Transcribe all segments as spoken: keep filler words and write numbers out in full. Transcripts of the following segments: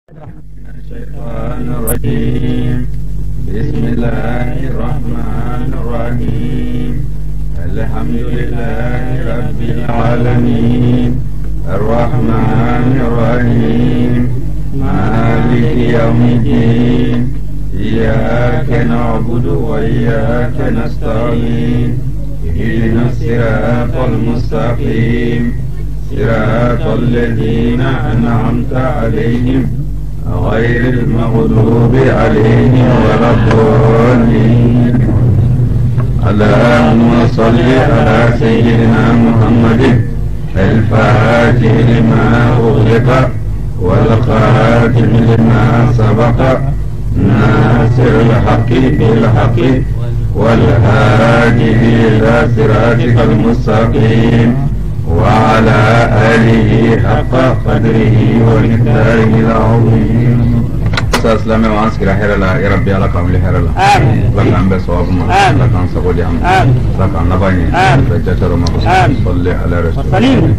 الشيطان الرجيم بسم الله الرحمن الرحيم الحمد لله رب العالمين الرحمن الرحيم مالك يوم الدين إياك نعبد وإياك نستعين اهدنا الصراط المستقيم صراط الذين أنعمت عليهم غير المغضوب عليهم ولا الضالين. اللهم صل على سيدنا محمد الفاتح لما أغلق والخاتم لما سبق ناصر الحق بالحق والهادي إلى صراطك المستقيم وعلى آله حق قدره ومقداره العظيم. السلام عليكم ورحمة الله يا ربي على كامل خير الله. آمين. لك أن بسواب ما. لك أن سقودي هم. آمين. لك أن نباني. آمين. فجأة ما بس. آمين. صلي على رسول الله.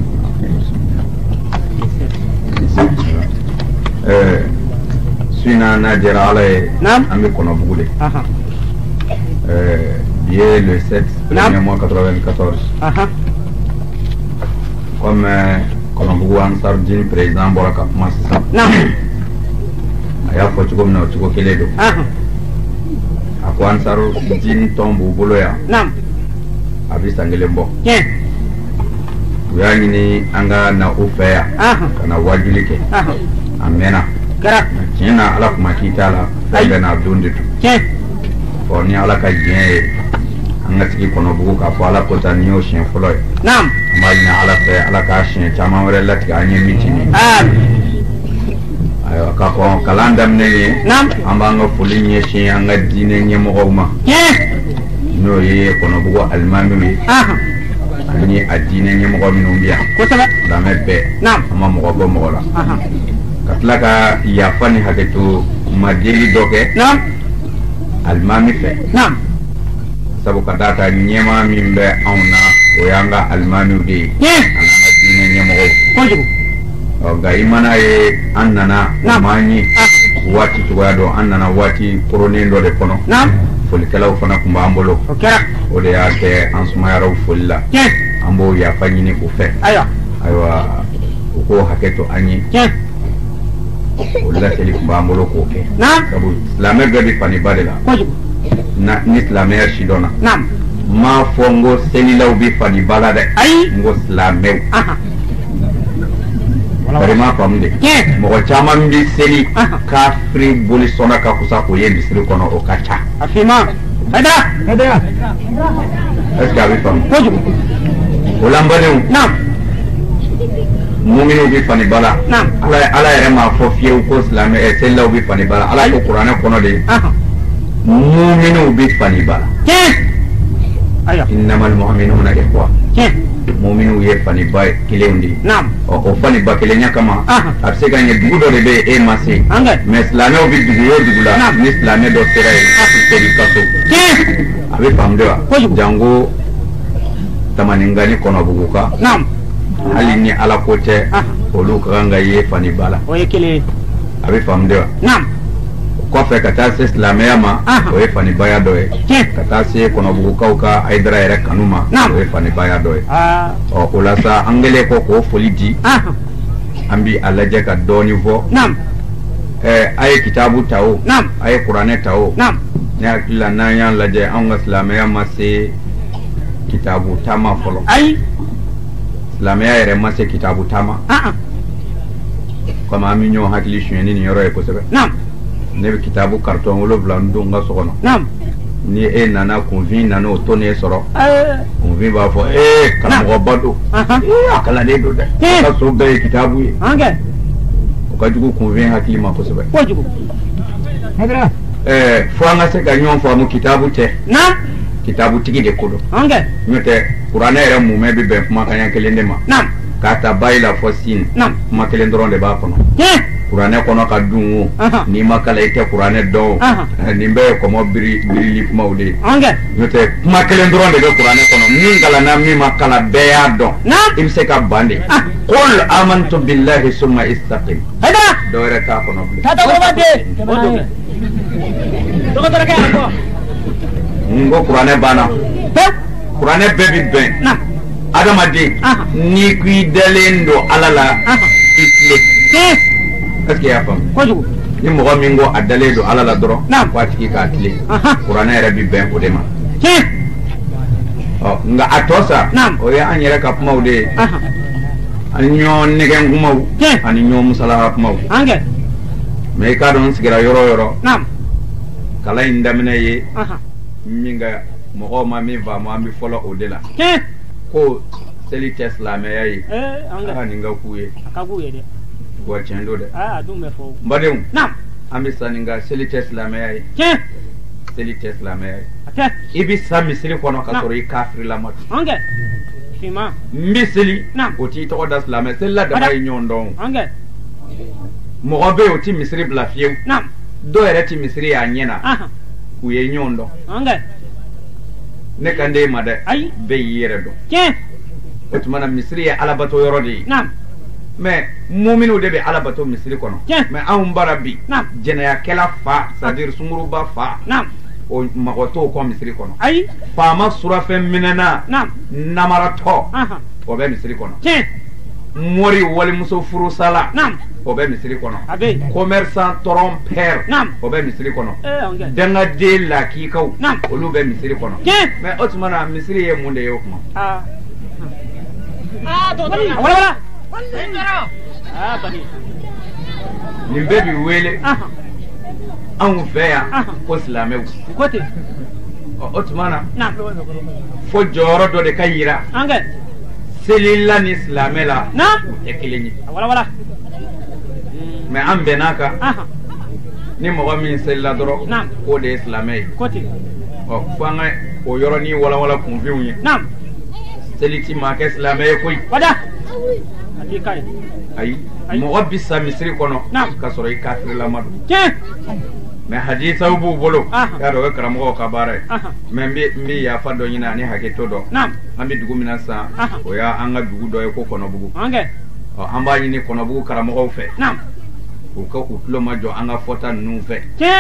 سينا ناجر عليه. نعم. أمي كنا بقولي. أها. Bier le sept, premier mois quatre-vingt-quatorze. أها. Comme Colombo Ansar Din président Boraka Massa. Non. Aya ko ci gomna ci ko keledo. Ah. Ako Ansar Din tombu boloya. Nam. Abi sangele mbo. Ke. Yani ni anga na ufaya. Ah. Kana wajulike. Ah. Amena. Kara. Kina ala kuma kitala. Ay na dunditu. Ke. Oni ala ka jien. Anga tigi kono bugu ka fo ala kota ni o chien folo. Nam. Amina ala fe ala ka chien chama wala lati anye mitini. Ah. Ayo ka ko kalanda mneye. Nam. Amba nga fuli nye chien anga dine nye mogoma. Yeah. No ye kono bugu almami wi. Ah. Ani adine nye mogoma numbia. Ko sala. Da mebe. Nam. Ama mogogo mogola. Aha. Katla ka yafani haketu madeli doke. Nam. Almami fe. Nam. Sabu kadata nyema mimbe auna oyanga almanu de ananga dine nyemo ko oga imana ye annana mani wati tuwado annana wati koronendo de kono foli kala fana kumba ambolo o de yake ansuma yaro folla ambo ya fanyini ko fe ayo aywa ko haketo anyi wala teli kumba ambolo ko ke sabu islamer gadi fani badela na nislamer shidona nam ma fongo selilaw bi fani balade ay ngo slamew aha wala ma famde mo chama mbi seli kafri boli sona ka kusa ko yendi siri kono o kacha afima ada ada est-ce que abi fam koju wala mbane nam muminu bi fani bala nam ala ala yere ma fo fieu ko slame e selilaw bi fani bala ala ko qur'ana kono de aha مؤمنون بفني بالا أيوة إنما المؤمنون إخوة مؤمنون يفني باي كليوندي نعم أو فني با كلينيا كما أبسيكا يدودو لبي إيه ماسي مسلامي أو بيدودو دولا نعم مسلامي دو سيراي أبسيكي كاسو أبي فامدوا جانغو تمانينغاني كونا بوكا نعم halini ala kote olu kanga yefani bala oyekele أبي فامدوا نعم kofe katase islamiyama oye fani baya doye katase kono bukauka aidra ere kanuma oye fani baya doye o ulasa angele ko ko folidi ambi alaje ka doni vo nam eh ay kitabu tawo nam ay qur'ane tawo nam ne akila nanya laje anga islamiyama se kitabu tama folo ay islamiyya ere ma se kitabu tama ah kama aminyo hakili shweni ni yoro e ko sebe nam ne kitabu carton wolo blando nga sokono nam ni e nana convin nana otone soro eh convin ba fo eh kala mo bado eh akala de do de ka so be kitabu yi ange o ka jugo convin hakili ma ko sebe ko jugo hedra eh fo nga se ga nyon fo mo kitabu te nam kitabu tigi de kodo ange nyote qur'ana era mu me be be ma kanya kelende ma nam kata baila fo sin nam ma kelende ronde ba kono eh Kurane kono ka dungu ni makala ite kurane do ni mbe ko mo biri biri mawde anga yote makale ndronde be kurane kono min gala na mi makala be ya do im se ka bande qul amantu billahi summa istaqim hada dore ta kono tata ko bade to ko to ka ko ngo qur'ane bana qur'ane bebi ben na adama de ni kui delendo alala itle est-ce qu'il y a fam ko jugo ni mo mingo adaledo alala doro kwa tiki ka atle qur'ane rabbi ben ko dema oh nga atosa o ya anyere ka pmaude anyo negen gumaw ani nyo musala pmaw ange me ka don sigira yoro yoro nam kala indamine ye minga mo ma mi va mo mi folo odela ko seli tesla me yayi eh ange ani nga kuye akaguye de go chendo de ah du me fo mbadem nam ami saninga seli tesla me yayi seli tesla me yayi ate ibi sami seli kono ka soro kafri la mat ange fima mbiseli nam oti to da slame sella da bay nyondo ange mo be oti misri bla fiew nam do ere ti misri ya nyena aha ku ye nyondo ange ne kande made ay be yere do ke oti mana misri ya alabato yorodi nam mais mu'minu de be alabato misri kono mais an barabi nam jena ya kela fa c'est-à-dire sunguru ba fa nam o magoto ko misri kono ay fama surafe minena nam namarato aha o be misri kono ke mori wali muso furu sala nam o be misri kono abe commerçant tromper nam o be misri kono eh ange danga de la ki kaw nam olu be misri kono ke mais otmana misri ye munde yo kuma ah ah to to wala wala ah bani ni bebi wele aha an feya ko islamew kote otmana nam fo joro do de kayira ange selilla ni islamela nam e keleni wala wala mais an benaka aha ni mo min selilla doro nam ko de islamey kote o fanga o yoro ni wala wala kunfiunye nam seliti ma ke islamey koy wada ati kai ay mo bisa misri kono nam ka soro kafir la madu ke mais hadisa bu bolo aha ya do kara mo ka bare aha mais mbi mbi ya fa do nyina ni haketo do nam ambi dugu mina sa o ya anga dugu do e ko kono bugu ange o amba ni kono bugu kara mo fe nam o ko utlo ma jo anga fota nu fe ke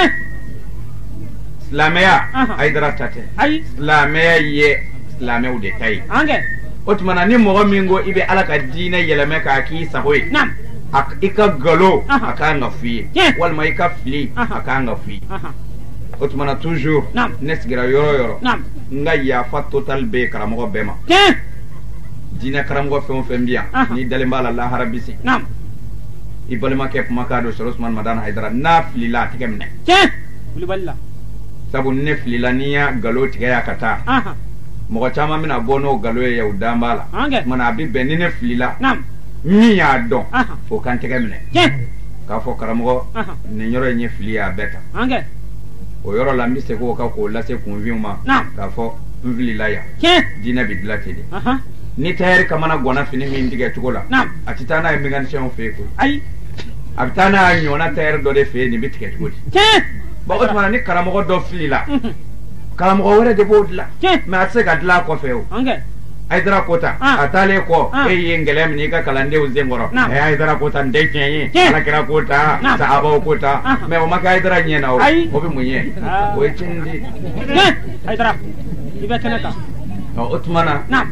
islameya aha ay dara tate ay islameya ye islamew de tay ange otmana ni mo mingo ibe alaka dina yeleme ka ki sahoy nam ak ika galo aha aka nga fi Yeah. wal ma ika fli Aha. aka nga fi aha otmana toujours nam nesgira yoro yoro nam nga ya fa total be karamo bema ke dina karamo fe on fembia Aha. ni dalimba la harabisi nam ibalima ke makado Osman Madan Haidara na fli la tigemne ke uliballa sabu ne fli la niya galo tigaya kata aha mo chama mina bono galo ya udambala ange mana bi benine fli la nam mi ya don aha fo kan tigemne ke ka fo karamo aha ni nyoro nye fli ya beta ange o yoro la mi se ko ka ko la se conviuma nam ka fo mvili la ya ke dina bi dilatede aha ni tayar kamana gona fini mi ndige tugola nam atitana mi ngan chen fe ko ay abitana nyona tayar do de fe ni bitike tugodi ke ba o tuma ni karamo do fili la karamo wore de bodla ke ma se ga dla ko fe o ange ay dara kota Ah. atale ko Ah. e yengele mi ka kalande o zengoro Naam. e ay dara kota nde kenyi Ke. ala kira kota Naam. sa aba kota Ah. me o maka ay dara nyena o Ai. o bi munye Ah. o chindi ke ay dara ibe kenaka o otmana nam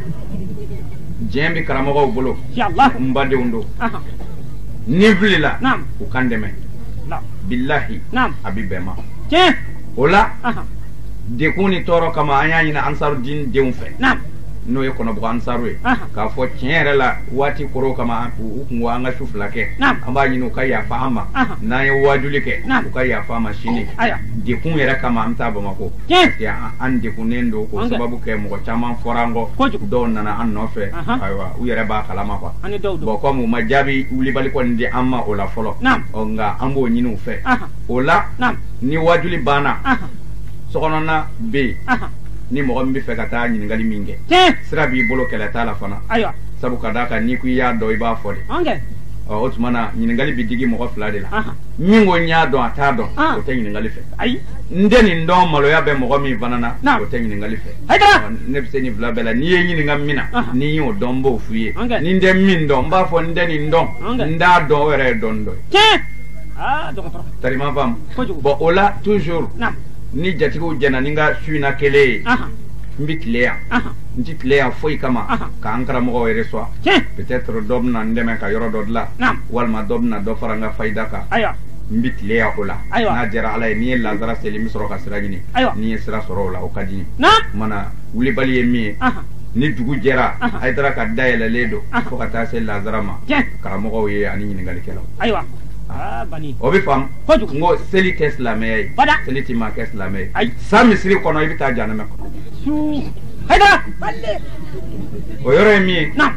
jembi karamo go bolo ya allah mbade undo aha niblila nam ukandeme nam billahi nam abibema ke ola aha dekuni toro kama anyanyi na ansaru din deun fe nam no ye kono bu ansaru e aha ka fo tiere la wati koro kama ukungwa anga shufla ke Naam. amba yinu ka ya fama Aha. na ye wajuli ke Naam. ka ya fama shini aya dekun yere kama amta ba mako ke ya an dekunendo ko Anga. sababu ke mo chaman forango Kojugu. do nana an no fe Aha. aywa u yere ba kalama kwa ani dawdo bo ko mu majabi wuli bali ko ndi amma ola folo Naam. onga ambo nyinu fe aha ola nam ni wajuli bana aha sokonona be aha ni mo mbi fe kata nyingali minge ke sira bi bolo kele tala fana ayo sabu kadaka ni ku ya do iba fode ange o otmana nyingali bi digi mo ko flade la aha mingo nya do ata do Ah. o te nyingali fe ay ndeni ndo malo ya be mo mi banana Naam. o te nyingali fe ay dara ne bse ni vla bela ni ye nyinga mina Aha. ni yo dombo fuye Ange. ni nde min do mba fo ndeni ndo Ange. nda do were dondo ke ah docteur tarima fam bon ola toujours nam ni jatigo jana ninga suina kele aha mbitleya aha nditleya foi kama ka ankara mo were so peut-être dobna ndeme ka yoro dodla walma dobna do faranga faida ka aya mbitleya ola na jara ala ni lazara seli misro ka siragini ni sira soro la o kadi mana wuli bali yemi ni dugu jera ay dara ka dayela ledo ko ka ta sel lazara ma karamo ko ye ani ni ngali kelo aywa ah bani obi fam ngo seli tesla me seli ti ma tesla me sa misri kono ibita janame ko su hayda o yore mi na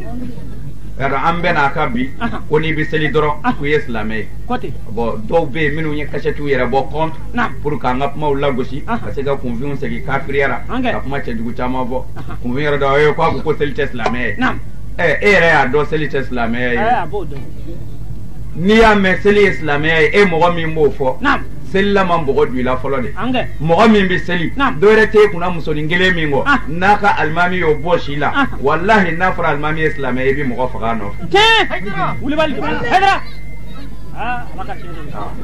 era ambe na kabi oni bi seli doro ku islame kote bo do be minu nya kachetu yere bo compte pour ka ngap ma wala gosi parce que confiance ki kafiriera ka kuma che dugu chama bo confiance do yo kwa ko seli islame na eh ere a do seli islame eh abodo ni ya me seli islame e mo mi mo fo na seli la man bogo du la folo de ange mo mi bi seli do rete kuna musoni ngele mingo naka almami yo boshi la wallahi na fara almami islame e bi mo fa gano ke wuli bal hedra ah maka chini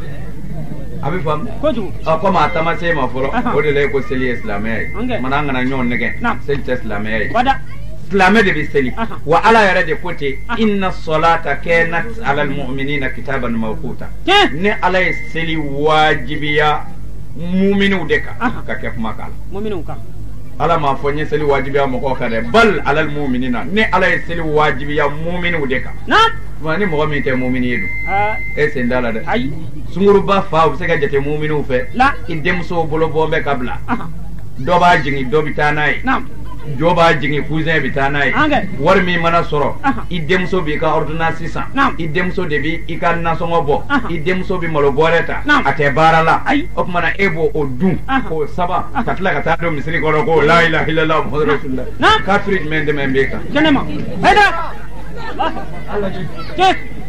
abi fam ko ju a ko ma tama se ma folo o de le ko seli islame mananga na nyon nege seli islame wada islame de bi seli wa ala yara de kote inna salata kanat ala almu'minina kitaban mawquta ne ala seli wajibiya mu'minu deka ka kef makal mu'minu ka ala ma fonye seli wajibiya mo ko kare bal ala almu'minina ne ala seli wajibiya mu'minu deka na wani mo mi te mu'mini yedu ah e sendala de ay sunguru ba fa o se ga jate mu'minu fe la idem so bolo bombe kabla do ba jingi do bitanai nam joba jingi cousin bitanai war mi mana soro idem so bi ka ordonnance san idem so de bi ika nasongo bo idem so bi malo boreta ate barala o mana ebo o dun ko saba katla kata do misri ko ko la ilaha illallah muhammadur rasulullah kafir men de men beka kenema heda Allah ji ke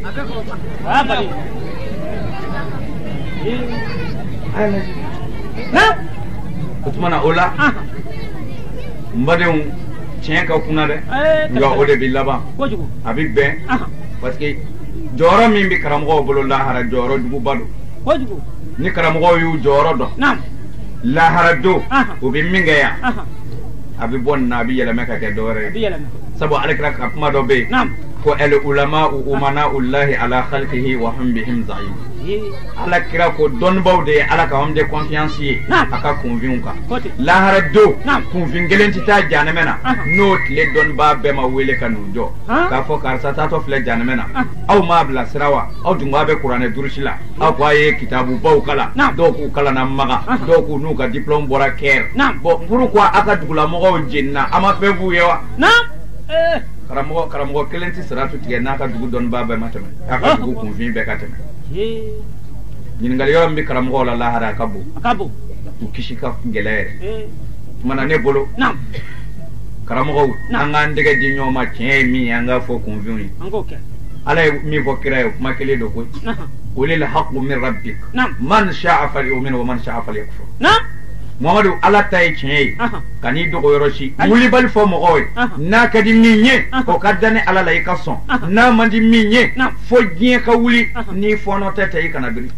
ah bali na utmana ola mbadon tiɲɛ ka kunna dɛ nka o de bi laban a bi bɛn parce que jɔyɔrɔ min bɛ karamɔgɔw bolo lahara jɔyɔrɔ juguba don ni karamɔgɔw y'u jɔyɔrɔ dɔn lahara don o bɛ min kɛ yan a bɛ bɔ nin na a bɛ yɛlɛmɛ ka kɛ dɔwɛrɛ ye sabu alakira ka kuma dɔ bɛ yen ko al ulama umana ullahi ala khalqihi wa hum bihim za'im ala kira ko dɔnnibaw de ye ala ka hom de confiance ye a ka kunfinw kan lahara do kunfin kelen tɛ taa janɛmɛ na n'o tile dɔnnibaa bɛɛ ma wele ka n'u jɔ k'a fɔ karisa taatɔ filɛ janɛmɛ na aw m'a bila sira wa aw dun b'a bɛ kuranɛ durusi la aw ko a ye kitabubaw kala dɔw k'u kalanna maga dɔw k'u n'u ka diplôme bɔra kɛr bon pourquoi a ka dugulamɔgɔw jenina a ma fɛn f'u ye wa karamɔgɔ karamɔgɔ kelen tɛ sira tu tigɛ n'a ka dugu dɔnnibaa bɛɛ ma tɛmɛ a ka dugu kunfin bɛɛ ka tɛmɛ ɲininkali yɔrɔ min bɛ karamɔgɔw la lahara a ka bon u kisi ka gɛlɛya yɛrɛ tumana ne bolo karamɔgɔw an k'an tɛgɛ di ɲɔgɔn ma tiɲɛ ye min ye an k'a fɔ kunfinw ye ala ye min fɔ kira ye kuma kelen don koyi qulil haqqu min rabbik man sha'a falyu'min wa man sha'a falyakfur Muhammadu ala ta ye tiɲɛ ye ka n'i dogo yɔrɔ si wulibali fɔ mɔgɔw ye n'a ka di min ye o ka da ni ala la i ka sɔn n'a man di min ye fo diɲɛ ka wuli n'i fɔɔnɔ tɛ tɛ i kana biri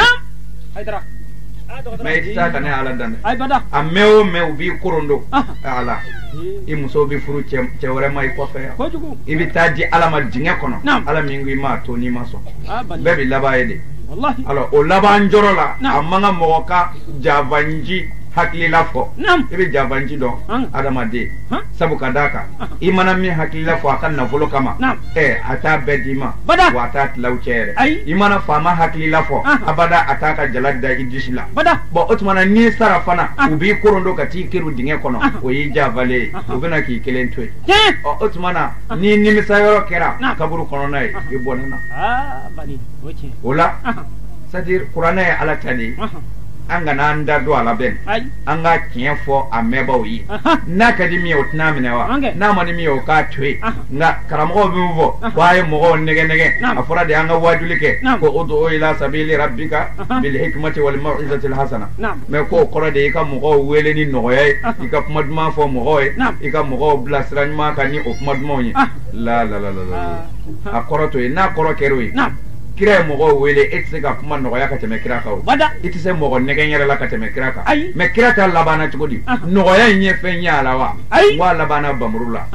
mɛ i tɛ taa ka ne ala dan dɛ a mɛn o mɛn u b'i korondo ala i musow bɛ furu cɛ wɛrɛ ma i kɔfɛ yan i bɛ taa di ala ma dingɛ kɔnɔ ala min ko i m'a to n'i ma sɔn bɛɛ bɛ laban ye de alors o laban jɔrɔ la a man ka mɔgɔ ka javanji hakilila fɔ i bɛ javanji dɔn adamaden sabu ka d'a kan i mana min hakilila fɔ a ka nafolo kama ɛ a t'a bɛɛ d'i ma wa a t'a tilaw cɛ yɛrɛ i mana faama hakilila fɔ abada a t'a ka jala da i disi la bɔn o tuma na n'i sara fana u b'i korondo ka t'i kiri dingɛ kɔnɔ o y'i jafalen ye u bɛna k'i kelen to yen ɔ o tuma na ni nimisa yɔrɔ kɛra kaburu kɔnɔna ye i bɔnɛ na o la c'est à dire kuranɛ ye ala ta de ye an kana an da don a la bɛn an ka tiɲɛ fɔ a mɛnbaw ye n'a ka di min ye o tɛna minɛ wa n'a ma di min ye o k'a to yen nka karamɔgɔw bɛ min fɔ ko a ye mɔgɔw nɛgɛ nɛgɛ a fɔra de an ka wajuli kɛ ko ud'u ila sabili rabbika bil hikmati wal mau'izati al hasana mɛ k'o kɔrɔ de i ka mɔgɔw wele ni nɔgɔya ye i ka kuma duman fɔ mɔgɔw ye i ka mɔgɔw bila sira ɲuman kan ni o kuma dumanw ye la la la la a kɔrɔ to yen n'a kɔrɔ kɛra o ye kira mɔgɔ wele e tɛ se ka kuma nɔgɔya ka tɛmɛ kira kan o i tɛ se mɔgɔ nɛgɛn yɛrɛ la ka tɛmɛ kira kan mais kira ta labanna cogo di nɔgɔya in ye fɛn ye a la wa wa labanna bamuru la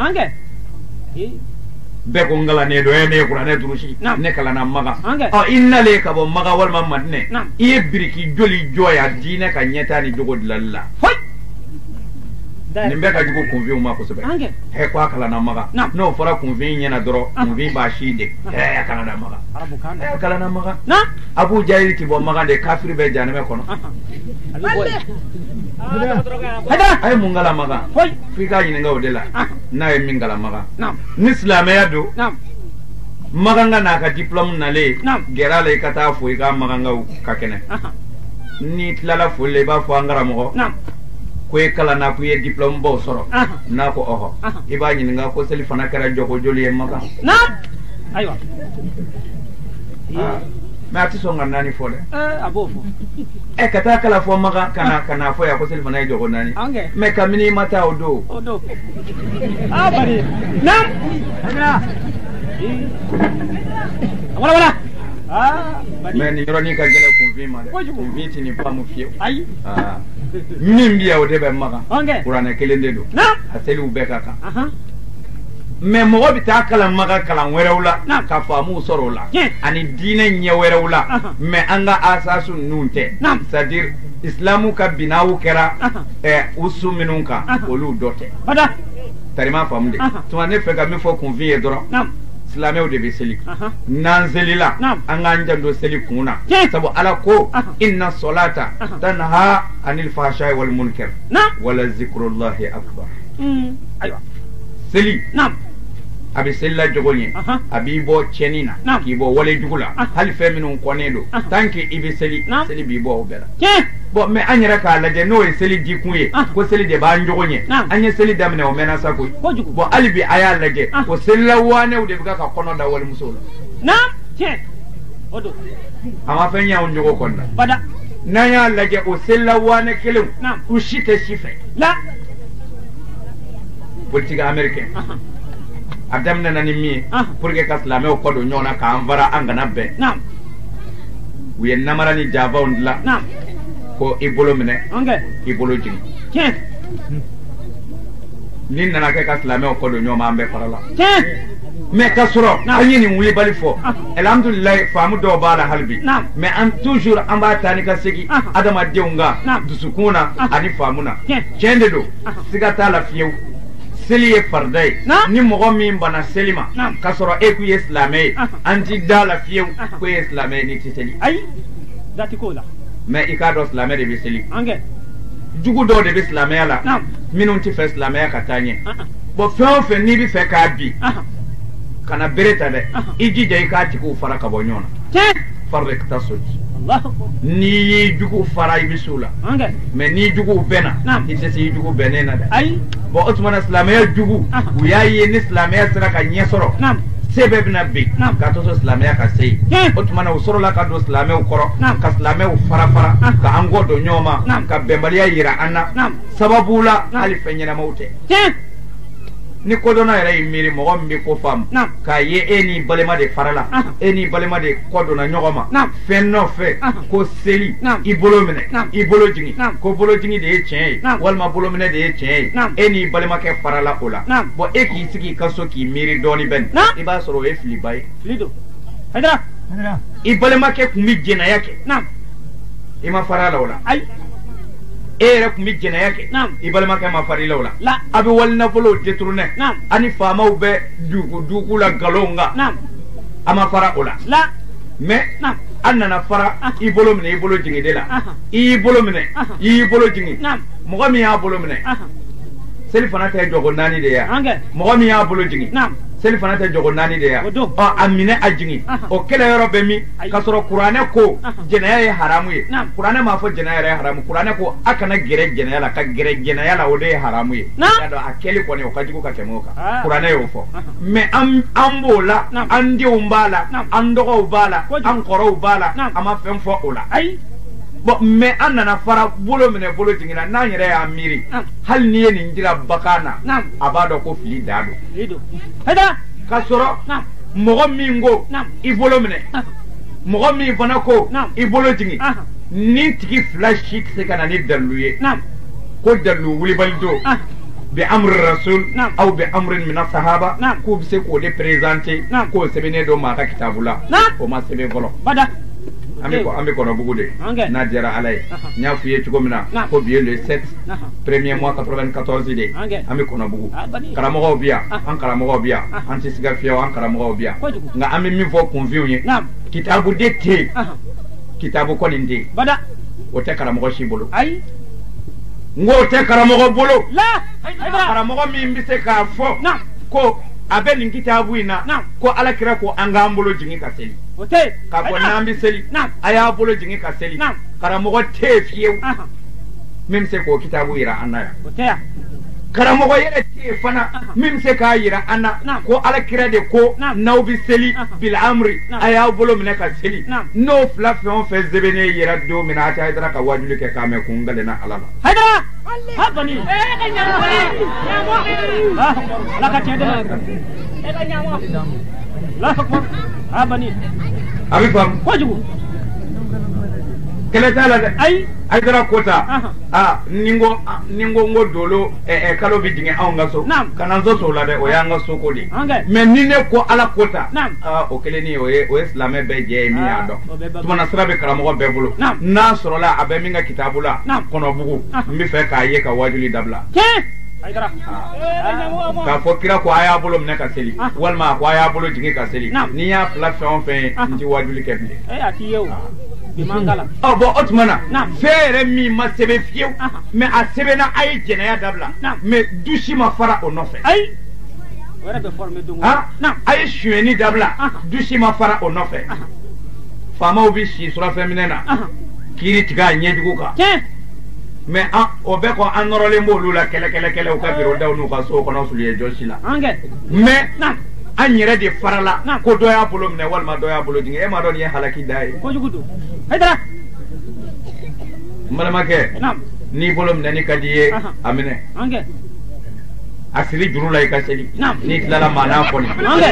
bɛɛ ko n kalannen don ne ye kuranɛ durusi ne kalanna Maga ɔ i nalen ka bɔ Maga walima Madinɛ i ye biriki joli jɔ ya diinɛ ka ɲɛtaa ni jogo dilanli la nin bɛɛ ka jugu kunfinw ma kosɛbɛ hɛ ko a kalanna Maga n'o fɔra kunfin ɲɛna dɔrɔn kunfin b'a si de hɛ a kalanna Maga hɛ a kalanna Maga Abu Jahil ti bɔ Maga de kafiri bɛ janɛmɛ kɔnɔ a ye mun kala Maga f'i k'a ɲininka o de la n'a ye min kala Maga ni silamɛya don Maganga n'a ka diplôme nalen gɛrɛ la i ka taa fo i ka Magangaw ka kɛnɛ n'i tilala foli la i b'a fɔ an karamɔgɔ ko e kalanna ko i ye diplôme baw sɔrɔ n'a ko ɔhɔ i b'a ɲininka ko seli fana kɛra jogo joli ye Maga ayiwa mais a tɛ sɔn ka naani fɔ dɛ a b'o fɔ ɛ ka taa kala fɔ Maga kana kana fɔ yan ko seli fana ye jogo naani mais kabini i ma taa o don o don ah bari naam wala wala mais nin yɔrɔnin ka gɛlɛn kunfin ma dɛ kunfin tɛ nin faamu fiyewu min bi yan o de bɛ Maga kuranɛ kelen de don a seliw bɛɛ ka kan mais mɔgɔ bɛ taa kalan Maga kalan wɛrɛw la ka faamuw sɔrɔ o la ani diinɛ ɲɛ wɛrɛw la mais an ka asasu ninnu tɛ c'est à dire islamu ka binaw kɛra usu minnu kan olu dɔ tɛ tarima faamu de tuma ne fɛ ka min fɔ kunfin ye dɔrɔn silamɛw de bɛ seli n'an selila an k'an janto seli kun na sabu Ala ko inna solata tanha anil fahsha'i wal munkar wala zikrullahi akbar ayiwa seli a bɛ seli la jogo ɲɛ a b'i bɔ tiɲɛni na k'i bɔ wale jugu la hali fɛn minnu kɔnnen don tant que i bɛ seli seli b'i bɔ o bɛɛ la bon mais an yɛrɛ k'a lajɛ n'o ye seli di kun ye ko seli de b'an jogo ɲɛ an ye seli daminɛ o mɛnna sa koyi bon hali bi a y'a lajɛ o selila waanew de bɛ ka kɔnɔ da walimusow la a ma fɛn ɲɛ o jogo kɔnɔna n'an y'a lajɛ o selila waane kelen u si tɛ si fɛ politique américain a daminɛna ni min ye pour que ka silamɛw kɔ don ɲɔgɔn na k'an fara an kana bɛn u ye namara ni jaabaw dilan ko i bolo minɛ i bolo jigin ni nana kɛ ka silamɛw kɔ don ɲɔgɔn ma an bɛɛ fara la mais ka sɔrɔ an ye nin wulibali fɔ alhamdulilayi faamu dɔw b'a la hali bi mais an toujours an b'a taa ni ka segin adamadenw ka dusukun na ani faamu na tiɲɛ de don siga t'a la fiyewu seli ye farida ye ni mɔgɔ min bana seli ma ka sɔrɔ e k'u ye silamɛ ye an ti da la fiyewu ko e ye silamɛ ye n'i ti seli mais i k'a dɔn silamɛ de bɛ seli jugu dɔw de bɛ silamɛya la minnu tɛ fɛ silamɛya ka taa ɲɛ bon fɛn o fɛn n'i bɛ fɛ k'a bi kana bere ta dɛ i jija i k'a tigiw fara ka bɔ ɲɔgɔn na farde ka taa so n'i y'i jugu fara i bɛ s'o la mais n'i juguw bɛnna i tɛ se i jugu bɛnnen na dɛ bon o tuma na silamɛya jugu u y'a ye ni silamɛya sera ka ɲɛ sɔrɔ se bɛɛ bɛna bin k'a to so silamɛya ka se yen o tuma na u sɔrɔla ka don silamɛw kɔrɔ ka silamɛw fara fara ka an kɔ don ɲɔgɔn ma ka bɛnbaliya yira an na sababu la hali fɛn ɲɛnamaw tɛ ni kodɔnna yɛrɛ y'i miiri mɔgɔ min bɛ ko faamu k'a ye e n'i balima de fara la e n'i balima de kɔ donna ɲɔgɔn ma fɛn nɔfɛ ko seli i bolo minɛ i bolo jigin ko bolo jigin de ye tiɲɛ ye walima bolo minɛ de ye tiɲɛ ye e n'i balimakɛ fara la o la bon e k'i sigi i ka so k'i miiri dɔɔnin bɛ nin i b'a sɔrɔ o ye filiba ye i balimakɛ tun bɛ jɛnɛya kɛ i ma fara la o la e yɛrɛ tun bɛ jɛnɛya kɛ i balimakɛ ma fara i la o la a bɛ wali nafolow détourné ani faamaw bɛ dugu dugu la nkalonw kan a ma fara o la mais an nana fara i bolo minɛ i bolo jigin de la i y'i bolo minɛ i y'i bolo jigin mɔgɔ min y'a bolo minɛ seli fana tɛ jogo naani de ye mɔgɔ min y'a bolo jigin seli fana tɛ jogo naani de ye ɔ a minɛ a jigin o kɛlɛ yɔrɔ bɛ min k'a sɔrɔ kuranɛ ko jɛnɛya ye haramu ye kuranɛ m'a fɔ jɛnɛya yɛrɛ ye haramu kuranɛ ko a kana gɛrɛ jɛnɛya la ka gɛrɛ jɛnɛya la o de ye haramu ye y'a dɔn a kɛli kɔni o ka jugu ka tɛmɛ o kan kuranɛ y'o fɔ mais an an b'o la an denw b'a la an dɔgɔw b'a la an kɔrɔw b'a la an ma fɛn fɔ o la bon mais an nana fara bolo minɛ bolo jiginna n'an yɛrɛ y'a miiri hali n'i ye nin jira bakan na a b'a dɔn ko fili da don ka sɔrɔ mɔgɔ min ko i bolo minɛ mɔgɔ min fana ko i bolo jigin ni tigi fila si tɛ se ka na ni dalilu ye ko dalilu wulibali don bi amri rasul aw bi amrin min sahaba k'u bɛ se k'o de présenter k'o sɛbɛnnen don maa ka kitabu la o ma sɛbɛn fɔlɔ an bɛ Kɔnɔbugu de n'a diyara Ala ye n y'a f'i ye cogo min na ko bi ye le sept premier mois quatre-vingt-quatorze de an bɛ Kɔnɔbugu karamɔgɔw bɛ yan an karamɔgɔw bɛ yan an tɛ siga fiyewu an karamɔgɔw bɛ yan nka an bɛ min fɔ kunfinw ye kitabu de tɛ yen kitabu kɔni tɛ yen o tɛ karamɔgɔ si bolo n ko o tɛ karamɔgɔ bolo karamɔgɔ min bɛ se k'a fɔ ko a bɛ nin kitabu in na ko Alakira ko an k'an bolo jigin ka seli k'a fɔ n'an bɛ seli a y'a bolo jigin ka seli karamɔgɔ tɛ yen fiyewu min bɛ se k'o kitabu yira an na yan karamɔgɔ yɛrɛ tɛ yen fana min bɛ se k'a yira an na ko Alakira de ko n'aw bɛ seli bil amri a y'aw bolo minɛ ka seli n'o fila fɛn o fɛn sɛbɛnnen yera don min na a tɛ Hayidara ka wajuli kɛ k'a mɛn kun galen na Ala la. Hayidara ha bani eh ka ɲamɔ la la ka tiɲɛ dɛ eh ka ɲamɔ la akbar ha bani a bɛ faamu kojugu kɛlɛ t'a la dɛ ayi Hayidara ko ta a ni n ko ni n ko n ko dolo kalo bɛ jigin anw ka so kana n so o la dɛ o y'an ka so ko de mais ni ne ko Ala ko ta aa o kelen ni o ye o ye silamɛ bɛɛ jɛ ye min y'a dɔn tumana sira bɛ karamɔgɔ bɛɛ bolo n'a sɔrɔla a bɛ min ka kitabu la Kɔnɔbugu n bɛ fɛ k'a ye ka wajuli dabila k'a fɔ kira ko a y'a bolo minɛ ka seli walima ko a y'a bolo jigin ka seli n'i y'a fila fɛn o fɛn ye n tɛ wajuli kɛ bilen. Ɔ bɔn o tuma na fɛn yɛrɛ min ma sɛbɛn fiyewu mɛ a sɛbɛnna a ye jɛnɛya dabila mɛ du si ma fara o nɔfɛ a ye suyɛnni dabila du si ma fara o nɔfɛ faamaw bɛ si surafɛn minɛ na kiiri tigɛ a ɲɛjugu kan mɛ o bɛɛ kɔ an nɔrɔlen b'olu la kɛlɛ kɛlɛ kɛlɛ u ka birodaw n'u ka so kɔnɔ sulu ye jɔsi la mɛ an yɛrɛ de farala ko dɔ y'a bolo minɛ walima dɔ y'a bolo jigin e m'a dɔn nin ye halaki da ye n balimakɛ n'i bolo minɛni ka di ye a minɛ a siri juru la i ka seli n'i tilala maa n'a kɔni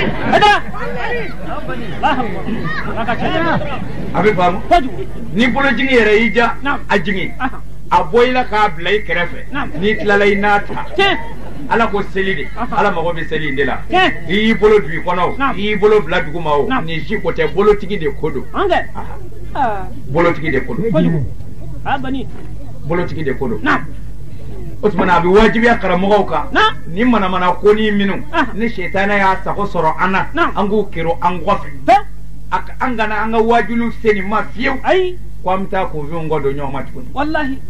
a bɛ faamu n'i bolo jigin yɛrɛ y'i ja a jigin a bɔ i la k'a bila i kɛrɛfɛ n'i tilala i n'a ta Ala ko seli de Ala mago bɛ seli de la i y'i bolo dugu kɔnɔ i y'i bolo bila dugu ma o nin si ko tɛ bolotigi de ko don bolotigi de ko don bolotigi de ko don o tuma a bɛ wajibiya karamɔgɔw kan ni manamana ko ni minnu ni sitana y'a sago sɔrɔ an na an k'u kero an kɔfɛ an kana an ka wajuliw se nin ma fiyewu ko an bɛ taa kunfinw kɔ don ɲɔgɔn ma tuguni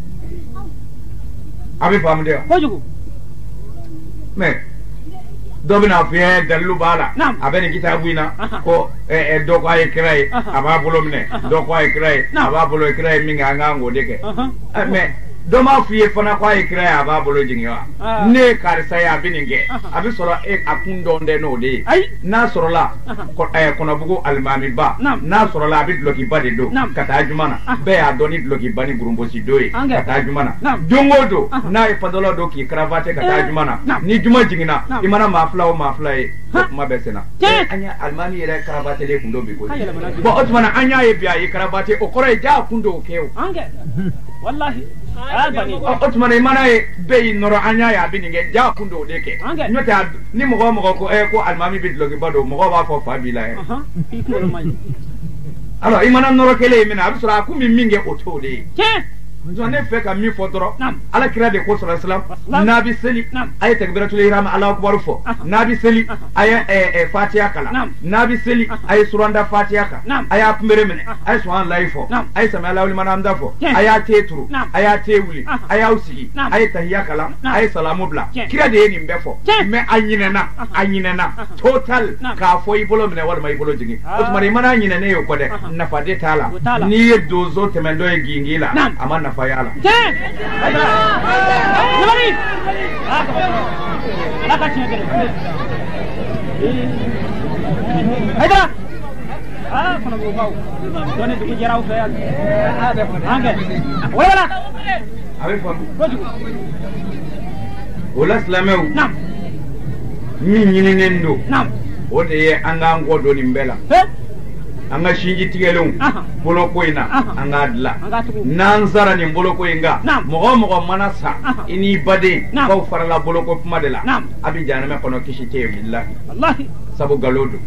a bɛ faamu de wa mais dɔ bɛna f'i ye dalilu b'a la a bɛ nin kitabu in na ko dɔ ko a ye kira ye a b'a bolo minɛ dɔ ko a ye kira ye a b'a bolo kira ye min kɛ an k'an k'o de kɛ mais dɔ m'a f'i ye fana ko a ye kira ye a b'a bolo jigin wa ne ye karisa ye a bɛ nin kɛ a bɛ sɔrɔ e a kun dɔn tɛ n'o de ye n'a sɔrɔla Kɔnɔbugu alimamiba n'a sɔrɔla a bɛ dulokiba de don ka taa juma na bɛɛ y'a dɔn ni dulokiba ni gurunbosi don ye ka taa juma na don o don n'a ye pantalon don k'i karavate ka taa juma na ni juma jiginna i mana maa fila o maa fila ye o kuma bɛ senna an y'a alimami yɛrɛ karavatelen kun don bi koyi bɔn o tuma na an y'a ye bi a ye karavate o kɔrɔ ye jaa kun don o kɛ o o tuma na i mana ye bɛɛ y'i nɔrɔ an y'a ye a bɛ nin kɛ jaa kun don o de kɛ n'o tɛ ni mɔgɔ o mɔgɔ ko ɛ ko alimami bɛ dulokiba don mɔgɔw b'a fɔ fa b'i la yɛrɛ alors i mana nɔrɔ kelen ye min na a bɛ sɔrɔ a kun bɛ min kɛ o t'o de ye ne fɛ ka min fɔ dɔrɔn Alakira de ko sɔrɔ silam n'a bɛ seli a ye takbiratul ihram Alahu akibaru fɔ n'a bɛ seli a ye fatiha kalan n'a bɛ seli a ye suranda fatiha kan a y'a kunbere minɛ a ye subhanallahi fɔ a ye sami Alahu liman hamida fɔ a y'a te turu a y'a te wuli a y'aw sigi a ye tahiya kalan a ye salamu bila kira de ye nin bɛɛ fɔ mais a ɲinɛna a ɲinɛna total k'a fɔ i bolo minɛ walima i bolo jigin o tuma i mana ɲinɛ ne ye o kɔ dɛ nafa de t'a la n'i ye donso tɛmɛntɔ ye gingin la a ma nafa y'a la ah kono go baw doni dugu jaraw fe yal ange wala avec fam wala slamew nam min nyininen do nam o de ye an ga ngo do ni mbela anga shinji tigelu bolo ko ina anga adla nan zara ni bolo ko inga mo mo manasa ini bade ko farala bolo ko madela abi janame kono kishi te billahi wallahi sabu galodo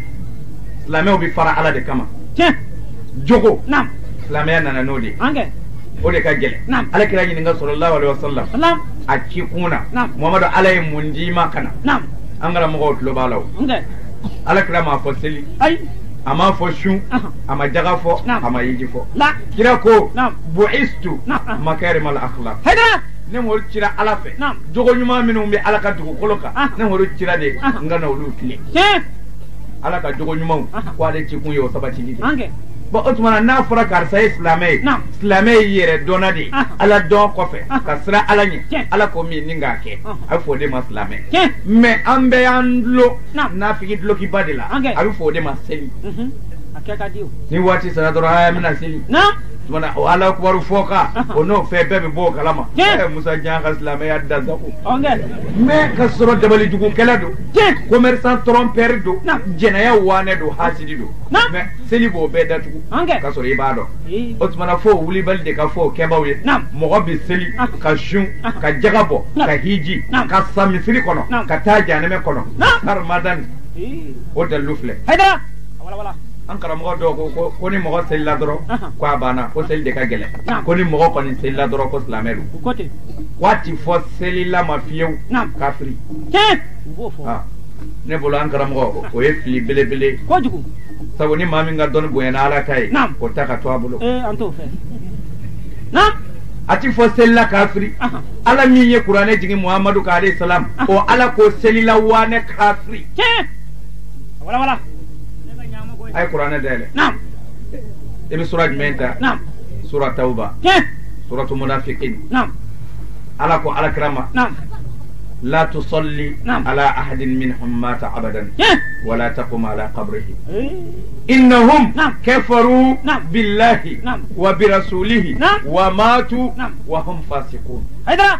lameo bi fara ala de kama jogo nam lamea nana nodi ange ode ka gele ala kira ni nga sallallahu alaihi wasallam salam aki kuna muhammadu alai mundi makana nam angara mo ko balaw ange ala kira ma fo seli ay ama fo shu ama jaga fo ama yiji fo la kira ko buistu makarim al akhlaq hada ne mo kira ala fe jogo nyuma minu be ala ka dugo koloka ne mo kira de ngana wulu kile ala ka jogo nyuma ko ale ci kun yo sabati ni ange bo otuma na fara karsa islamai islamai yere donadi ala don kofe kasra ala nyi ala ko mi ninga ke afo de maslamai me ambe andlo na figi dlo ki badila afo de maseli akeka dio ni wati sana dora haya mina seli na tuma wala ko waru foka ono fe bebe bo kalama e musa janga islamai adda zaku onge me kasro dabali jugu kelado commerçant tromper do jenaya wane do hasidi do me seli bo be datu ka soro ibado otmana fo wuli balde ka fo kebawe mo bi seli ka shun ka jagabo ka hiji ka sami sili kono ka taja ne me kono har madan o da lufle hayda wala wala an kara mo do ko ko ni mo seli la doro ko abana ko seli de ka gele ko ni mo ko ni seli la doro ko slamelu ko te wati fo seli la mafieu kafri ke wo fo ne bolo an kara mo ko e fili bele bele ko jugu sabu ni mami nga don boyena ala kai ko taka to abulo eh anto fe nam ati fo sella kafiri ala mi ye qur'ane jigi muhammadu ka alayhi salam o ala ko selila wane kafiri wala wala ay qur'ane dele nam ibi surah menta nam surah tauba surah munafiqin nam ala ko ala krama nam لا تصلي نعم. على أحد منهم مات أبدا ولا تقم على قبره إنهم نعم. كفروا نعم. بالله نعم. وبرسوله نعم. وماتوا نعم. وهم فاسقون هذا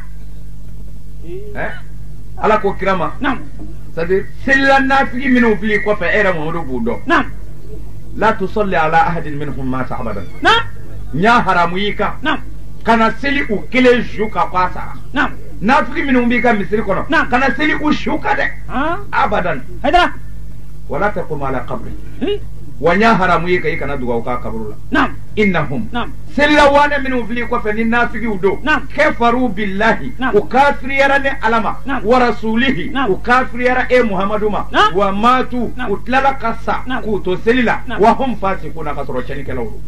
إيه؟ على كرامة نعم سدير سلنا في منه في كوفة إيرا مهدو بودو نعم لا تصلي على أحد منهم مات أبدا نعم نيا حراميكا نعم كان سلي وكل جوكا قاسا نعم nafiki minnu b'i ka misiri kɔnɔ kana seli u su ka dɛ abadan wala taqum ala qabri wa nya haramu ye ka i kana dugawu ka kaburu la innahum selila wane minnu fili kɔfɛ ni nafikiw do kafaru billahi u kafiriyara ni alama wa rasulihi u kafiriyara e muhammadu ma wa matu u tilala ka sa k'u to seli la wa hum fasikuna ka sɔrɔ cɛnikɛlaw do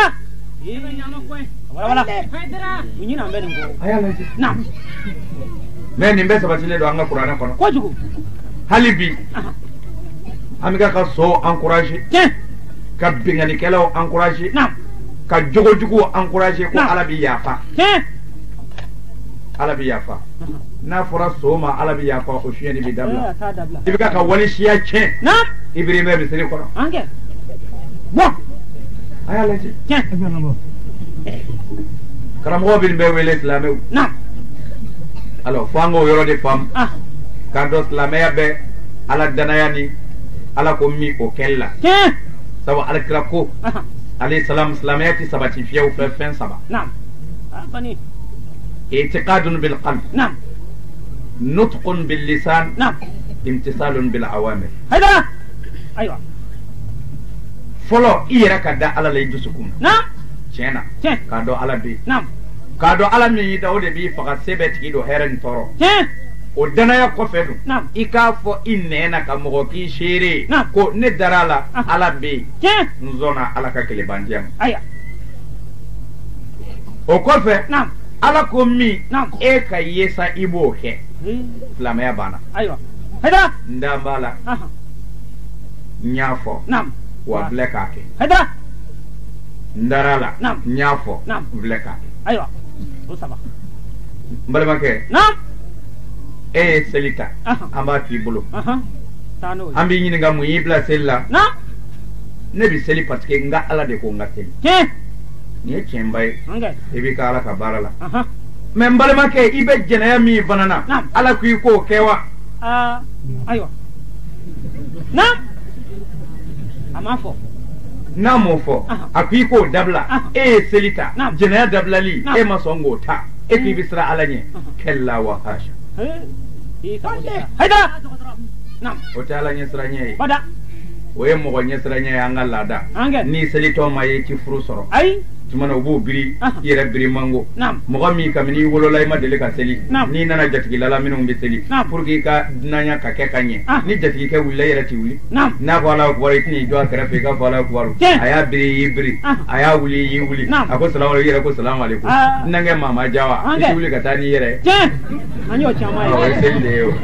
wala haydara ni na mbeni ngo ayala ji na men ni mbesa batile do anga qur'ana kono ko jugu halibi amiga ka so encourager ka bingani kelaw encourager na ka jogo jugu encourager ko alabi yafa alabi yafa na fora so ma alabi yafa o shiyani bi dabla ibika ka wali shiya chen na ibrahima bi sere kono ange bo ayala ji karamɔgɔ bin bɛ wele silamɛw na alors fo an k'o yɔrɔ de faamu k'a dɔn silamɛya bɛ ala danaya ni ala ko mi o kɛli la sabu alakira ko alayhi salam silamɛya ti sabati fiyewu fɛ fɛn saba i'tiqadun bil qalb nutqun bil lisan imtisalun bil awamir hayda aywa fɔlɔ i yɛrɛ ka da ala la i dusukun na tiɲɛna k'a dɔn ala bɛ yen k'a dɔn ala min y'i da o de b'i faga se bɛ tigi don hɛrɛ ni tɔɔrɔ o danaya kɔfɛ dun i k'a fɔ i nɛɛna ka mɔgɔ k'i seere ko ne dara a la ala bɛ yen n sɔnna ala ka kelebantiya ma o kɔfɛ ala ko min e ka ye sa i b'o kɛ silamɛya banna n da b'a la n y'a fɔ wa filɛ k'a kɛ ndarala nyafo vleka aywa o saba mbalmakɛ e selita amba ti bolo tano ambi ɲininka mun y'i bila seli la ne bi seli parce que nga ala de ko nga seli ni ye tiɲɛba ye i b'i ka ala ka baara la mais n balimakɛ i bɛ jɛnɛya min fana na ala ko i k'o kɛ wa ayiwa na a ma fɔ n'a m'o fɔ a ko i k'o dabila e ye seli ta jɛnɛya dabilali e ma sɔn k'o ta e k'i bɛ siran ala ɲɛ kɛla wa hasha o tɛ ala ɲɛ siranɲɛ ye o ye mɔgɔ ɲɛ siranɲɛ ye an ka laada ni selitɔ ma ye ci furu sɔrɔ tumana u b'o biri i yɛrɛ biri mango mɔgɔ min kabini i wolola i ma deli ka seli n'i nana jatigilala minnu bɛ seli pour que i ka dunanya ka kɛ ka ɲɛ ni jatigikɛ wulila i yɛrɛ tɛ wuli n'a fɔ ala kubaru i tɛn'i jɔ a kɛrɛfɛ i ka fɔ ala kubaru a y'a biri i y'i biri a y'a wuli i y'i wuli a ko salamu aleykum i yɛrɛ ko salamu aleykum dunankɛ mama ja wa i tɛ wuli ka taa n'i yɛrɛ ye an y'o caman ye o ye seli de ye o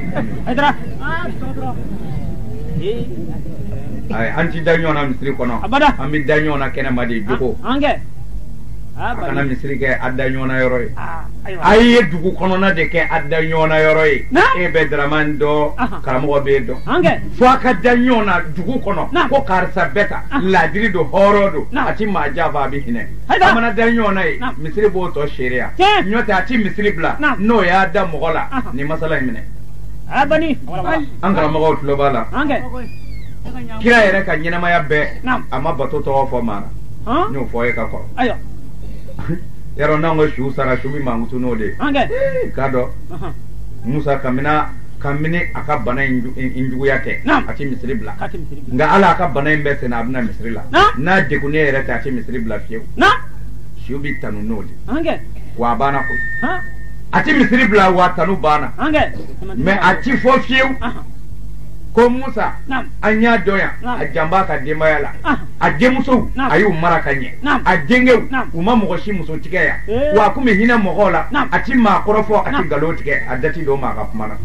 an ti da ɲɔgɔn na misiri kɔnɔ an bɛ da ɲɔgɔn na kɛnɛma de jogo a kana misiri kɛ a da ɲɔgɔn na yɔrɔ ye a ye dugu kɔnɔna de kɛ a da ɲɔgɔn na yɔrɔ ye e bɛ Dramane dɔn karamɔgɔ b'e dɔn fo a ka da ɲɔgɔn na dugu kɔnɔ ko karisa bɛɛ ta ladiri don hɔrɔn don a ti maa janfa a bɛ hinɛ a mana da ɲɔgɔn na ye misiri b'o tɔ seereya ɲɔ tɛ a ti misiri bila n'o y'a da mɔgɔ la ni masala in minɛ an karamɔgɔw tulo b'a la kira yɛrɛ ka ɲɛnamaya bɛɛ a ma bato tɔgɔ fɔ maa na n y'o fɔ e ka kɔrɔ yarɔ n'anw ka suw sara su bɛ mankutu n'o de ye k'a dɔn Musa kamina kabini a ka bana in juguya tɛ a ti misiri bila nka ala a ka bana in bɛɛ senna a bɛna misiri la n'a degunnen yɛrɛ tɛ a ti misiri bila fiyewu su bɛ tanu n'o de wa a banna koyi a ti misiri bila wa tanu banna mɛ a ti fɔ fiyewu ko Musa an y'a dɔn yan a janba ka denbaya la a denmusow a y'u mara ka ɲɛ a denkɛw u ma mɔgɔ si muso tigɛ yan wa a kun bɛ hinɛ mɔgɔw la a ti maa kɔrɔ fɔ a ti nkalon tigɛ a dati don maa ka kuma na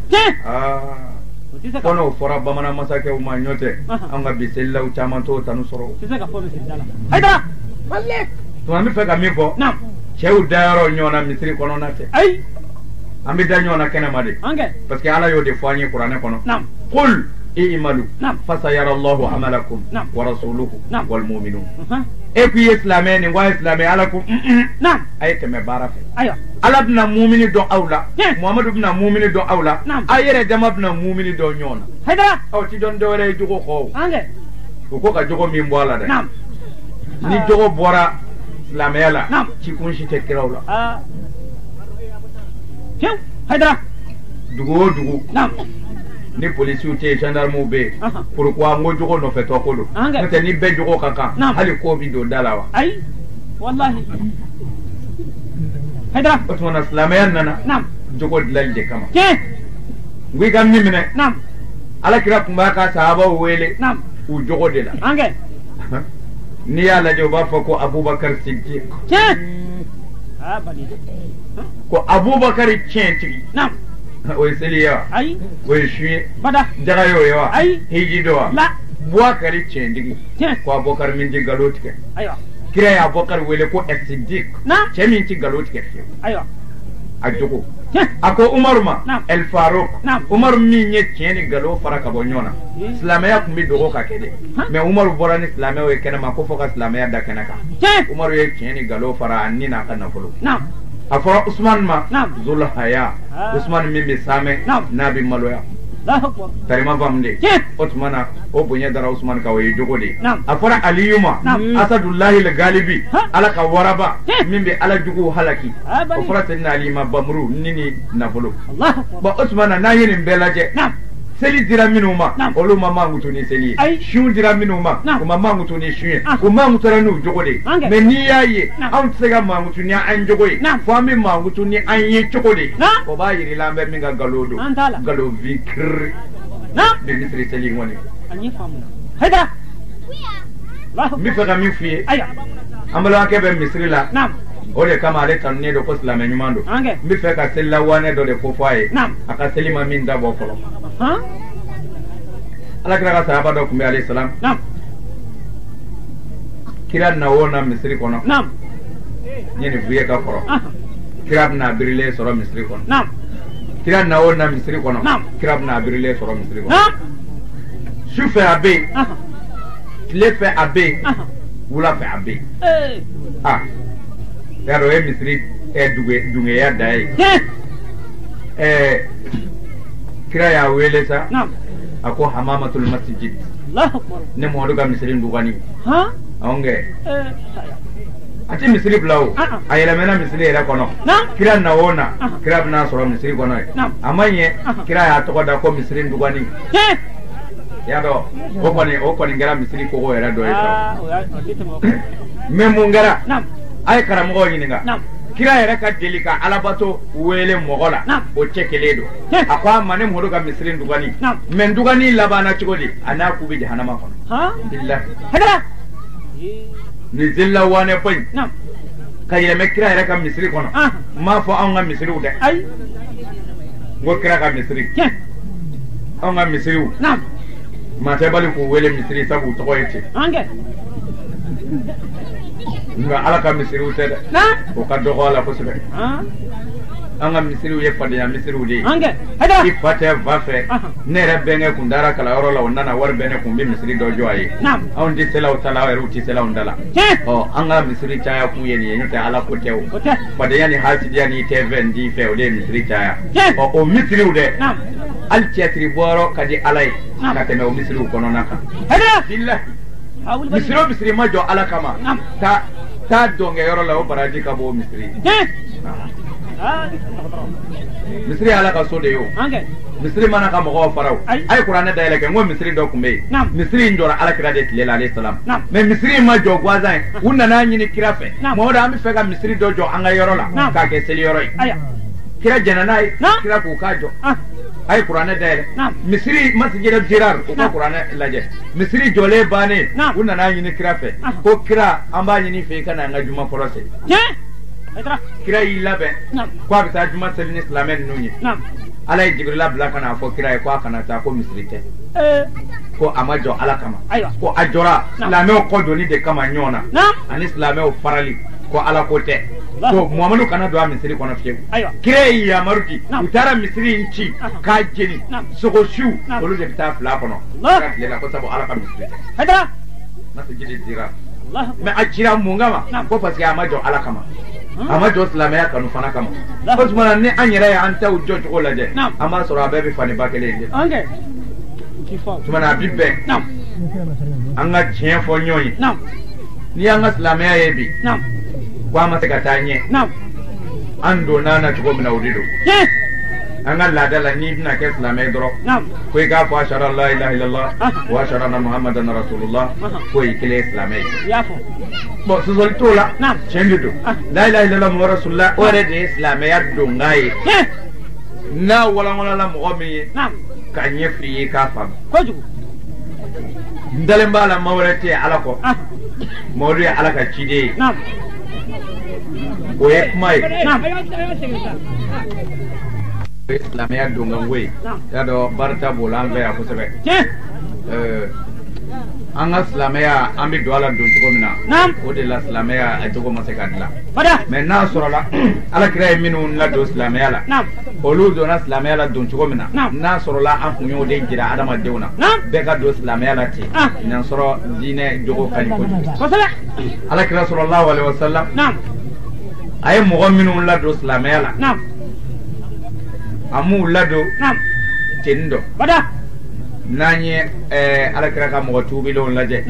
kɔnɔw fɔra bamanan masakɛw ma ɲɔ tɛ an ka bi selilaw caman t'o tanu sɔrɔ tuma n bɛ fɛ ka min fɔ cɛw dayɔrɔ ɲɔgɔn na misiri kɔnɔna tɛ an bɛ da ɲɔgɔn na kɛnɛma de parce que ala y'o de fɔ an ye kuranɛ kɔnɔ qul i'malu fasayara Allahu amalakum wa rasuluhu wal mu'minun e ku ye silamɛ nin ko a ye silamɛ ala ko a ye tɛmɛ baara fɛ ala bɛna mumini dɔn aw la Muhamadu bɛna mumini dɔn aw la a yɛrɛ dama bɛna mumini dɔn ɲɔgɔn na aw ti dɔn dɔwɛrɛ ye jogo kɔ o ko ka jogo min bɔ a la dɛ ni jogo bɔra silamɛya la cikun si tɛ kiraw la dugu o dugu ni polisiw tɛ yen gendarmew bɛ yen pourquoi n ko jogo nɔfɛtɔ ko don n'o tɛ ni bɛɛ jogo ka kan hali ko bɛ don da la wa ayi walahi o tuma na silamɛya nana jogo dilanli de kama n ko i ka min minɛ alakira tun b'a ka sahabaw wele u jogo de la n'i y'a lajɛ u b'a fɔ ko Abubakar Siddiq ko Abubakar tiɲɛtigi o ye seli ye wa o ye su ye jaga ye o ye wa hiji do wa Bubakari tiɲɛtigi ko Abubakar min tɛ nkalon tigɛ kira ye Abubakar wele ko Siddiq cɛ min tɛ nkalon tigɛ fiyewu a jogo a ko Umaru ma El Faruq Umaru min ye tiɲɛ ni nkalon fara ka bɔ ɲɔgɔn na silamɛya tun bɛ dogo ka kɛ dɛ mɛ Umaru bɔra ni silamɛw ye kɛnɛma ko fɔ ka silamɛya da kɛnɛ kan Umaru ye tiɲɛ ni nkalon fara a ni n'a ka nafolo a fɔra Usman ma Zul Haya Usman min bɛ saamɛ n'a bɛ maloya tarima faamu de o tuma na o bonya dara Usman kan o ye jogo de a fɔra Aliyu ma Asadullahi Galibi ala ka waraba min bɛ ala juguw halaki o fɔra Sayyidina Ali ma bamuru ni ni nafolo bon o tuma na n'a ye nin bɛɛ lajɛ seli dira minnu ma olu ma mankutu ni seli ye su dira minnu ma u ma mankutu ni su ye u mankutara n'u jogo de mais n'i y'a ye anw tɛ se ka mankutu ni an jogo ye fo an bɛ mankutu ni an ye cogo de o b'a yir'i la an bɛ min ka nkalon don nkalon vikiri bɛ misiri seli in kɔni n bɛ fɛ ka min f'i ye an balimakɛ bɛ misiri la o de kama ale tanunen don ko silamɛ ɲuman don n bɛ fɛ ka seli lawanɛ dɔ de ko fɔ a ye a ka seli ma min dabɔ fɔlɔ alakira ka sahaba dɔ tun bɛ alayhi salam kira na o na misiri kɔnɔ n ye nin f'i ye ka kɔrɔ kira bɛna birilen sɔrɔ misiri kɔnɔ kira na o na misiri kɔnɔ kira bɛna birilen sɔrɔ misiri kɔnɔ su fɛ a bɛ yen tile fɛ a bɛ yen wula fɛ a bɛ yen ah yàrá o ye misiri dungeya da ye ɛɛ kira y'a wele sa a ko Hamamatul Masjid ne Muhamadu ka misiri dugani ha onge eh ati misiri blawo ayela mena misiri era kono kira na wona kira bna soro misiri kono amanye kira ya to da ko misiri ndugani ya do o koni o koni ngara misiri ko go era do eso memu ngara ay karamo ni nga kira era ka delika alabato wele mogola o chekeledo akwa mane modo ka misiri ndugani men ndugani labana chigodi ana ku bi jahannama kono ha billahi hadara ni zilla wane pai kayele me kira era ka misiri kono ma fo an ga misiri ude ay go kira ka misiri an ga misiri nam ma te bali ko wele misiri sabu to koyete ange nga ala ka misiri ude na ko ka do wala ko sebe ah anga misiri ye fadi ya misiri ude ange hada ifate vafe nere benge kundara kala oro la onana war bene kumbi misiri do joyi nam on di sela utala wa ruti sela undala oh anga misiri chaya ku yeni yeni ta ala ko tew fadi yani hasi yani tv ndi fe ode misiri chaya o o misiri ude nam al chetri boro kadi alai ka teme o misiri ko nonaka hada billahi misiri misiri ma jo ala kama ta ta donge yoro la o baraji ka bo misiri misiri ala ka so de yo misiri mana ka mo faraw ay qur'ana da yele ke ngo misiri do kumbe misiri ndora ala kira de tilela alayhi salam mais misiri ma jo gwazan unna na nyini kirafe mo da mi fega misiri do jo anga yoro la ka ke seli yoro kira jananai kira ko ka jo ay qur'ana da yele misiri masjid dirar ko qur'ana laje misiri jole bane unna na nyini kirafe ko kira amba nyini fe kana nga juma forose kira yi labe ko abita juma selin islamen nunye ala jibril bla kana fo kira ko kana ta ko misrite ko amajo ala kama ko ajora islame ko doni de kama nyona an islame o farali ko ala ko te ko muhammadu kana do misri kono fiye kira yi ya maruti utara misri nchi ka jeni soko shu olu de ta fla kono le la ko sabo ala kama misrite hada masjid dira me ajira mungama ko parce que amajo ala kama ama jo islamaya kanu fana kama ko tuma ne an yɛrɛ an taw jo cogo lajɛ ama sɔrɔ a bɛɛ bɛ fani ba kelen ye okay tuma na bi bɛn an ka tiɲɛ fɔ ɲɔgɔn ye ni an ka silamɛya ye bi ko an ma se ka taa ɲɛ an donna na cogo min na o de don an ka laada la n'i bɛna kɛ silamɛ ye dɔrɔn ko i k'a fɔ ashhadu an la ilaha illallah wa ashhadu anna muhammadan rasulullah ko i kelen ye silamɛ ye bon sosoli t'o la tiɲɛ de don la ilaha illallah muhammadu rasulullah o yɛrɛ de ye silamɛya don ŋa ye n'a walanwalala mɔgɔ min ye ka ɲɛ f'i ye k'a faamu n dalen b'a la ma wɛrɛ tɛ ala kɔ mɔdu ye ala ka ciden ye o ye kuma ye silamɛya don ŋa ye y'a dɔn barita b'o la an fɛ yan kosɛbɛ an ka silamɛya an bɛ don a la don cogo min na o de la silamɛya a cogo ma se ka dilan mais n'a sɔrɔla alakira ye minnu ladon silamɛya la olu donna silamɛya la don cogo min na n'a sɔrɔla an kun y'o de jira adamadenw na bɛɛ ka don silamɛya la ten ɲan sɔrɔ diinɛ jogo ka ɲi kojugu alakira sallallahu alaihi wasallam a ye mɔgɔ minnu ladon silamɛya la a m'u ladon ten dɔ n'an ye alakira ka mɔgɔ tuubilenw lajɛ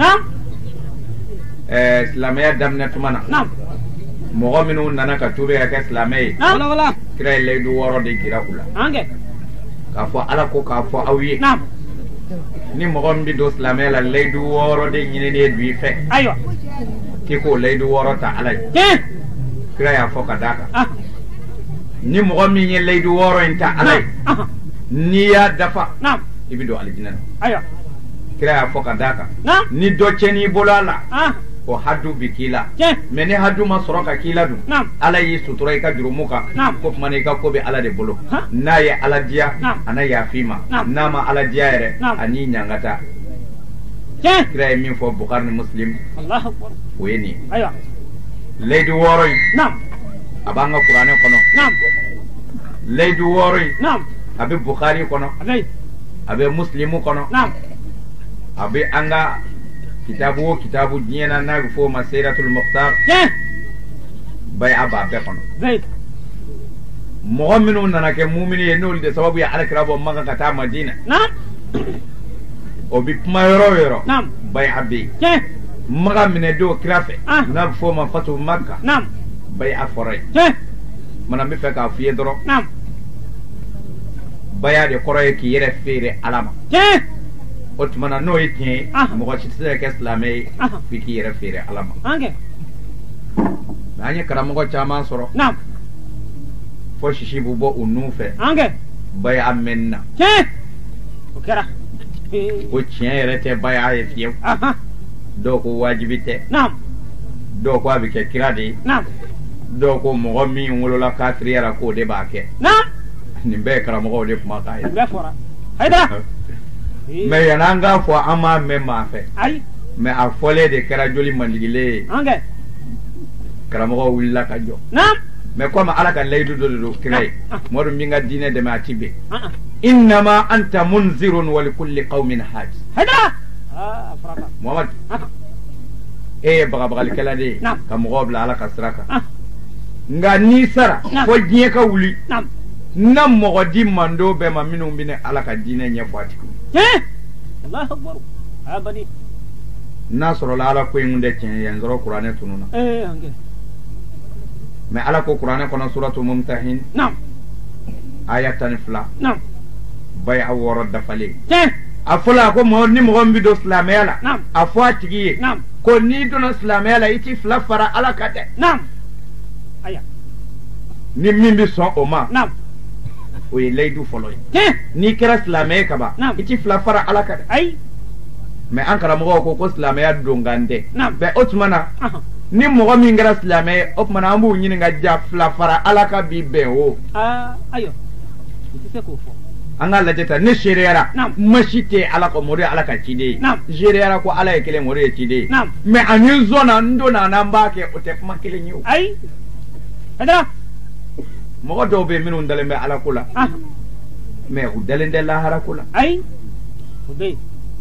silamɛya daminɛ tuma na mɔgɔ minnu nana ka tuube ka kɛ silamɛ ye kira ye layidu wɔɔrɔ de jira u la k'a fɔ ala ko k'a fɔ aw ye ni mɔgɔ min bɛ don silamɛya la layidu wɔɔrɔ de ɲininen don i fɛ k'i k'o layidu wɔɔrɔ ta ala ye kira y'a fɔ ka d'a kan ni mɔgɔ min ye layidu wɔɔrɔ in ta ala ye n'i y'a dafa i bɛ don alijinɛ na kira y'a fɔ ka d'a kan ni dɔ tiɲɛn'i bolo a la o hadu bi k'i la mais ni hadu ma sɔrɔ ka k'i la dun ala y'i sutura i ka jurumu kan ko tuma i ka ko bɛ ala de bolo n'a ye ala diya a na yafi ma n'a ma ala diya yɛrɛ a n'i ɲangata kira ye min fɔ Bukhari ni Muslim o ye nin ye layidu wɔɔrɔ in a b'an ka kuranɛ kɔnɔ layidu wɔɔrɔ in a bɛ Bukhari kɔnɔ a bɛ Muslimu kɔnɔ a bɛ an ka kitabu o kitabu diɲɛ na n'a bɛ fɔ o ma Siratul Mukhtar bai a b'a bɛɛ kɔnɔ mɔgɔ minnu nana kɛ mumini ye n'olu de sababu ye alakira bɔ Maka ka taa Madina o bɛ kuma yɔrɔ o yɔrɔ bai a bɛ yen maga mine do kirafe na fo ma fatu makka nam bay afore eh mana mi fe ka fiye doro nam baya de koroye ki yere fere alama eh otmana no yiti mo ko ci se ke islamé fi ki yere fere alama ange nanye karamo ko chama soro nam fo shishi bu bo unu fe ange bay amenna eh o kera ko tien yere te bay ay fiye aha do ko wajibite nam do ko abi ke kirade nam do ko mo mi wolola quatrième ko de ba ke nam ni be karamo ko de kuma kai be fora hayda mais yananga fo ama me ma fe ay mais a folé de kera joli mandigile ange karamo ko willa ka jo nam mais comme ala ka laydu do do kray modu mi nga dine de ma tibe ah innama anta munzirun wa likulli qaumin haj hayda ah afrata muhammad e baga baga kala de Nam. ka mo bla ala ka sraka ah nga ni sara Nam. fo jie ka wuli nam nam mo di mando be ma minu bine ala ka dine nya fatiku eh Allahu akbar abadi nasoro la ala ko ngunde chen yan zoro qur'ane tununa eh ange mais ala ko qur'ane kono suratul mumtahin nam ayatan fla nam bay aworo dafale eh afula ko mo ni mo mbi do islamela Nam. afwa tigi nam ko ni do islamela iti fla fara ala kate nam aya ni mimbi son oma nam o ye laydu folo eh ni kera islamé kaba Nam. iti fla fara ala kate ay mais an kara mo ko ko islamé do ngande Nam. be otmana ah ni mo mi ngara islamé otmana ambu nyini nga ja fla fara ala ka bi be o ah ayo ite ko fo anga la jeta ni sheriara Nam. mashite ala ko mori ala ka chide Nam. sheriara ko ala e kele mori e chide Nam. mais ani zona ndo na namba ke o te kuma kele nyu ay hayda mo do be minu ndale me ala kula ah mais u dale ndela hara kula ay obe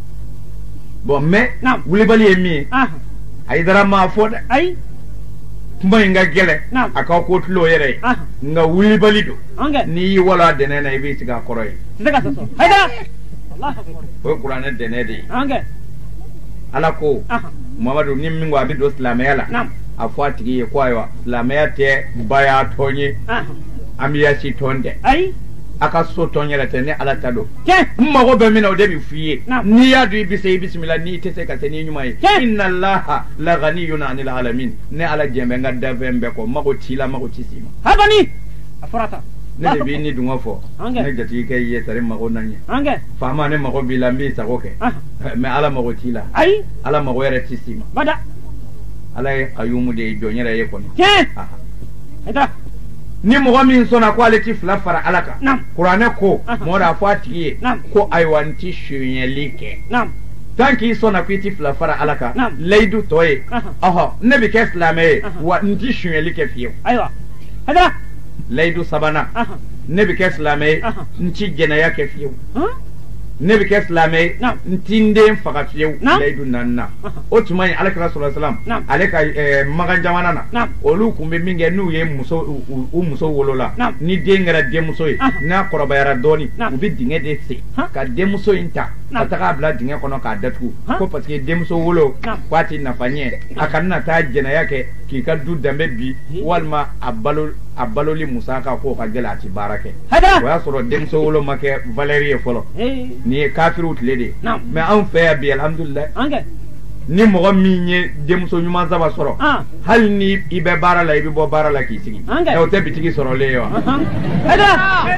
bon mais Nam. wuli bali e mi ah ay dara ma foda ay kuma nga gele Nam. aka ko tulo yere ah nga wuli bali do ange ni wala dene na ibi siga koroy daga so hayda Allahu akbar o qur'ane dene de ange ala ko ah muhammadu ni mingo abi do islamela nam afwa tigi ko ayo islamela te baya tonyi ah amiya si tonde ay aka so tonyela te ne ala tado ke mago be mina o de bi fiye Nam. ni ya du bi sey bismillah ni te se ka te ni nyuma yi Ke. inna allaha la ghaniyun anil alamin ne ala jembe nga davembe ko mago tila mago tisima habani afrata ne de bi ni dungo fo Ange. ne jati ke ye tare mago nanye ange fama ne mago bi lambi sa ko ke ah me ala mago tila ay ala mago yere tisima bada ala ye qayumu de jonyere ye kono ke aha hayda ni mɔgɔ min sɔnna ko ale ti fila fara ala kan Nam. kuranɛ ko Aha. mɔgɔ da fɔ a tigi ye Nam. ko ayiwa n ti sonyɛli kɛ nam tant k'i sɔnna ko i ti fila fara ala kan Nam. layidu tɔ ye Aha. ɔhɔ ne bɛ kɛ silamɛ ye Aha. wa n ti sonyɛli kɛ fiyewu aywa hayda layidu sabanan ah ne bɛ kɛ silamɛ ye Aha. n ti jɛnɛya kɛ fiyewu huh ne bɛ kɛ silamɛ ye Nam. n ti n den faga fiyewu Nam. layidu naaninan Aha. o tuma yen alakira sɔrɔ salam Nam. ale ka ɛɛ magan jamana na Nam. olu kun bɛ min kɛ n'u ye muso u- u u muso wolola Nam. ni den kɛra denmuso ye Aha. n'a kɔrɔbayara dɔɔni Nam. u bɛ dingɛ de sen Ha. ka denmuso in ta ka Nam. taga a bila dingɛ kɔnɔ k'a datugu Ha. ko parce que denmuso wolo Nam. k'a ti nafa ɲɛ a kana taa jɛnɛya kɛ k'i ka du danbe bi Hi. walima a balo a baloli musaka k'o ka gɛlɛ a ti baara kɛ o hayda y'a sɔrɔ denmuso wolo ma kɛ valeur ye fɔlɔ eh nin ye kafiriw tile de ye Nam. mais anw fɛ yan bi alhamdulilayi ange ni mɔgɔ min ye denmuso ɲuman saba sɔrɔ ah hali ni i bɛ baara la i bɛ bɔ baara la k'i sigi Ange. ɛ o tɛ bitigi sɔrɔlen ye wa aha hayda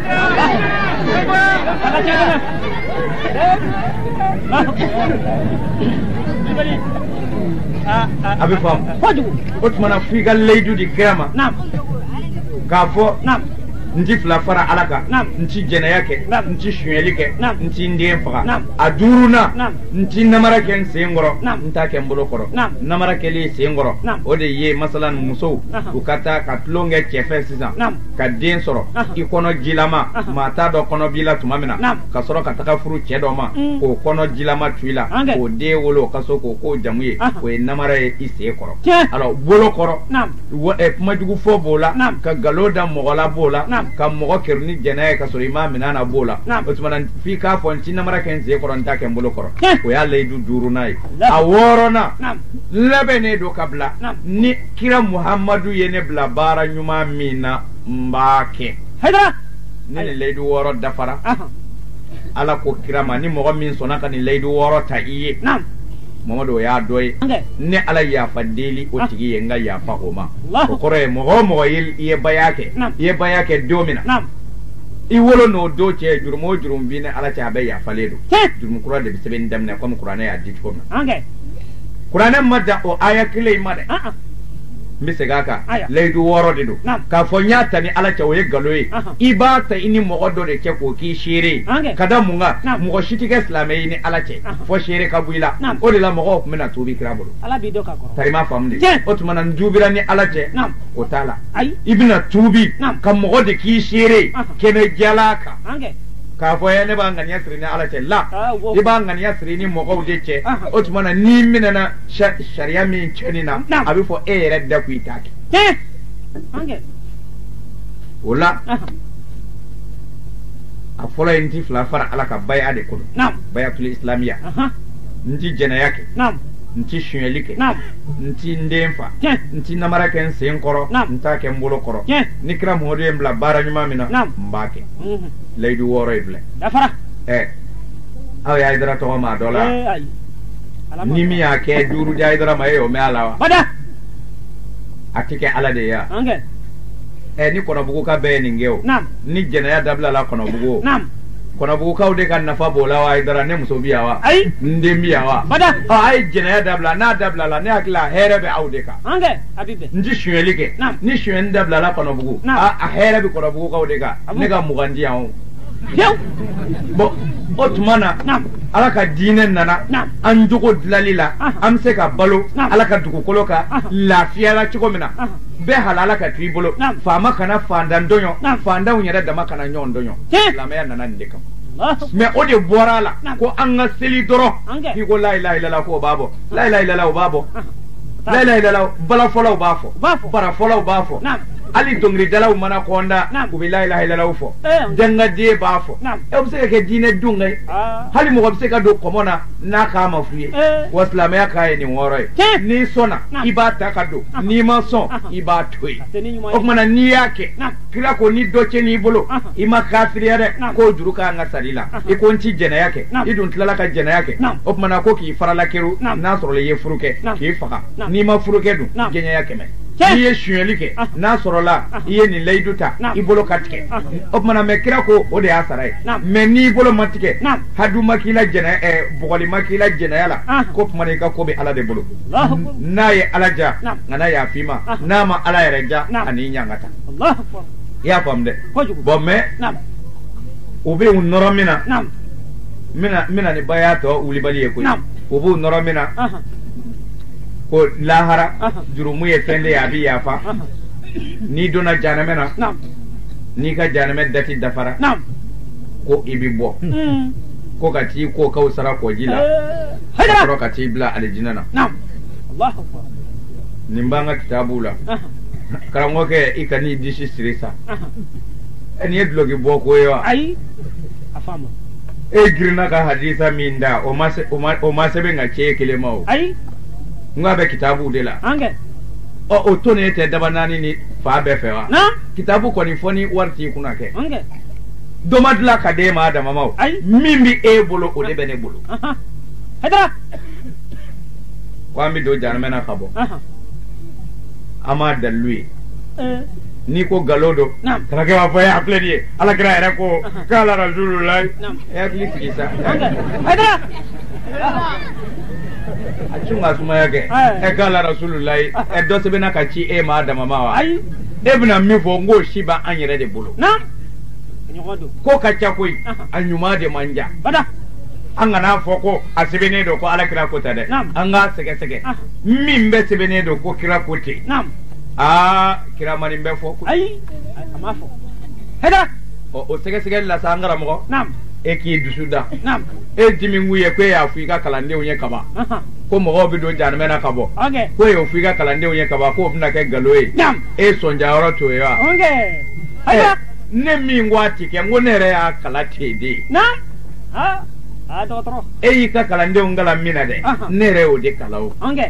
ala chegana ah a bɛ faamu kojugu o tuma na f'i ka layidu di kira ma nam k'a fɔ nam n ti fila fara ala kan Nam. n ti jɛnɛya kɛ Nam. n ti sonyɛli kɛ Nam. n ti n den faga Nam. a duurunan Nam. n ti namara kɛ n sen kɔrɔ Nam. n t'a kɛ n bolo kɔrɔ Nam. namara kɛlen sen kɔrɔ Nam. o de ye masalan musow Aha. u ka taa ka tulon kɛ cɛfɛ sisan Nam. ka den sɔrɔ Aha. i kɔnɔ jilama Aha. maa t'a dɔn kɔnɔ b'i la tuma min na Nam. ka sɔrɔ ka taga furu cɛ dɔ ma Mm. k'o kɔnɔ jilama tu i la Ange. k'o den wolo ka so k'o k'o jamu ye Aha. o ye namara ye i sen kɔrɔ Tiɲɛ. alors bolo kɔrɔ nam wa- eh, kuma jugu fɔ b'o la Nam. ka nkalon da mɔgɔ la b'o la Nam. ka mogo kerni jana ka so imam nana bola otuma fi ka fonti na mara ken ze koronta ken bolo koro o ya leidu duru nai a worona labene do kabla ni kira muhammadu yene bla bara nyuma mina mbake haydara ni leidu woro dafara ala ko kirama ni mogo min sona kan leidu woro ta iye nam Momodo ya doy ne ala ya fadeli o tigi yenga ya fa homa ko kore mogo mogo yil ye bayake ye bayake domina i wolo no do che jurmo jurum bine ala cha be ya faledo jurum kura de seben damne comme qur'ana ya dit ko okay qur'ana madda o aya kile made misegaka leidu woro de do ka fonya tani ala cha o ye galoye iba ta ini mogo do de che ko ki shire kada munga mogo shitike islamai ni ala che fo shire ka buila o de la mogo mena tubi krabolo ala bido ka ko tarima famde o tuma nan jubira ni ala che o tala ibna tubi ka mogo de ki shire kene jalaka ka fo ya ne ba ngani asri ni ala ce la di ba ngani asri ni mo ko de ce o tuma na ni minana sharia min cheni na abi fo e red da ku itaki eh ange wala a fola inti fla fara ala ka bay ade ko nam bayatul islamiyya nti jena yake nam nti shuyelike nam nti ndemfa nti namara ken sen koro nta ken bolo koro ni kra mo de mbla bara nyuma mina mbake leidu woro ible dafara eh aw ya idara to ma dola eh ay ni mi ya ke duru ja idara ma yo me alawa bada atike ala de ya ange eh ni kono bugu ka be ni ngeo ni jena ya dabla la kono bugu nam kono bugu ka de kan nafa bola wa idara ne muso biyawa ay ndem biyawa bada ay jena ya dabla na dabla la ne akla herebe awde ka ange abibe ndi shuyelike ni shuyen dabla la kono bugu a a herebe kono bugu ka de ka ne ga mugandi yawo yow bo otmana ala ka dine nana an jogo dilalila am se ka balo ala ka dugukolo ka lafiya la cogo mina be halala ka tri bolo fama kana fanda ndonyo fanda unyere dama kana nyon ndonyo lamaya nana ndeka me o de bora la ko an ga seli doro ki ko la ilaha illallah ko babo la ilaha illallah babo la ilaha illallah bala fola bafo bara fola bafo ali dongri dalaw mana konda ku bi la ilaha illallah fo janga de bafo e o se ke dine dungay hali mo se ka do komona na ka ma fuye waslama ya kai ni woroy ni sona ibata ka do ni ma son iba toy o mana ni yake kila ko ni doche ni bolo ima kafiriyare ko juru ka nga salila e ko nti jena yake idun tlala ka jena yake o mana ko ki farala keru na soro le ye furuke ki faka ni ma furuke du jenya yake me ni ye shuyelike na soro la iye ni leiduta ibolo katike o mana me kira ko o de asarai me ni bolo matike hadu makila jena e bogoli makila jena yala ko mana ka ko be ala de bolo na ye alaja ngana ya fima na ma ala ya reja ani nyangata Allah akbar ya famde bomme ube un noromina mina mina ni bayato uli bali ko ubu noromina ko lahara jurumu ye fende ya bi ya fa ni dona janamena ni ka janame dati dafara ko ibi bo ko ka ti ko kausara ko jila ko ka ti bla aljinana Allah akbar nimbanga kitabula karango ke ikani dishi sirisa eni edlogi boko yo ai afama e girna ka hadisa minda o mase o mase be ngache kele mawo ai ngabe kitabu de la ange o o tone te dabanani ni fa be fewa na kitabu ko ni foni warti kuna ke ange domadla ka de ma da mamawo ai mimbi e bolo o de bene bolo hada kwambi do janmena khabo ama dalui ni ko galodo kana ke wa fa appelé ni ala gra era ko kala rasulullah ya kliki sa ada achunga suma yake e kala rasulullah e do sebena ka ci e ma da mamawa ai ebna mi fo ngo shiba anyere de bolo na ko ka cha koi anyuma de manja bada an gana fo ko asibene do ko ala kira ko tade an ga sege sege min be sebene do ko kira ko te ah kira mani be fo ko ai amafo heda o o sege sege la sangara mo nam e ki dusuda nam e dimi nguye ko ya afrika kalande onye kaba ko mo obi do jan mena kabo okay ko yo afrika kalande onye kaba ko funa ke galoe nam e sonja oro to ya okay heda ne min waati kɛ ngo ne yɛrɛ y'a kala ten de na ha ha dɔgɔtɔrɔ e y'i ka kalandenw kalan min na dɛ ne yɛrɛ y'o de kalan o an kɛ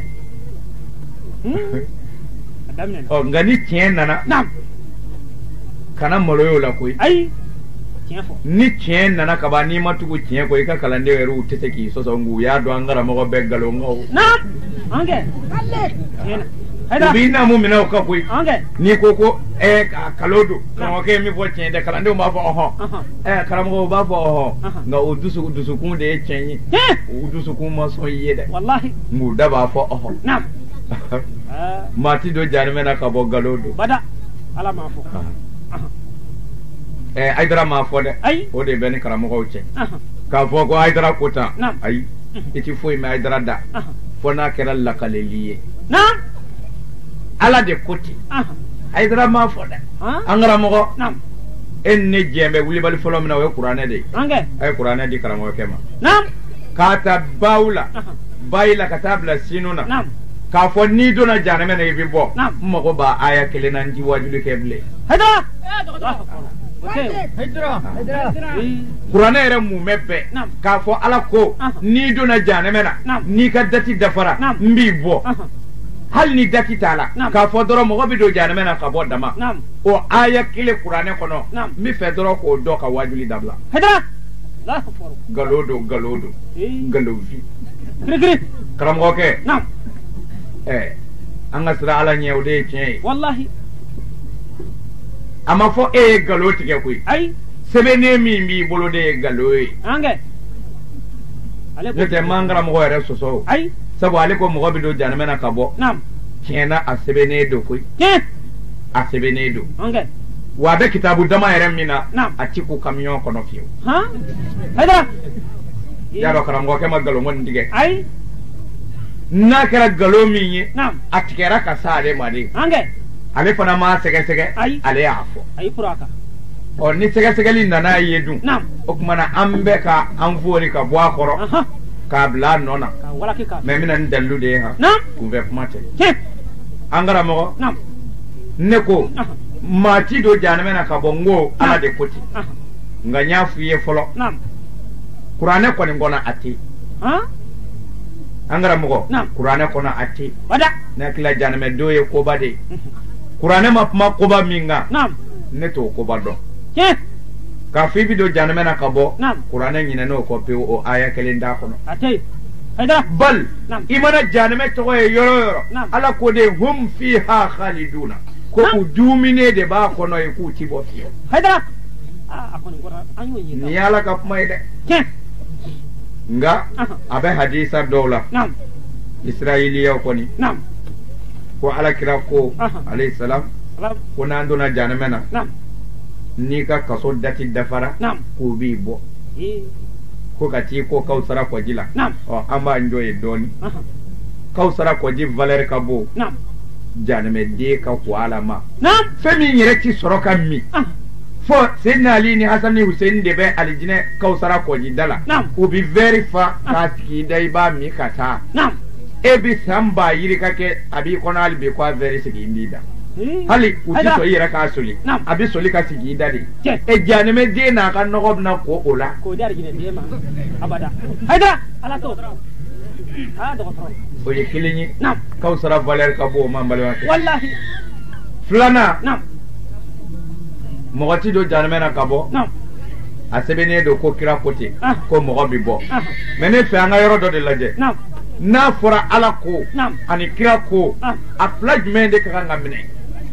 a daminɛ ɔ nka ni tiɲɛ nana na kana maloyo la koyi ayi tiɲɛ fɔ ni tiɲɛ nana kaban n'i ma tugu tiɲɛ kɔ i ka kalandenw yɛrɛ u tɛ se k'i sɔsɔ nka u y'a dɔn an karamɔgɔ bɛɛ nkalon kan o na an kɛ tiɲɛ na u b'i namu minɛ o kan koyi an kɛ n'i ko ko ɛɛ kalo don karamɔgɔkɛ ye min fɔ tiɲɛ tɛ kalandenw b'a fɔ ɔhɔn ɛɛ karamɔgɔ b'a fɔ ɔhɔn nka o dusu dusukun de ye tiɲɛ ye o dusukun ma sɔn i ye dɛ walahi nka u da b'a fɔ ɔhɔn na maa ti don jaanimɛ na ka bɔ nkalon don bada ala m'a fɔ ɛɛ ayidara m'a fɔ dɛ ayi o de bɛ ni karamɔgɔw cɛ k'a fɔ ko ayidara ko tan ayi i ti foyi mɛn ayidara da fo n'a kɛra lakaleli ye na ala de ko ten ayidara m'a fɔ dɛ an karamɔgɔ e ni ne jɛn bɛ wulibali fɔlɔ min na o ye kuranɛ de ye a ye kuranɛ di karamɔgɔkɛ ma k'a ta baw la bayi la ka taa bila sinu na k'a fɔ n'i donna jahanɛmɛ na i bɛ bɔ n mago b'a aya kelen na n ti wajuli kɛ bilen kuranɛ yɛrɛ mun bɛ bɛɛ k'a fɔ ala ko n'i donna jahanɛmɛ na n'i ka dati dafara n b'i bɔ hali ni dati t'a la k'a fɔ dɔrɔn mɔgɔ bɛ don jahanɛmɛ na ka bɔ dama o aya kelen kuranɛ kɔnɔ n bɛ fɛ dɔrɔn k'o dɔn ka wajuli dabila nkalon don nkalon don nkalonfin karamɔgɔkɛ ɛɛ an ka sira ala ɲɛ o de ye tiɲɛ ye walahi a ma fɔ e ye nkalon tigɛ koyi ayi sɛbɛnnen min b'i bolo de ye nkalon ye an kɛ n'o tɛ m'an karamɔgɔ yɛrɛ sɔsɔ o ayi sabu ale ko mɔgɔ bɛ don jahanɛmɛ na ka bɔ tiɲɛ na a sɛbɛnnen don koyi a sɛbɛnnen don an kɛ wa a bɛ kitabu dama yɛrɛ min na a ti ko kamiyɔn kɔnɔ fiyewu y'a dɔn karamɔgɔkɛ ma nkalon kɔni tigɛ ayi n'a kɛra nkalon min ye a tigɛra ka sa ale ma de ale fana m'a sɛgɛsɛgɛ ale y'a fɔ ɔ ni sɛgɛsɛgɛli nana ye dun o tuma na an bɛ ka an fori ka bɔ a kɔrɔ k'a bila a nɔ na mɛ n bɛna ni dalilu de ye han kun bɛ kuma tɛ an karamɔgɔ ne ko maa ti don jahanɛmɛ na ka bɔ n ko ala de ko ten nka n y'a f'i ye fɔlɔ kuranɛ kɔni kɔnɔ a tɛ an karamɔgɔ kuranɛ kɔnɔ a tɛ ne hakili jahanɛmɛ don ye koba de ye kuranɛ ma kuma koba min kan ne t'o koba dɔn k'a fɔ i bɛ don jahanɛmɛ na ka bɔ kuranɛ ɲinɛn'o kɔ pewu o aya kelen t'a kɔnɔ bal i mana jahanɛmɛ tɔgɔ ye yɔrɔ o yɔrɔ ala ko de hum fiha khaliduna ko u duminen de b'a kɔnɔ ye k'u ti bɔ fiyewu nin ye ala ka kuma ye dɛ nga a bɛ hadisa dɔw la israiliyaw kɔni ko alakira ko alayhi salam ko n'an donna jahanɛmɛ na n'i ka kaso dati dafara k'o b'i bɔ ko ka t'i ko kawusara kɔji la ɔ an b'a jɔ ye dɔɔni kawusara kɔji valeur ka bon jahanɛmɛden ka ko ala ma fɛn min yɛrɛ ti sɔrɔ ka min fo Seydina Ali ni Hasan ni Huseyin de bɛ alijinɛ kawusara kɔji da la u bi verre fa k'a sigi da i b'a min ka taa e bi san ba yiri ka kɛ a b'i kɔnɔ hali bi ko a verre sigi n b'i da hali u ti sɔn i yɛrɛ k'a soli a bɛ soli ka sigi i da de e jahanɛmɛden n'a ka nɔgɔ bɛna ko o la o ye kelen ye kawusara valeur ka bon o man balimakɛ filanan mɔgɔ ti don jahanɛmɛ na ka bɔ a sɛbɛnnen don ko kira ko ten ko mɔgɔ bi bɔ mɛ ne fɛ an ka yɔrɔ dɔ de lajɛ n'a fɔra ala ko ani kira ko a fila jumɛn de ka kan ka minɛ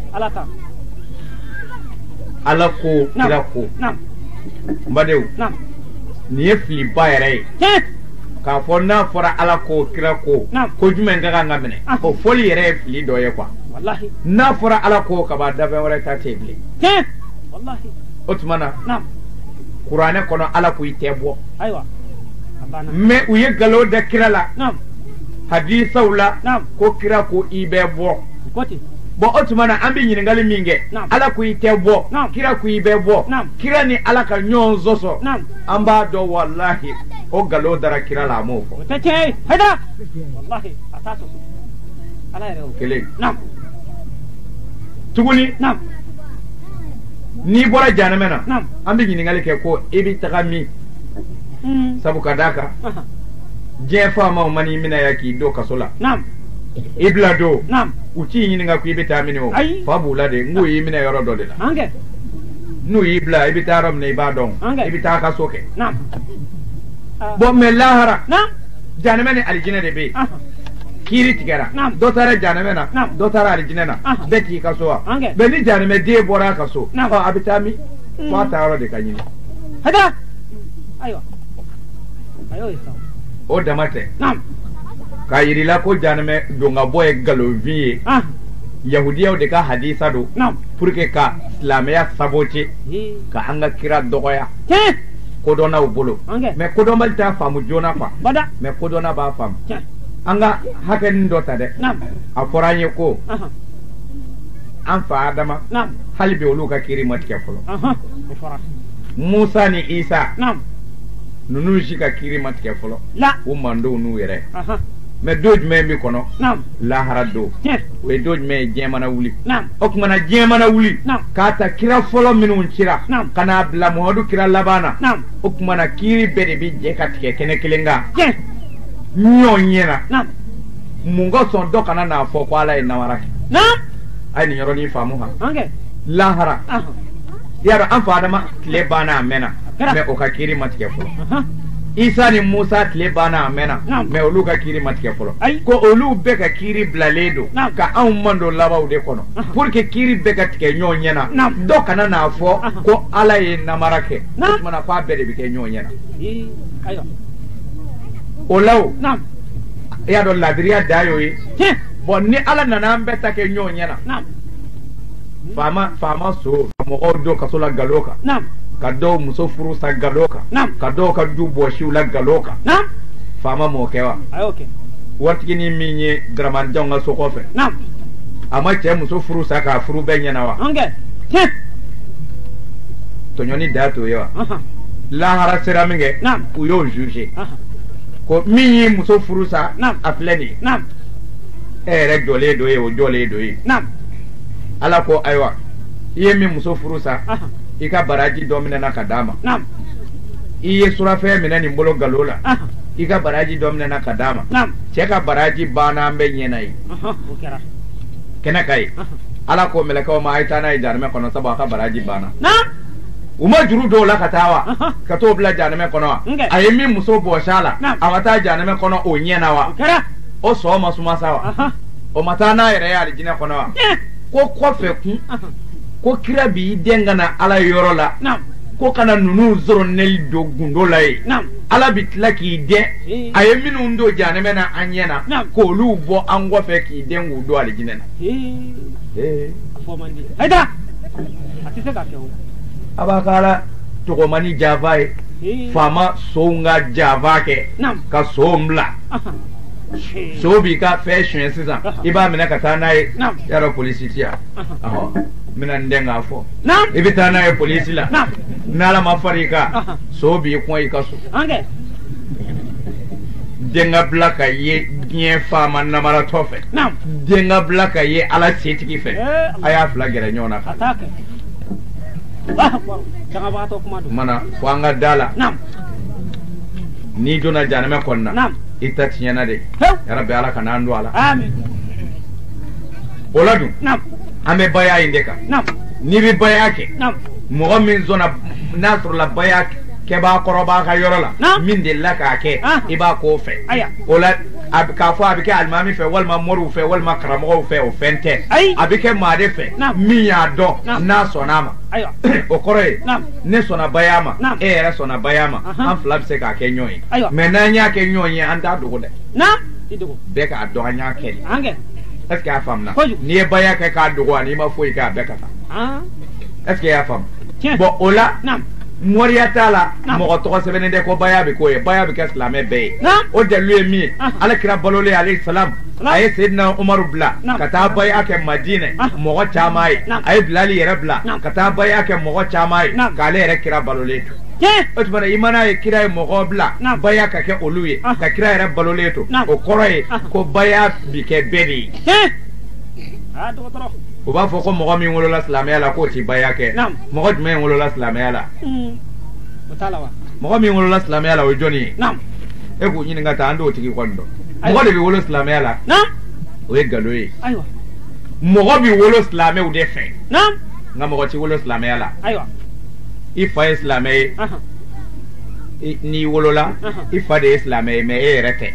ala ko kira ko n badenw nin ye filiba yɛrɛ ye k'a fɔ n'a fɔra ala ko kira ko ko jumɛn ka kan ka minɛ o fɔli yɛrɛ ye fili dɔ ye kuwa n'a fɔra ala ko kaba dabɛn wɛrɛ ta tɛ bilen o tuma na kuranɛ kɔnɔ ala ko i tɛ bɔ mɛ u ye nkalon da kira la hadisaw la ko kira ko i bɛ bɔ bɔn o tuma na an bɛ ɲininkali min kɛ ala ko i tɛ bɔ kira ko i bɛ bɔ kira ni ala ka ɲɔgɔn sɔsɔ an b'a dɔn walahi o nkalon dara kira la a m'o fɔ kelen tuguni ni bora janame na an bɛ ɲininkali kɛ ko i bɛ taga min sabu ka d'a kan diɲɛ faamaw ma n'i minɛ ya k'i don kaso la i bila don u t'i ɲininka ko i bɛ taa min o fa b'u la de n ko y'i minɛ yɔrɔ dɔ de la n'u y'i bila i bɛ taa yɔrɔ min na i b'a dɔn i bɛ taa kaso kɛ bon mais lahara janame ni alijinɛ de bɛ yen kiiri tigɛra dɔ taara janame na dɔ taara alijinɛ na bɛɛ k'i kaso wa mais ni janame den bɔra a kaso a bɛ taa min f'a taa yɔrɔ de ka ɲini o dama tɛ k'a yirila ko janame don ka bɔ ye nkalonfin ye yahudiyaw de ka hadisa don pour que ka silamɛya sabote ka an ka kira dɔgɔya kodɔnnaw bolo mais kodɔnbali t'a faamu joona quoi mais kodɔnna b'a faamu an ka hakɛ nin dɔ ta dɛ a fɔra an ye ko an fa adama hali bi olu ka kiri ma tigɛ fɔlɔ musa ni isa ninnu si ka kiri ma tigɛ fɔlɔ u mandenw n'u yɛrɛ mais don jumɛn bɛ kɔnɔ lahara don o ye don jumɛn ye diɲɛ mana wuli o tuma na diɲɛ mana wuli k'a ta kira fɔlɔ minnu cira ka n'a bila muhamadu kira laban na o tuma na kiri bɛɛ de bɛ jɛ ka tigɛ kɛnɛ kelen kan ɲɔ ɲɛna mun ka sɔn dɔ kana n'a fɔ ko ala ye namara kɛ a ye nin yɔrɔnin faamu ha lahara yara an fa adama tile banna a mɛnna mais o ka kiri ma tigɛ fɔlɔ isa ni musa tile banna a mɛnna mais olu ka kiri ma tigɛ fɔlɔ ko olu bɛɛ ka kiri bilalen don ka anw man don labanw de kɔnɔ pour que kiri bɛɛ ka tigɛ ɲɔgɔn ɲɛna dɔ kana n'a fɔ ko ala ye namara kɛ o tuma na k'a bɛɛ de bɛ kɛ ɲɔgɔn ɲɛna o la o i y'a dɔn ladiriya da y'o ye bon ni ala nana an bɛɛ ta kɛ ɲɔgɔn ɲɛna faama faama so ka mɔgɔw don kaso la nkalon kan ka dɔw muso furu sa nkalon kan ka dɔw ka du bɔsiw la nkalon kan faama m'o kɛ wa waritigi min ye daramanjanw ka so kɔfɛ a ma cɛ muso furu sa k'a furu bɛɛ ɲɛna wa tɔɲɔni da t'o ye wa lahara sera min kɛ u y'o juge ko min ye muso furu sa a filɛ nin ye e yɛrɛ jɔlen dɔ ye o jɔlen dɔ ye ala ko ayiwa i ye min muso furu sa i ka baraji dɔ minɛna ka d'a ma i ye surafɛn minɛ nin bolo nkalon la i ka baraji dɔ minɛna ka d'a ma cɛ ka baraji banna an bɛ ɲɛna ye kɛnɛ ka ye ala ko mɛlɛkɛw ma a ye taa n'a ye jahanɛmɛ kɔnɔ sabu a ka baraji banna u ma juru dɔw la ka taa wa ka t'o bila jahanɛmɛ kɔnɔ wa a ye min muso bɔsi a la a ma taa jahanɛmɛ kɔnɔ o ɲɛna wa o sɔn ma suma sa wa o ma taa n'a yɛrɛ ye alijinɛ kɔnɔ wa ko kɔfɛ kun ko kira b'i den ka na ala yɔrɔ la ko kana ninnu zɔrɔnɛli don gundo la ye ala bi tila k'i den a ye minnu don jahanɛmɛ na an ɲɛ na k'olu bɔ an kɔfɛ k'i den k'u don alijinɛ na a b'a ka ala tɔgɔmani jafa ye faama sow ka jafa kɛ ka sow bila so b'i ka fɛn suɲɛ sisan i b'a minɛ ka taa n'a ye yarɔ polisi ti yan ɔhɔ n bɛna n den k'a fɔ i bɛ taa n'a ye polisi la n'ala ma fara i kan so b'i kɔn i ka so den ka bila ka ye diɲɛ faama namaratɔ fɛ den ka bila ka ye ala setigi fɛ a y'a fila gɛrɛ ɲɔgɔn na kan mana fo an ka da la n'i donna jahanɛmɛ kɔnɔna i ta tiɲɛna de yarabi ala ka n'an don a la o la dun an bɛ baya in de kan n'i bɛ baya kɛ mɔgɔ min sɔnna n'a sɔrɔla baya kɛbaa kɔrɔbaa ka yɔrɔ la min delila k'a kɛ i b'a k'o fɛ o la k'a fɔ a bɛ kɛ alimami fɛ walima moriw fɛ walima karamɔgɔw fɛ o fɛn tɛ a bɛ kɛ maa de fɛ min y'a dɔn n'a sɔnna a ma o kɔrɔ ye ne sɔnna baya ma e yɛrɛ sɔnna baya ma an fila bɛ se k'a kɛ ɲɔgɔn ye mɛ n'an y'a kɛ ɲɔgɔn ye an t'a dogo dɛ bɛɛ k'a dɔn an y'a kɛ de est ce que y'a faamuna n'i ye baya kɛ k'a dogo ani i ma foyi kɛ a bɛɛ ka taa est ce que y'a faamu bɔn o la moriya t'a la mɔgɔ tɔgɔ sɛbɛnnen tɛ ko baya bɛ k'o ye baya bɛ kɛ silamɛ bɛɛ ye o dalilu ye min ye ala kira balolen alayhi salam a ye seyidina umaru bila ka taa baya kɛ madinɛ mɔgɔ caman ye a ye bilali yɛrɛ bila ka taa baya kɛ mɔgɔ caman ye k'ale yɛrɛ kira balolen to o tuma na i mana ye kira ye mɔgɔ bila baya ka kɛ olu ye ka kira yɛrɛ balolen to o kɔrɔ ye ko baya bi kɛ bɛɛ de ye o b'a fɔ ko mɔgɔ min wolola silamɛya la k'o ti baya kɛ mɔgɔ jumɛn wolola silamɛya la o t'a la wa mɔgɔ min wolola silamɛya la o ye jɔnni ye e k'o ɲininka ta an t'o tigi kɔni dɔn mɔgɔ de bɛ wolo silamɛya la o ye nkalon ye mɔgɔ bɛ wolo silamɛw de fɛ nka mɔgɔ ti wolo silamɛya la i fa ye silamɛ ye n'i wolola i fa de ye silamɛ ye mais e yɛrɛ tɛ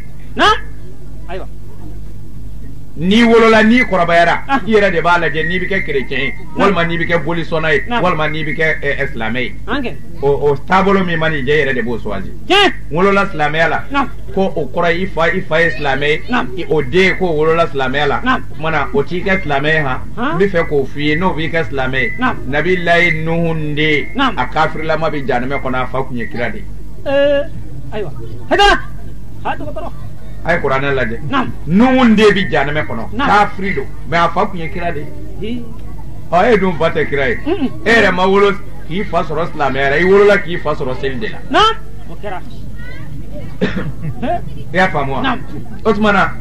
n'i wolola n'i kɔrɔbayara i yɛrɛ de b'a lajɛ n'i bɛ kɛ kerecɛn ye walima n'i bɛ kɛ bolisɔnna ye walima n'i bɛ kɛ silamɛ ye o taabolo min ma n'i jɛ i yɛrɛ de b'o suganti wolola silamɛya la ko o kɔrɔ ye i fa i fa ye silamɛ ye o den k'o wolola silamɛya la o kumana o t'i kɛ silamɛ ye han n bɛ fɛ k'o f'i ye n'o b'i kɛ silamɛ ye nabilayi nuhu den a kafirilama bɛ jahanama kɔnɔ a fa tun ye kira de ye ayiwa hada ha dɔgɔtɔrɔ a ye kuranɛ lajɛ nuhu den bɛ jahanama kɔnɔ kafiri don mais a fa tun ye kira de ye ɔ e dun fa tɛ kira ye e yɛrɛ ma wolo k'i fa sɔrɔ silamɛya la i wolola k'i fa sɔrɔ seli de la o kɛra i y'a faamu wa o tuma na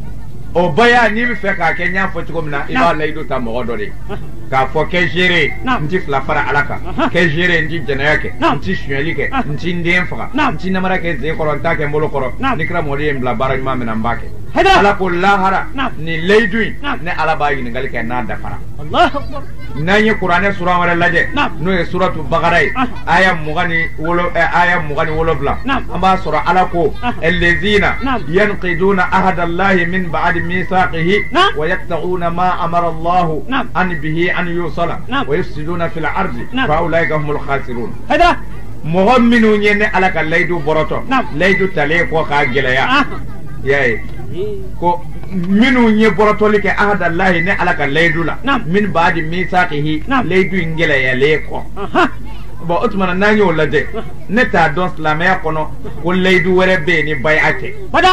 o baya n'i bɛ fɛ k'a kɛ n y'a fɔ cogo min na i b'a layidu ta mɔgɔ dɔ de k'a fɔ kɛ géré n ti fila fara ala kan kɛ géré n ti jɛnɛya kɛ n ti sonyɛli kɛ n ti n den faga n ti namara kɛ sen kɔrɔ n t'a kɛ n bolo kɔrɔ ni kira mɔden ye n bila baara ɲuman min na n b'a kɛ ala ko lahara nin layidu in ne ala b'a ɲininkali kɛ n'a dafara n'an ye kuranɛ sura wɛrɛ lajɛ n'o ye suratu bakara ye aya mugan ni wolo aya mugan ni wolonwula an b'a sɔrɔ ala ko allazina yanqiduna ahadallahi min ba'di mithaqihi wa yaqta'una ma amara allahu an bihi an yusala wa yufsiduna fil ardi fa ulaika humul khasirun mɔgɔ minnu ye ne ala ka layidu bɔrɔtɔ layidu talen kɔ k'a gɛlɛya y'a ye ko minnu ye bɔrɔtɔli kɛ ahadallahi ne ala ka layidu la min ba'di mithaqihi layidu in gɛlɛyalen kɔ bon o tuma na n'an y'o lajɛ ne t'a dɔn silamɛya kɔnɔ ko layidu wɛrɛ bɛ yen ni baya tɛ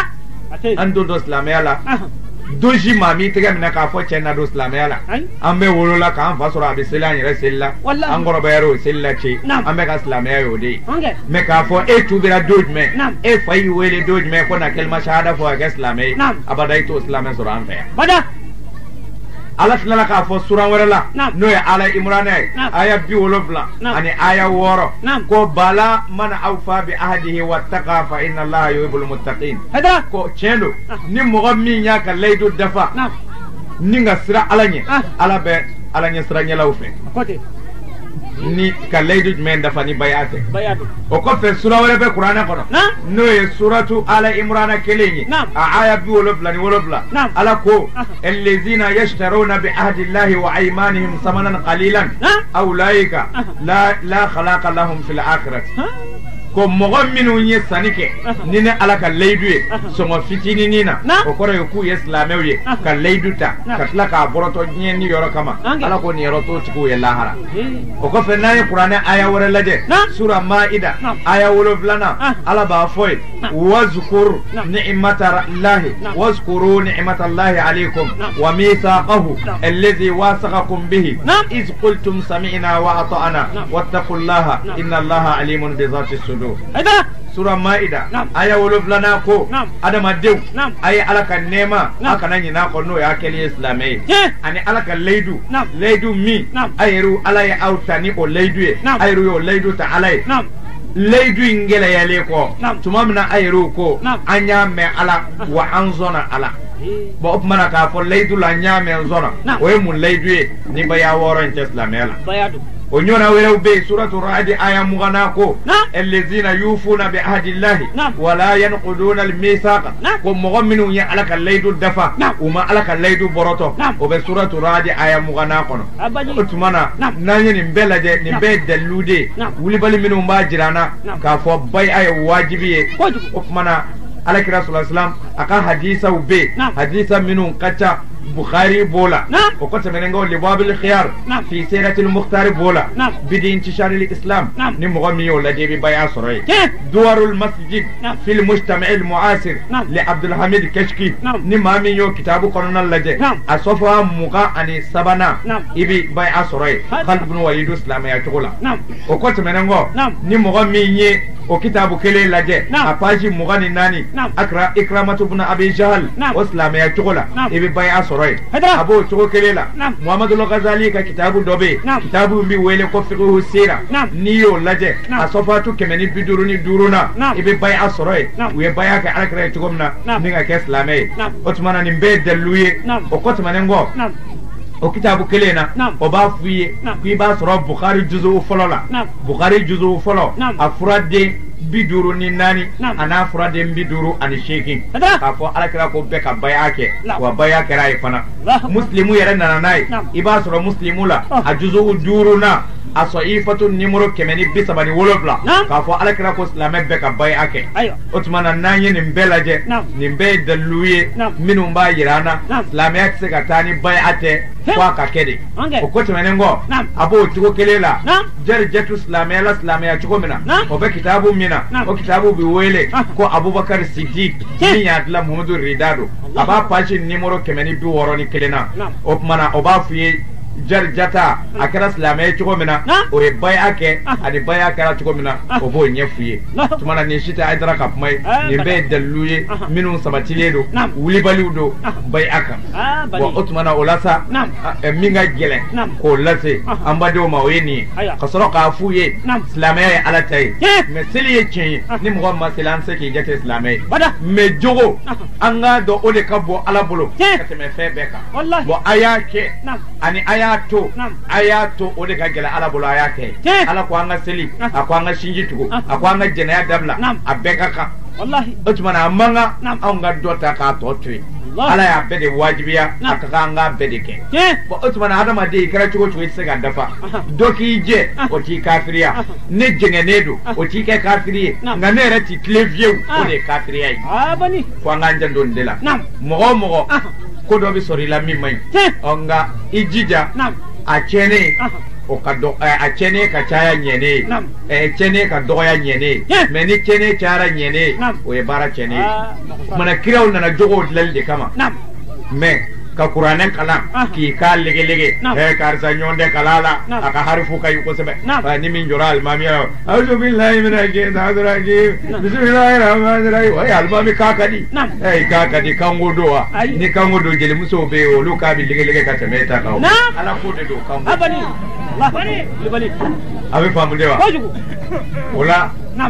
an t'o dɔn silamɛya la don si maa m'i tɛgɛ minɛ k'a fɔ cɛ na don silamɛya la an bɛ wolola k'an fa sɔrɔ a bɛ seli an yɛrɛ seli la an kɔrɔbayara o seli la ce an bɛ ka silamɛya y'o de ye mɛ k'a fɔ e tubira don jumɛn e fa y'i wele don jumɛn ko na kalima shahada fɔ ka kɛ silamɛ ye abada i t'o silamɛ sɔrɔ an fɛ yan ala tilala k'a fɔ suran wɛrɛ la n'o ye ala imrana ye aya bi wolonwula ani aya wɔɔrɔ ko bala man awfa bi ahdihi wattaqa fa inna allaha yuhibbul muttaqin ko tiɲɛ don ni mɔgɔ min y'a ka layidu dafa ni ka sira ala ɲɛ ala bɛ ala ɲɛ sira ɲɛlaw fɛ ni ka layidu jumɛn dafa ni baya tɛ o kɔfɛ sura wɛrɛ bɛ kuranɛ kɔnɔ n'o ye suratu ala imrana kelen ye a aya bi wolonwula ni wolonwula ala ko allazina yashtaruna bi ahdillahi wa aymanihim samanan qalilan ulaika la la khalaqa lahum fil akhirati ko mɔgɔ minnu ye sanni kɛ ni ne ala ka layidu ye sɔngɔ fitininin na o kɔrɔ ye k'u ye silamɛw ye ka layidu ta ka tila k'a bɔrɔtɔ diɲɛ ni yɔrɔ kama ala ko nin yɔrɔ t'o tigiw ye lahara o kɔfɛ n'an ye kuranɛ aya wɛrɛ lajɛ sura maida aya wolonwulanan ala b'a fɔ ye wazkur ni'matallahi wazkuru ni'matallahi alaykum wa mithaqahu allazi wasaqakum bihi iz qultum sami'na wa ata'na wattaqullaha inna allaha alimun bi dhati sudur sura maida aya wolonwulana ko adamadenw a ye ala ka nɛɛma a kana ɲin'a kɔ n'o y'a kɛli ye silamɛ ye ani ala ka layidu layidu min a yɛrɛ ala ye aw ta ni o layidu ye a yɛrɛ y'o layidu ta ala ye layidu in gɛlɛyalen kɔ tuma min na a yɛrɛ ko an y'a mɛn ala wa an sɔnna ala bon o tuma na k'a fɔ layidu la an y'a mɛn n sɔnna o ye mun layidu ye ni baya wɔɔrɔ in tɛ silamɛya la o ɲɔgɔnna wɛrɛw bɛ yen suratu ra'di aya muganna ko allazina yufuna bi ahdillahi wala yanquduna al-mithaqa ko mɔgɔ minnu ye ala ka layidu dafa u ma ala ka layidu bɔrɔtɔ o bɛ suratu ra'di aya muganna kɔnɔ o tuma na n'an ye nin bɛɛ lajɛ nin bɛɛ ye dalilu de ye wulibali minnu b'a jira an na k'a fɔ baya ye wajibi ye o tuma na alakira sallallahu alaihi wasallam a ka hadisaw bɛ yen hadisa minnu ka ca Bukhari bola o ko tɛmɛnen libabil khiyar fi siratil mukhtar bola bidi intishar islam ni mɔgɔ min y'o lajɛ i bɛ baya sɔrɔ ye duwarul masjid fil mujtama' al mu'asir li Abdul Hamid Kashki ni maa min y'o kitabu kɔnɔna lajɛ a sɔfa mugan ani sabanan i bɛ baya sɔrɔ ye Khalid ibn Walid silamɛya cogo la o ko tɛmɛnen kɔ ni mɔgɔ min ye o kitabu kelen lajɛ a page mugan ni naani akra ikramatu Utbatu ibn Abi Jahl o silamɛya cogo la i bɛ bay'a sɔrɔ yen a b'o cogo kelen la Muhamadu Ghazali ka kitabu dɔ bɛ yen kitabu min bɛ wele ko fiqhu sira n'i y'o lajɛ a sɔfatu kɛmɛ ni bi duuru ni duuru na i bɛ bay'a sɔrɔ yen u ye bay'a kɛ Alakira ye cogo min na ni ka kɛ silamɛ ye o tuma na nin bɛɛ ye dalilu ye o kɔ tɛmɛnen kɔ o kitabu kelen na o b'a f'i ye k'i b'a sɔrɔ Bukhari juzu fɔlɔ la Bukhari juzu fɔlɔ a furaden bi duuru ni naani a n'a furaden bi duuru ani seegin k'a fɔ Alakira ko bɛɛ ka bay'a kɛ wa bay'a kɛra a ye fana Muslimu yɛrɛ nana n'a ye i b'a sɔrɔ Muslimu la a juzu duuru na a sahifatu numéro kɛmɛ ni bi saba ni wolonwula k'a fɔ Alakira ko silamɛ bɛɛ ka bay'a kɛ o tuma na n'an ye nin bɛɛ lajɛ nin bɛɛ ye dalilu ye minnu b'a yira an na silamɛya tɛ se ka taa ni bay'a tɛ fo a ka kɛ de o ko tɛmɛnen kɔ a b'o cogo kelen la jarijatu silamɛya la silamɛya cogo min na o bɛ kitabu min na o kitabu bɛ wele ko Abubakar Siddiq min y'a dilan Muhamadu Rida don a b'a page numéro kɛmɛ ni bi wɔɔrɔ ni kelen na o tuma na o b'a f'i ye jarijata a kɛra silamɛ cogo min na o ye bay'a kɛ ani bay'a kɛra cogo min na o b'o ɲɛ f'i ye tuma na nin si tɛ Hayidara ka kuma ye nin bɛɛ ye dalilu ye minnu sabatilen don wulibaliw don bay'a kan bon o tuma na o la sa min ka gɛlɛn k'o lase an badenw ma o ye nin ye ka sɔrɔ k'a f'u ye silamɛya ye Ala ta ye mais seli ye tiɲɛ ye ni mɔgɔ ma seli an tɛ se k'i jate silamɛ ye mais jogo an k'a dɔn o de ka bɔ Ala bolo ka tɛmɛ fɛn bɛɛ kan bon a y'a kɛ ani a y'a to a y'a to o de ka gɛlɛ Ala bolo a y'a kɛ Ala ko an ka seli a ko an ka sinji tugu a ko an ka jɛnɛya dabila a bɛɛ ka kan o tuma na a man kan anw ka dɔ ta k'a tɔ to yen Ala y'a bɛɛ de wajibiya a ka kan an k'a bɛɛ de kɛ bon o tuma na adamaden i kɛra cogo cogo i tɛ se ka dafa dɔ k'i jɛ o t'i kafiriya ne jɛngɛnen don o t'i kɛ kafiri ye nka ne yɛrɛ t'i tilen fiyewu o de ye kafiriya ye fo an k'an janto nin de la mɔgɔ o mɔgɔ ko dɔ bɛ sɔrɔ i la min man ɲi ɔ nka i jija a tiɲɛnen o ka dɔ a tiɲɛnen ka caya ɲɛnen ye tiɲɛnen ka dɔgɔya ɲɛnen ye mais ni tiɲɛnen cayara ɲɛnen ye o ye baara tiɲɛnen ye kumana kiraw nana jogow dilanli de kama mais ka kuranɛ kalan k'i k'a legelege ɛ karisa ɲɔgɔn kala la a ka harifu ka ɲi kosɛbɛ ni min jɔra alimamiya la a'udhu billahi minash shaitanir rajim bismillahir rahmanir rahim o ye alimami k'a ka di ɛ k'a ka di kanko don wa ni kanko don jelimusow bɛ yen olu k'a bɛ legelege ka tɛmɛ e ta kan Ala ko de don kanko a bɛ faamu de wa o la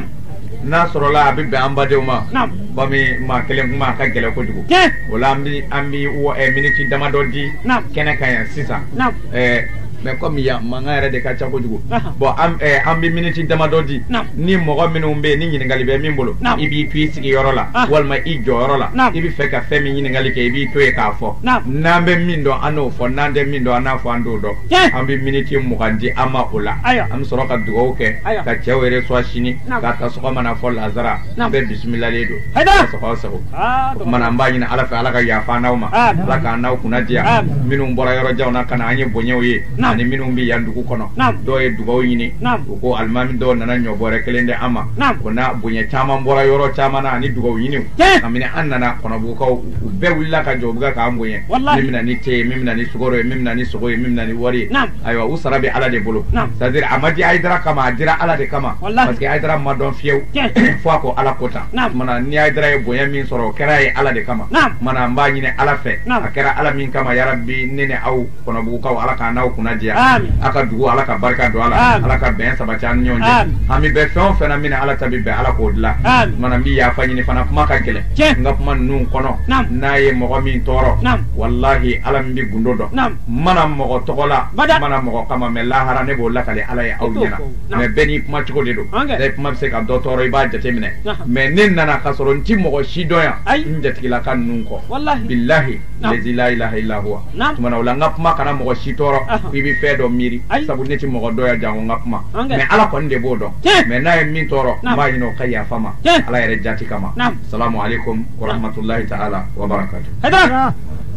n'a sɔrɔla a bɛ bɛn an badenw ma bami maa kelen kuma a ka gɛlɛn kojugu o la an bɛ an bɛ miniti damadɔ di kɛnɛ kan yan sisan mais comme yan mankan yɛrɛ de ka ca kojugu bon an an bɛ miniti damadɔ di ni mɔgɔ minnu bɛ yen ni ɲininkali bɛ min bolo i b'i to i sigiyɔrɔ la walima i jɔyɔrɔ la i bɛ fɛ ka fɛn min ɲininkali kɛ i b'i to yen k'a fɔ n'an bɛ min dɔn an n'o fɔ n'an tɛ min dɔn an n'a fɔ an t'o dɔn an bɛ miniti mugan di an ma o la an bɛ sɔrɔ ka dugawu kɛ ka cɛw yɛrɛ sɔn sini k'a ta sɔgɔma na fɔ lazara bɛɛ bisimilalen don ka sago sago o kumana an b'a ɲini Ala fɛ Ala ka yafa n'aw ma Ala k'an n'aw kunna diya minnu bɔra yɔrɔ janw na ka na an ye bonyaw ye ani minnu bɛ yan dugu kɔnɔ dɔw ye dugawu ɲini u ko alimami dɔw nana ɲɔ bɔrɛ kelen di an ma o na bonya caman bɔra yɔrɔ caman na ani dugawu ɲiniw kabini an nana kɔnɔbugukaw u bɛɛ wulila ka jɔ u bɛ k'an bonya min bɛna ni te ye min bɛna ni sukaro ye min bɛna ni sogo ye min bɛna ni wari ye ayiwa u sara bɛ Ala de bolo c'est à dire a ma di Hayidara kama a dira Ala de kama parce que Hayidara ma dɔn fiyewu fo a ko Ala ko tan mana ni Hayidara ye bonya min sɔrɔ o kɛra ye Ala de kama mana an b'a ɲini Ala fɛ a kɛra Ala min kama yarabi ne ni aw kɔnɔbugukaw Ala k'an n'aw kunna diya a ka dugu Ala ka barika don a la Ala ka bɛn sabati an ni ɲɔgɔn cɛ an bɛ bɛn fɛn o fɛn na min Ala ta bɛ bɛn Ala k'o dilan mana n bɛ yafa ɲini fana kuma ka gɛlɛn n ka kuma ninnu kɔnɔ n'a ye mɔgɔ min tɔɔrɔ walahi Ala min bɛ gundo dɔn mana mɔgɔ tɔgɔ la mana mɔgɔ kama mais lahara ne b'o lakale Ala ye aw ɲɛna mais bɛɛ n'i kuma cogo de don ne kuma bɛ se ka dɔ tɔɔrɔ i b'a jateminɛ mais ne nana ka sɔrɔ n ti mɔgɔ si dɔn yan n jatigilaka ninnu kɔ bilahi lezi la ilaha illa huwa tuma na o la n ka kuma kana mɔgɔ si tɔɔrɔ i bɛ fɛn dɔ miiri sabu ne ti mɔgɔ dɔ ya jango n ka kuma mais Ala kɔni de b'o dɔn mais n'a ye min tɔɔrɔ n b'a ɲini o ka yafa ma Ala yɛrɛ jati kama salamu alaikum wa rahmatullahi ta'ala wa barakatuh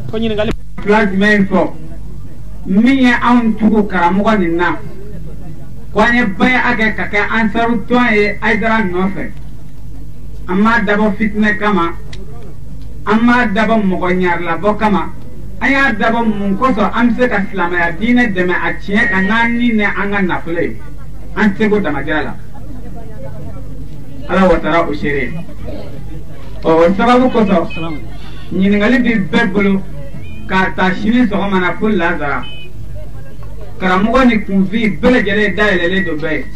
fila jumɛn fɔ min ye anw tugu karamɔgɔ nin na ko an ye bay'a kɛ ka kɛ ansaru tɔn ye Hayidara nɔfɛ an m'a dabɔ fitinɛ kama an m'a dabɔ mɔgɔ ɲarilabɔ kama an y'a dabɔ mun kosɔn an bɛ se ka silamɛya diinɛ dɛmɛ a tiɲɛ kan n'an ni ne an ka nafolo ye an seko damajira la Ala watara o seere o sababu koso ɲininkali bi bɛɛ bolo k'a ta sini sɔgɔma na fo lazara karamɔgɔ ni kunfin bɛɛ lajɛlen dayɛlɛlen don bɛɛ ye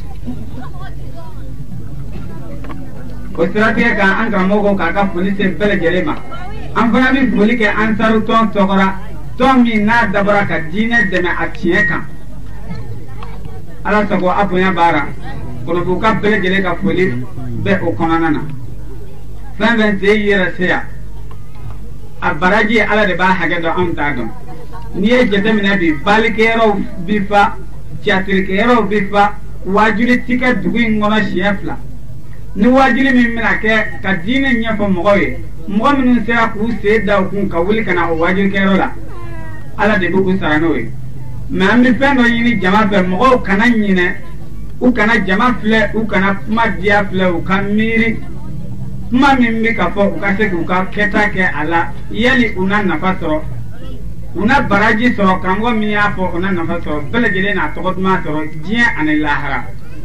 o siratigɛ kan an karamɔgɔ k'a ka foli se bɛɛ lajɛlen ma an fana bɛ foli kɛ ansaru tɔn tɔgɔra tɔn min n'a dabɔra ka diinɛ dɛmɛ a tiɲɛ kan ala sago a bonya baara kɔnɔbugu ka bɛɛ lajɛlen ka foli bɛ o kɔnɔna na fɛn fɛn se yɛrɛ se yan a baraji ala de b'a hakɛ dɔn anw t'a dɔn n'i ye jateminɛ bi balikɛyɔrɔw bi fa tiyatirikɛyɔrɔw bi fa waajuli ti kɛ dugu in kɔnɔ siɲɛ fila ni waajuli min bɛna kɛ ka diinɛ ɲɛfɔ mɔgɔw ye mɔgɔ minnu sera k'u sen da u kun ka wuli ka na o waajulikɛyɔrɔ la ala de b'u sara n'o ye mɛ an bɛ fɛn dɔ ɲini jama fɛ mɔgɔw kana ɲinɛ u kana jama filɛ u kana kuma diya filɛ u ka miiri kuma min bɛ ka fɔ u ka se k'u ka kɛta kɛ a la yali u na nafa sɔrɔ u na baraji sɔrɔ karamɔgɔ min y'a fɔ u na nafa sɔrɔ bɛɛ lajɛlen n'a tɔgɔ duman sɔrɔ diɲɛ ani lahara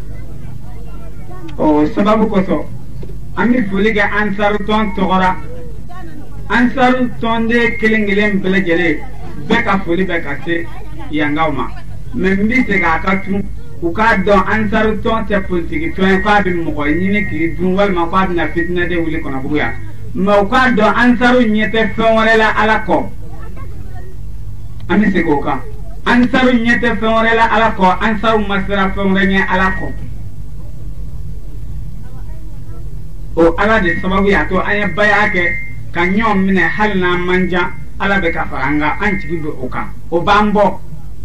o sababu kosɔn an bɛ foli kɛ ansaru tɔn tɔgɔra ansaru tɔn de kelen kelen bɛɛ lajɛlen bɛɛ ka foli bɛ ka se yankaw ma mɛ n bɛ segin a ka tun u k'a dɔn ansaru tɔn tɛ politiki tɔn ye k'a bɛ mɔgɔ ɲini k'i dun walima k'a bɛna fitinɛ de wuli kɔnɔbugu yan mɛ u k'a dɔn ansaru ɲɛ tɛ fɛn wɛrɛ la ala kɔ an bɛ segin o kan ansaru ɲɛ tɛ fɛn wɛrɛ la ala kɔ ansaru ma sera fɛn wɛrɛ ɲɛ ala kɔ o ala de sababu y'a to an ye baya kɛ ka ɲɔgɔn minɛ hali n'an man jan ala bɛ ka fara an kan an jigi bɛ o kan o b'an bɔ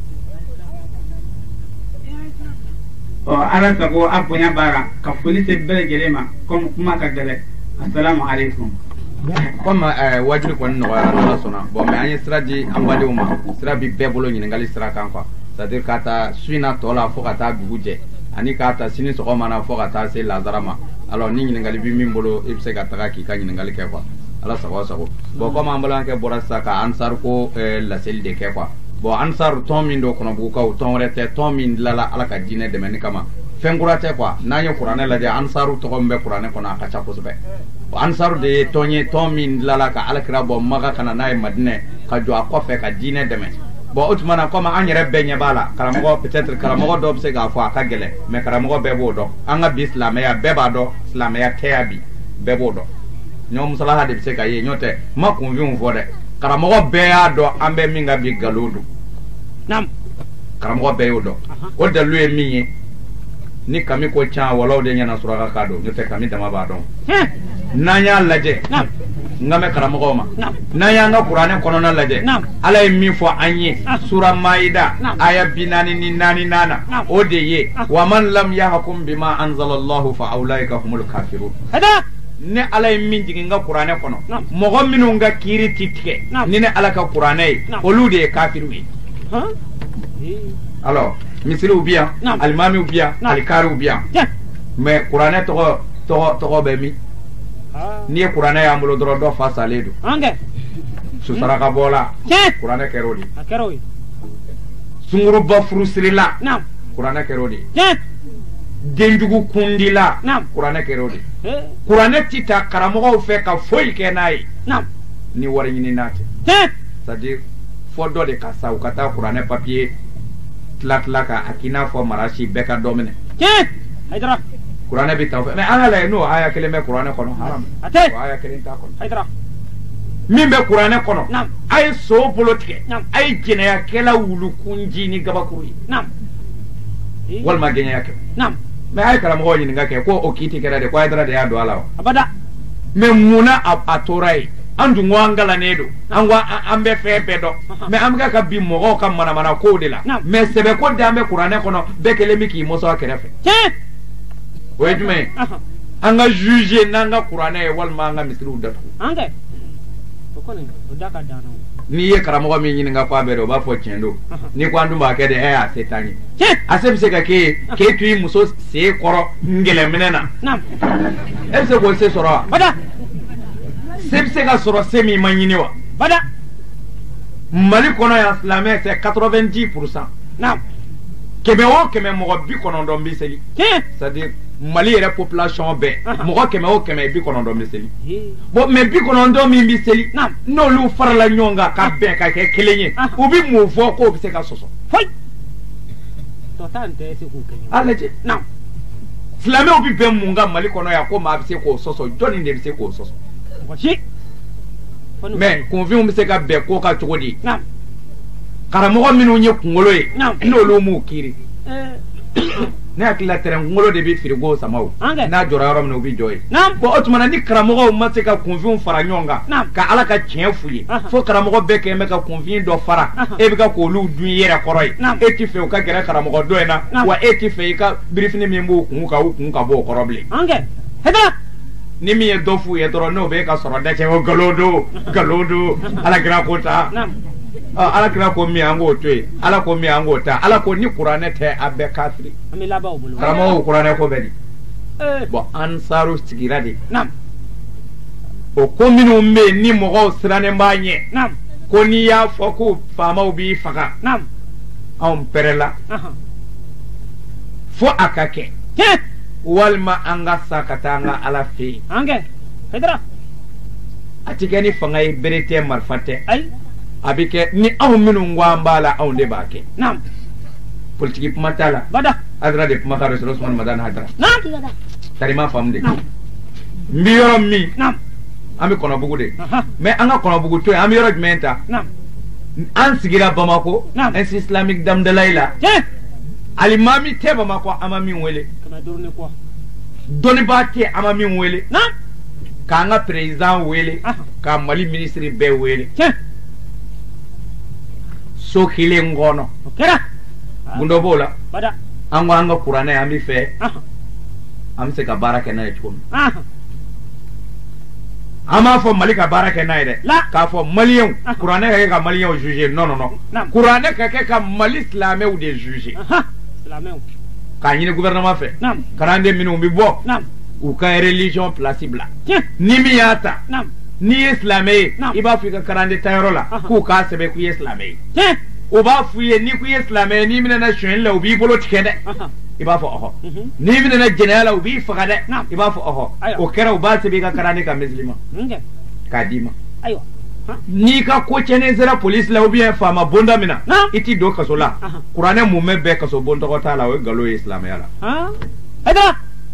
ɔ ala sago a bonya baara ka foli se bɛɛ lajɛlen ma komi kuma ka gɛlɛn asalamu aleykum. comme wajuli kɔni nɔgɔyara n'ala sɔnna bon mais an ye sira di an badenw ma sira bi bɛɛ bolo ɲininkali sira kan quoi c'est à dire k'a ta su in na tɔ la fo ka taa dugu jɛ ani k'a ta sini sɔgɔma na fo ka taa se lazara ma alors ni ɲininkali bi min bolo i bɛ se ka taga k'i ka ɲininkali kɛ quoi ala sago sago bon comme an balimakɛ bɔra sisan ka ansar ko laseli de kɛ quoi bon ansar tɔn min do kɔnɔbugukaw tɔn wɛrɛ tɛ tɔn min dilala ala ka diinɛ dɛmɛni kama fɛn kura tɛ quoi n'an ye kuranɛ lajɛ ansaru tɔgɔ min bɛ kuranɛ kɔnɔ a ka ca kosɛbɛ ansaru de ye tɔn ye tɔn min dilala ka alakira bɔ maka kana n'a ye madinɛ ka jɔ a kɔfɛ ka diinɛ dɛmɛ bon o tuma na comme an yɛrɛ bɛɛ ɲɛ b'a la karamɔgɔ peut-être karamɔgɔ dɔ bɛ se k'a fɔ a ka gɛlɛn mais karamɔgɔ bɛɛ b'o dɔn an ka bi silamɛya bɛɛ b'a dɔn silamɛya tɛ yan bi bɛɛ b'o dɔn ɲɔ musalaha de bɛ se ka ye ɲɔ tɛ ma kunfinw fɔ dɛ karamɔgɔ bɛɛ y'a dɔn an bɛ min ka bi nkalon don karamɔgɔ bɛɛ y'o dɔn o dalilu ye min ye ni kami ko can walaw de ɲɛna suraka ka don n'o tɛ kami dama b'a dɔn n'an y'a lajɛ n ka mɛn karamɔgɔw ma n'an y'an ka kuranɛ kɔnɔna lajɛ ala ye min fɔ an ye sura maida aya bi naani ni naani nana o de ye wa man lam yahkum bima anzalallahu fa ulaika humul kafirun ni ala ye min jigin n ka kuranɛ kɔnɔ mɔgɔ minnu ka kiiri ti tigɛ ni ne ala ka kuranɛ ye olu de ye kafiru ye alors misiriw bi yan alimamiw bi yan alikariw bi yan mais kuranɛ tɔgɔ tɔgɔ tɔgɔ bɛ min n'i ye kuranɛ y'an bolo dɔrɔn dɔ fa salen don susaraka bɔla kuranɛ kɛra o de sunguruba furusirila kuranɛ kɛra o de denjugu kundila kuranɛ kɛra o de kuranɛ ti ta karamɔgɔw fɛ ka foyi kɛ n'a ye ni wari ɲini n'a tɛ c'est à dire fɔ dɔ de ka sa u ka taa kuranɛ papier tila tila ka a k'i n'a fɔ marasi bɛɛ ka dɔ minɛ kuranɛ bɛ taa o fɛ mais an ka lajɛ n'o aya kelen bɛ kuranɛ kɔnɔ haram o aya kelen t'a kɔnɔ min bɛ kuranɛ kɔnɔ a ye so bolo tigɛ a ye jɛnɛyakɛla wulu kunji ni gabakuru ye walima gɛɲɛya kɛ mais a ye karamɔgɔw ɲininka kɛ ko o kiiti kɛra de ko Hayidara de y'a don a la wa mais munna a tora yen an dun ko an galannen don an ko an bɛ fɛn bɛɛ dɔn mais an bɛ ka bi mɔgɔw ka manamana kow de la mais sɛbɛko dan bɛ kuranɛ kɔnɔ bɛɛ kelen bɛ k'i mɔsɔn a kɛrɛfɛ o ye jumɛn ye an ka juge n'an ka kuranɛ ye walima an ka misiriw datugu n'i ye karamɔgɔ min ɲininka ko a bɛɛ dɔn o b'a fɔ tiɲɛ don n'i ko an dun b'a kɛ de ɛ a se t'an ye a se bɛ se ka k'e ye k'e to i muso sen kɔrɔ ngɛlɛminɛ na e bɛ se k'o se sɔrɔ wa se bɛ se ka sɔrɔ se min ma ɲini wa mali kɔnɔ yan silamɛ c'est quatre-vingt-dix pour cent kɛmɛ o kɛmɛ mɔgɔ bi kɔnɔntɔn bɛ seli c'est à dire Mali yɛrɛ population bɛɛ mɔgɔ kɛmɛ o kɛmɛ bi kɔnɔntɔn bɛ seli bon mais bi kɔnɔntɔn min bɛ seli n'olu farala ɲɔgɔn kan ka bɛn ka kɛ kelen ye u bɛ mun fɔ k'o bɛ se ka sɔsɔ foyi a lajɛ silamɛw bɛ bɛn mun kan Mali kɔnɔ yan ko maa bɛ se k'o sɔsɔ jɔnni de bɛ se k'o sɔsɔ mais kunfinw bɛ se ka bɛn ko ka cogo di karamɔgɔ minnu ye kunkolo ye n'olu m'u kiiri ne hakili la tɛrɛn kunkolo de bɛ firigo sama o n'a jɔra yɔrɔ min na u bɛ jɔ ye bon o tuma na ni karamɔgɔw ma se ka kunfinw fara ɲɔgɔn kan ka Ala ka tiɲɛ f'u ye fo karamɔgɔ bɛɛ kɛlen bɛ ka kunfin dɔ fara e bɛ ka k'olu dun i yɛrɛ kɔrɔ ye e ti fɛ u ka gɛrɛ karamɔgɔ dɔ in na wa e ti fɛ i ka birifini min b'u kun ka u kun ka bɔ o kɔrɔ bilen ni min ye dɔ f'u ye dɔrɔn n'o bɛ ka sɔrɔ dɛsɛ o nkalon don nkalon don Ala kira ko ta Ala kira ko min an k'o to yen Ala ko min an k'o ta Ala ko ni kuranɛ tɛ a bɛɛ kafiri karamɔgɔw kuranɛ ko bɛ di bon ansaru sigira de o ko minnu bɛ yen ni mɔgɔw sirannen b'a ɲɛ ko n'i y'a fɔ ko faamaw b'i faga anw pɛrɛla fo a ka kɛ walima an ka sa ka taa an ka Ala fɛ yen a ti kɛ ni fanga ye bere tɛ marifa tɛ a bɛ kɛ ni anw minnu ko an b'a la anw de b'a kɛ politiki kuma t'a la Hadara de kuma ka Rasul Usman Madani Hadara tari ma faamu de n bɛ yɔrɔ min an bɛ Kɔnɔbugu de mais an ka Kɔnɔbugu to yen an bɛ yɔrɔ jumɛn ta an sigira Bamako Institut Islamique Damdalayi la alimami tɛ Bamako an ma min wele dɔnnibaa tɛ an ma min wele k'an ka président wele ka Mali ministre bɛɛ wele so kelen kɔnɔ gundo b'o la an ko an ka kuranɛ an bɛ fɛ an bɛ se ka baara kɛ n'a ye cogo min an b'a fɔ Mali ka baara kɛ n'a ye dɛ k'a fɔ maliyɛnw kuranɛ ka kɛ ka maliyɛnw juger non non non kuranɛ ka kɛ ka Mali silamɛw de juger k'a ɲini gouvernement fɛ kalanden minnu bɛ bɔ u ka religion place bila ni min y'a ta n'i ye silamɛ ye i b'a fɔ i ka kalanden tayɔrɔ la k'u k'a sɛbɛn k'i ye silamɛ ye o b'a f'u ye n'i ko i ye silamɛ ye n'i minɛna sonyɛli la u b'i bolo tigɛ dɛ i b'a fɔ ɔhɔ n'i minɛna jɛnɛya la u b'i faga dɛ i b'a fɔ ɔhɔ o kɛra u b'a sɛbɛn i ka kalanden ka musulman k'a d'i ma n'i ka ko cɛnni sera polisi la ou bien faama bonda min na i t'i don kaso la kuranɛ mun bɛ bɛɛ kaso bon tɔgɔ t'a la o ye nkalon ye silamɛya la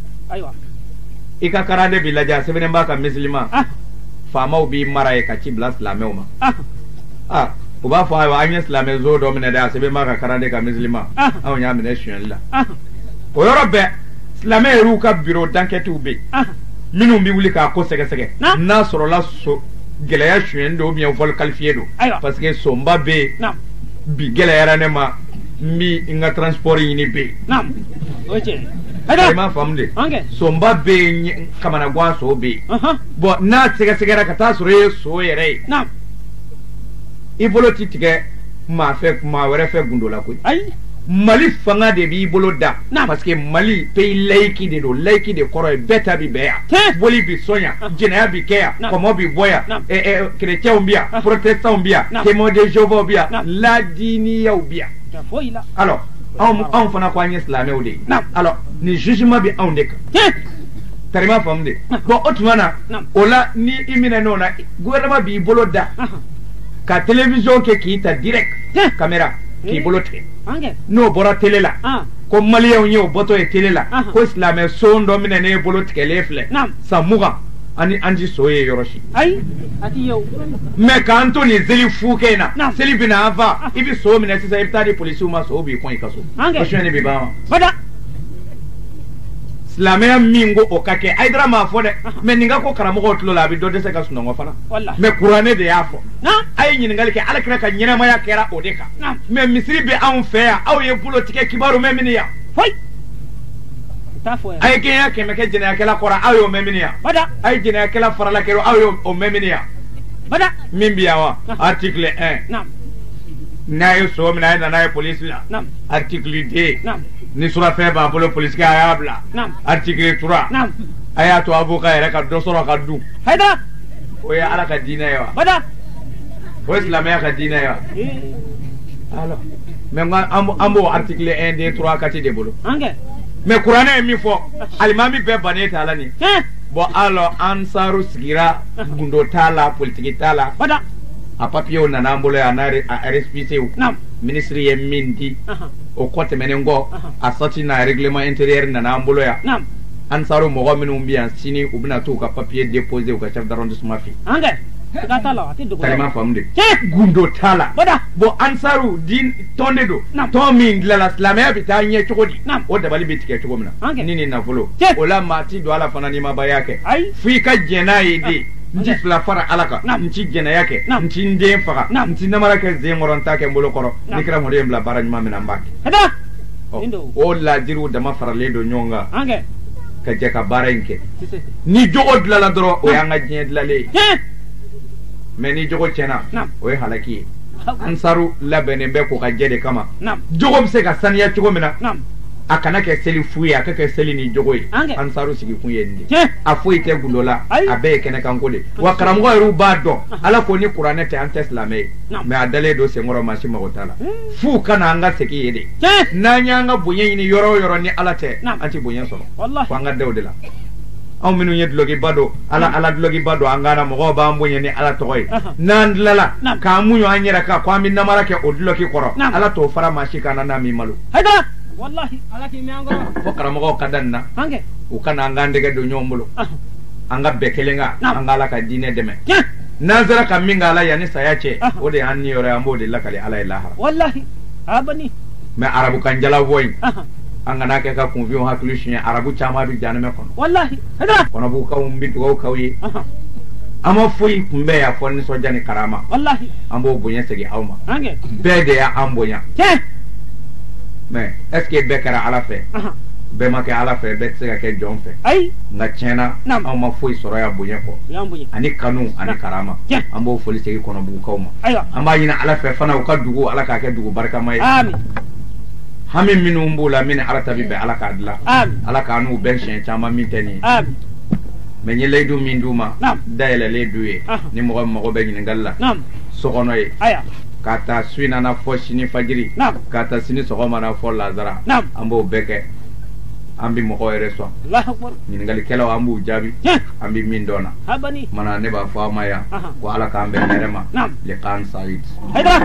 i ka kalanden b'i lajɛ a sɛbɛnnen b'a ka musulman faamaw b'i mara ye ka ci bila silamɛw ma ah u b'a fɔ ayiwa an ye silamɛ zo dɔ minɛ dɛ a sɛbɛn b'a ka kalanden ka musulman anw y'a minɛ sonyɛli la o yɔrɔ bɛɛ silamɛ yɛrɛw ka bureau d'enquête bɛ yen minnu bɛ wuli k'a ko sɛgɛsɛgɛ n'a sɔrɔla so gɛlɛya sonyɛli don ou bien vol qualifié don parce que sonba bɛ yen bi gɛlɛyara ne ma n bɛ n ka transport ɲini bɛ yen i m'a faamu de sonba bɛ yen kamana gan so bɛ yen bon n'a sɛgɛsɛgɛra ka taa sɔrɔ e ye so yɛrɛ ye i bolo ti tigɛ maa fɛ maa wɛrɛ fɛ gundo la koyi Mali fanga de b'i bolo da parce que Mali pays laïque de don laïque de kɔrɔ ye bɛɛ ta bi bɛɛ yan boli bi sɔn yan jɛnɛya bi kɛ yan kɔmɔ bi bɔ yan chrétiens bi yan protestants bi yan témoins de Jéhovah bi yan ladiniyaw bi yan alors anw anw fana ko an ye silamɛw de ye alors ni jugement bi anw de kan tarima faamu de bon o tuma na o la ni i minɛ n'o na gouvernement b'i bolo da ka télévision kɛ k'i ta direct caméra k'i bolo tigɛ n'o bɔra télé la ko maliyɛnw ye o bɔtɔ ye télé la ko silamɛ son dɔ minɛ ne bolo tigɛlen filɛ san mugan ani an ti so ye yɔrɔ si mais k'an to nin seli fuukɛ in na seli bɛna an fa i bɛ so minɛ sisan i bɛ taa di polisiw ma so b'i kɔn i ka so o sonyɛli bɛ ban wa silamɛya min ko o ka kɛ Hayidara m'a fɔ dɛ mais nin ka ko karamɔgɔw tulo la a bɛ dɔ dɛsɛ ka sunɔgɔ fana mais kuranɛ de y'a fɔ a ye ɲininkali kɛ Alakira ka ɲɛnamaya kɛra o de kan mais misiri bɛ anw fɛ yan aw ye bolo tigɛ kibaru mɛn mini yan a ye kɛɲɛ kɛmɛ kɛ jɛnɛyakɛla kɔrɔ aw y'o mɛn mini yan a ye jɛnɛyakɛla farala kɛra aw y'o mɛn mini yan min bɛ yan wa article un n'a ye so minɛ a ye na n'a ye polisi la article deux ni surafɛn b'a bolo polisike a y'a bila article trois a y'a to avocat yɛrɛ ka dɔ sɔrɔ ka dun o ye Ala ka diinɛ ye wa o ye silamɛya ka diinɛ ye wa alors mais an b'o article un deux trois quatre de bolo mais Qur'an est mi fo alimami be bané ta la ni bon alors ansaru sigira gundo tala politique tala bada a papier on nana mbolo ya na R S P C nam ministre ye mindi o côté menengo a sorti na règlement intérieur nana mbolo ya nam ansaru mogo minu mbiyan sini u bina to ka papier déposer au chef d'arrondissement fi ange ka tala ati dugo kalima famde gundo tala bada bo ansaru din tonde do to min la islamia bita nye chokodi o dabali bitike chokomina nini na folo ola mati do ala fana ni mabayake fi ka jena yidi nti fla fara alaka nti jena yake nti ndem faka nti namara ke zengoronta ke mbolo koro nikra mo dem la baranyuma mina mbaki hada o la diru dama farale do nyonga ange ka je ka barenke ni jogo dlala dro o yanga jeng dlale mais ni jogo chena o e halaki ansaru labene be ko ka jede kama jogo be se ka saniya jogo mina akana ke seli fuya ka ke seli ni jogo yi ansaru sigi kun yendi a foyi te gulola a be kene kan ko de wa karamgo ru ba do ala ko ni qur'ane te ante islamé mais adale do se ngoro mashi magotala fu kana anga seki yede na nyanga bunye ni yoro yoro ni ala te anti bunye solo wallahi ko anga dewdela aw minu yed logi bado ala ala logi bado angana mo ba mbonye ni ala toy nan lala ka munyo anyera ka kwa min namara ke odloki koro ala to fara mashi kana na mi malu hayda wallahi ala ki mi ango ko karamo kadanna hange o kana ngande ga do nyombulo anga bekelenga anga ala ka dine deme nazara ka minga ala yani sayache o de anni yore ambo de lakale ala ilaha wallahi abani me arabu kan jala voy anga na ke ka convion haklu shinya arabu chama bi janame kono wallahi hada kono bu ka umbi to ka wi ama foi kumbe ya fonni so jani karama wallahi ambo bunya segi awma hange bede ya ambonya ke mais est-ce que bekara ala fe be ma ke ala fe be tsega ke jon fe ay nga chena ama foi soro ya bunya ko ani kanu ani karama ambo foli segi kono bu ka awma amba yina ala fe fana ka dugu ala ka ke dugu barka mai amin hamin minu mbula min arata bi be ala ka adla ala ka nu ben chen chama min teni amin men ye leydu min duma dayela leydu ye ni mo mo be ni ngalla sokono ye aya kata suina na fo sini fajiri kata sini sokoma na fo lazara ambo beke ambi mo ko reso allah akbar ni ngali kelo ambu jabi ambi min dona habani mana ne ba fa maya ko ala ka ambe nerema le kan said hayda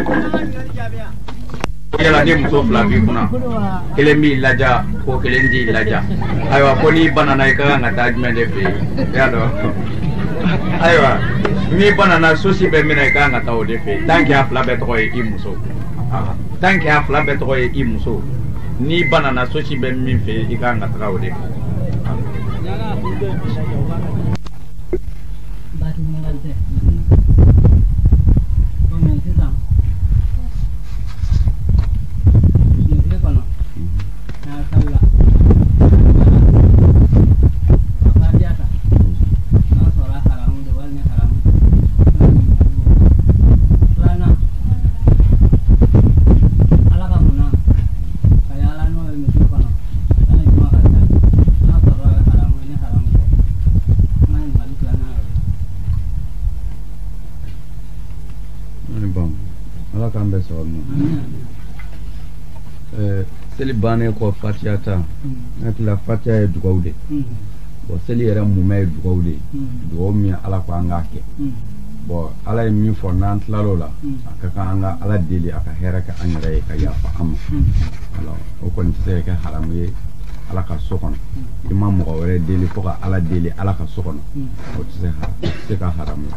yala ni muso fila bi kuna kelen bi laja ko kelen di laja aywa ko ni banana ka nga tajme de fe ya do aywa ni banana sosi be mina ka nga taw de fe tanki afla be to e muso tanki afla be to e muso ni banana sosi be min fe i ka nga taw de seli bane ko fatiyata natla fatiya e dugawde bo seli era mumay dugawde do mi ala ko angake bo ala mi fo nantla lola aka ka anga ala deli aka heraka anyare ka ya fa am alors o kon se ka haramu ala ka sokon imam mo wore deli ko ala deli ala ka sokon o se ha se ka haramu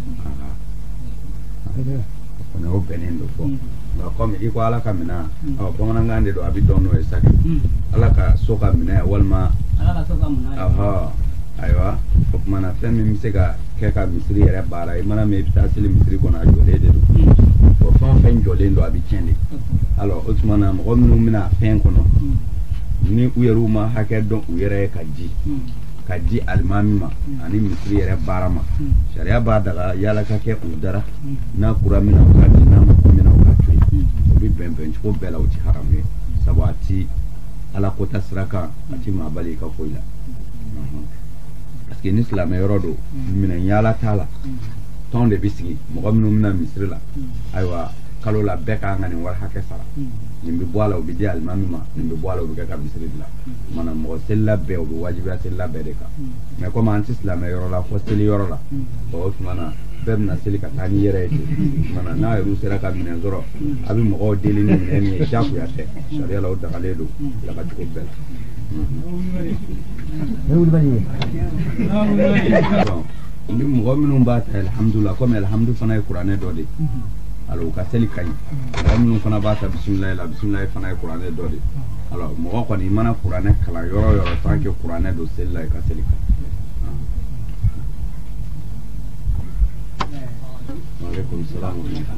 aha kono o benendo fo ba comme iko ala kamina o bomana ngande do abi donno e saki ala ka soka mina walma ala ka soka mina aha aywa ko mana femi misega ke ka misri yere bara e mana me bita sili misri kona jole de do ko fa fen jole ndo abi chende alors otmana mo gomnu mina fen kono ni uyeruma hake don uyere ka ji ka ji almamima ani misri yere bara ma sharia ba daga yala ka ke udara na kuramina ka na mina ka bi ben ben ko bela uti haramé sabati ala ko tasraka ati ma bali ka koila parce que l'islam e rodo mina yala tala ton de bisigi mo gomno mina misri la aywa kalo la beka ngani war hakke sala nimbe boala o bidi al mamma nimbe boala o be ka misri la mana mo sella be o wajibi sella be de ka mais comme anti islam yoro la ko seli yoro la o mana bem na seli ka tani yere ete mana na ru sera ka minen zoro abi mo o deli ni ni jaku ya te sharia la o da kale do la ka ko bel ni mo minnu ba ta alhamdulillah comme alhamdu fana qur'ane do de alors ka seli kay minnu fana ba ta bismillah la bismillah fana qur'ane do de alors mo ko ni mana qur'ane kala yoro yoro tant que qur'ane do seli la ka seli kay Waalaikum salam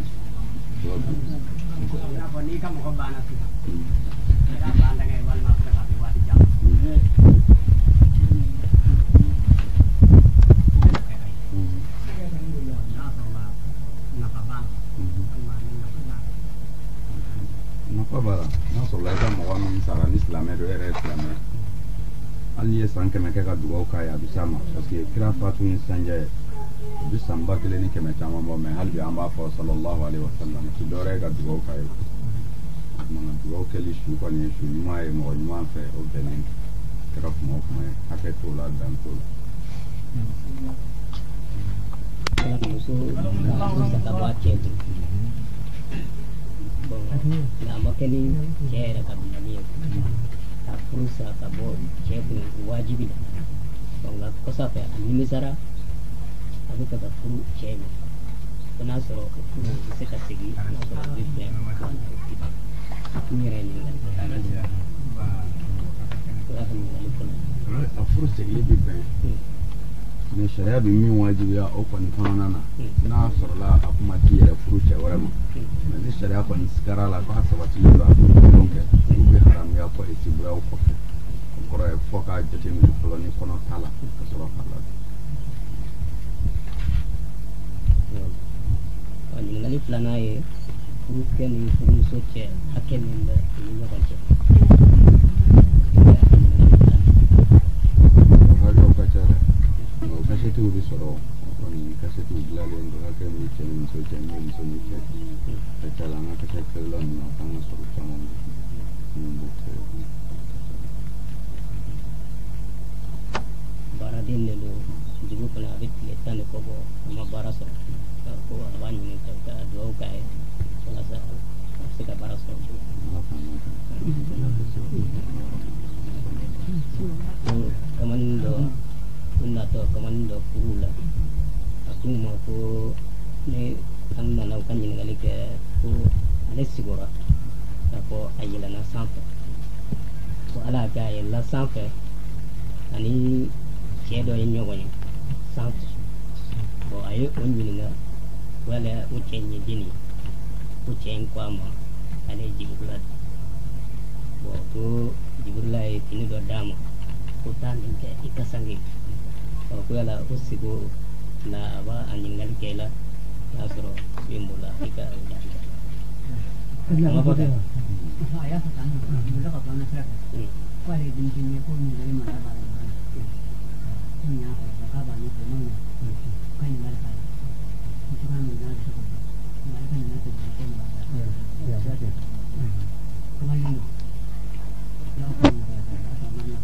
Nakabara, nasola ita mɔgɔ min sara ni silamɛ dɔ yɛrɛ ye silamɛ hali ye san kɛmɛ kɛ ka dugawu k'a ye a bɛ s'a ma parce que kira fatu ni sanjɛ ye a bɛ san ba kelen ni kɛmɛ caman bɔ mais hali bi an b'a fɔ sallallahu alaihi wa sallam ti dɔ wɛrɛ ye ka dugawu k'a ye o tumana dugawu kɛli su kɔni ye su ɲuman ye mɔgɔ ɲuman fɛ o bɛnnen kɛra kuma o kuma ye hakɛ t'o la dan t'o la. muso muso ka bɔ a cɛ dun bon nka a ma kɛ ni cɛ yɛrɛ ka minɛli ye ka furu sa ka bɔ cɛ kun wajibi la donc nka kɔsa fɛ a nimisara a bɛ fɛ ka furu cɛ ma fo n'a sɔrɔ o furu bɛ se ka segin n'a sɔrɔ o bɛ bɛn n yɛrɛ ye ɲininkali kɛ o y'a ka ɲininkali fɔlɔ a furu segili bɛ bɛn mais sariya bɛ min wajibiya o kɔni kɔnɔna na n'a sɔrɔla a kuma t'i yɛrɛ furu cɛ wɛrɛ ma mais ni sariya kɔni sigara la k'a sabatilen don a bɛ ɲɔgɔn kɛ u bɛ haramuya fɔ esibuyaw kɔfɛ o kɔrɔ ye fɔ k'a jateminɛ fɔlɔ ni kɔnɔ t'a la ka sɔrɔ k'a ladon. ɲininkali filanan ye furu kɛ ni furumuso cɛ hakɛ min bɛ u ni ɲɔgɔn cɛ. Kasetiw bɛ sɔrɔ kɔni kasetiw dilanlen don hakɛ min cɛ ni muso cɛ ni muso ni cɛ ka ca la an ka kasɛti feerela ninnu na k'an ka sɔrɔ caman minnu bɛ kɛ. baaraden de don dugu kɔnɔ a bɛ tile tan de kɔ bɔ a ma baara sɔrɔ ko a b'a ɲini ka ka dugawu k'a ye walasa a bɛ se ka baara sɔrɔ cogo kamalen dɔ n natɔ kamalen dɔ furu la a k'u ma ko ne an nana u ka ɲininkali kɛ ko ale sigora k'a fɔ a yɛlɛnna sanfɛ ko ala y'a kɛ a yɛlɛnna sanfɛ ani cɛ dɔ ye ɲɔgɔn ye sanfɛ bon a ye o ɲininka wala o cɛ in ye den ye ko cɛ in ko a ma ale ye Jibirila de bon ko Jibirila ye fini dɔ d'a ma ko taa nin kɛ i ka sange ko yala o sigo la a b'a a ɲininkali kɛ i la n'a sɔrɔ min b'o la i ka o jaabi a ma fɔ kɛ a y'a fɔ k'an ka bolo ka ban sira fɛ ko ale ye denmisɛnnin ye ko ɲininkali ma baara in na ko nin y'a fɔ k'a b'a ɲɛfɔ n'o ye ka ɲininkali k'a ye n tora min na se ko ale ka ɲininkali tɛ ko nin b'a la kamalen don n'aw ko nin kɛ a sɔrɔ man ɲɛ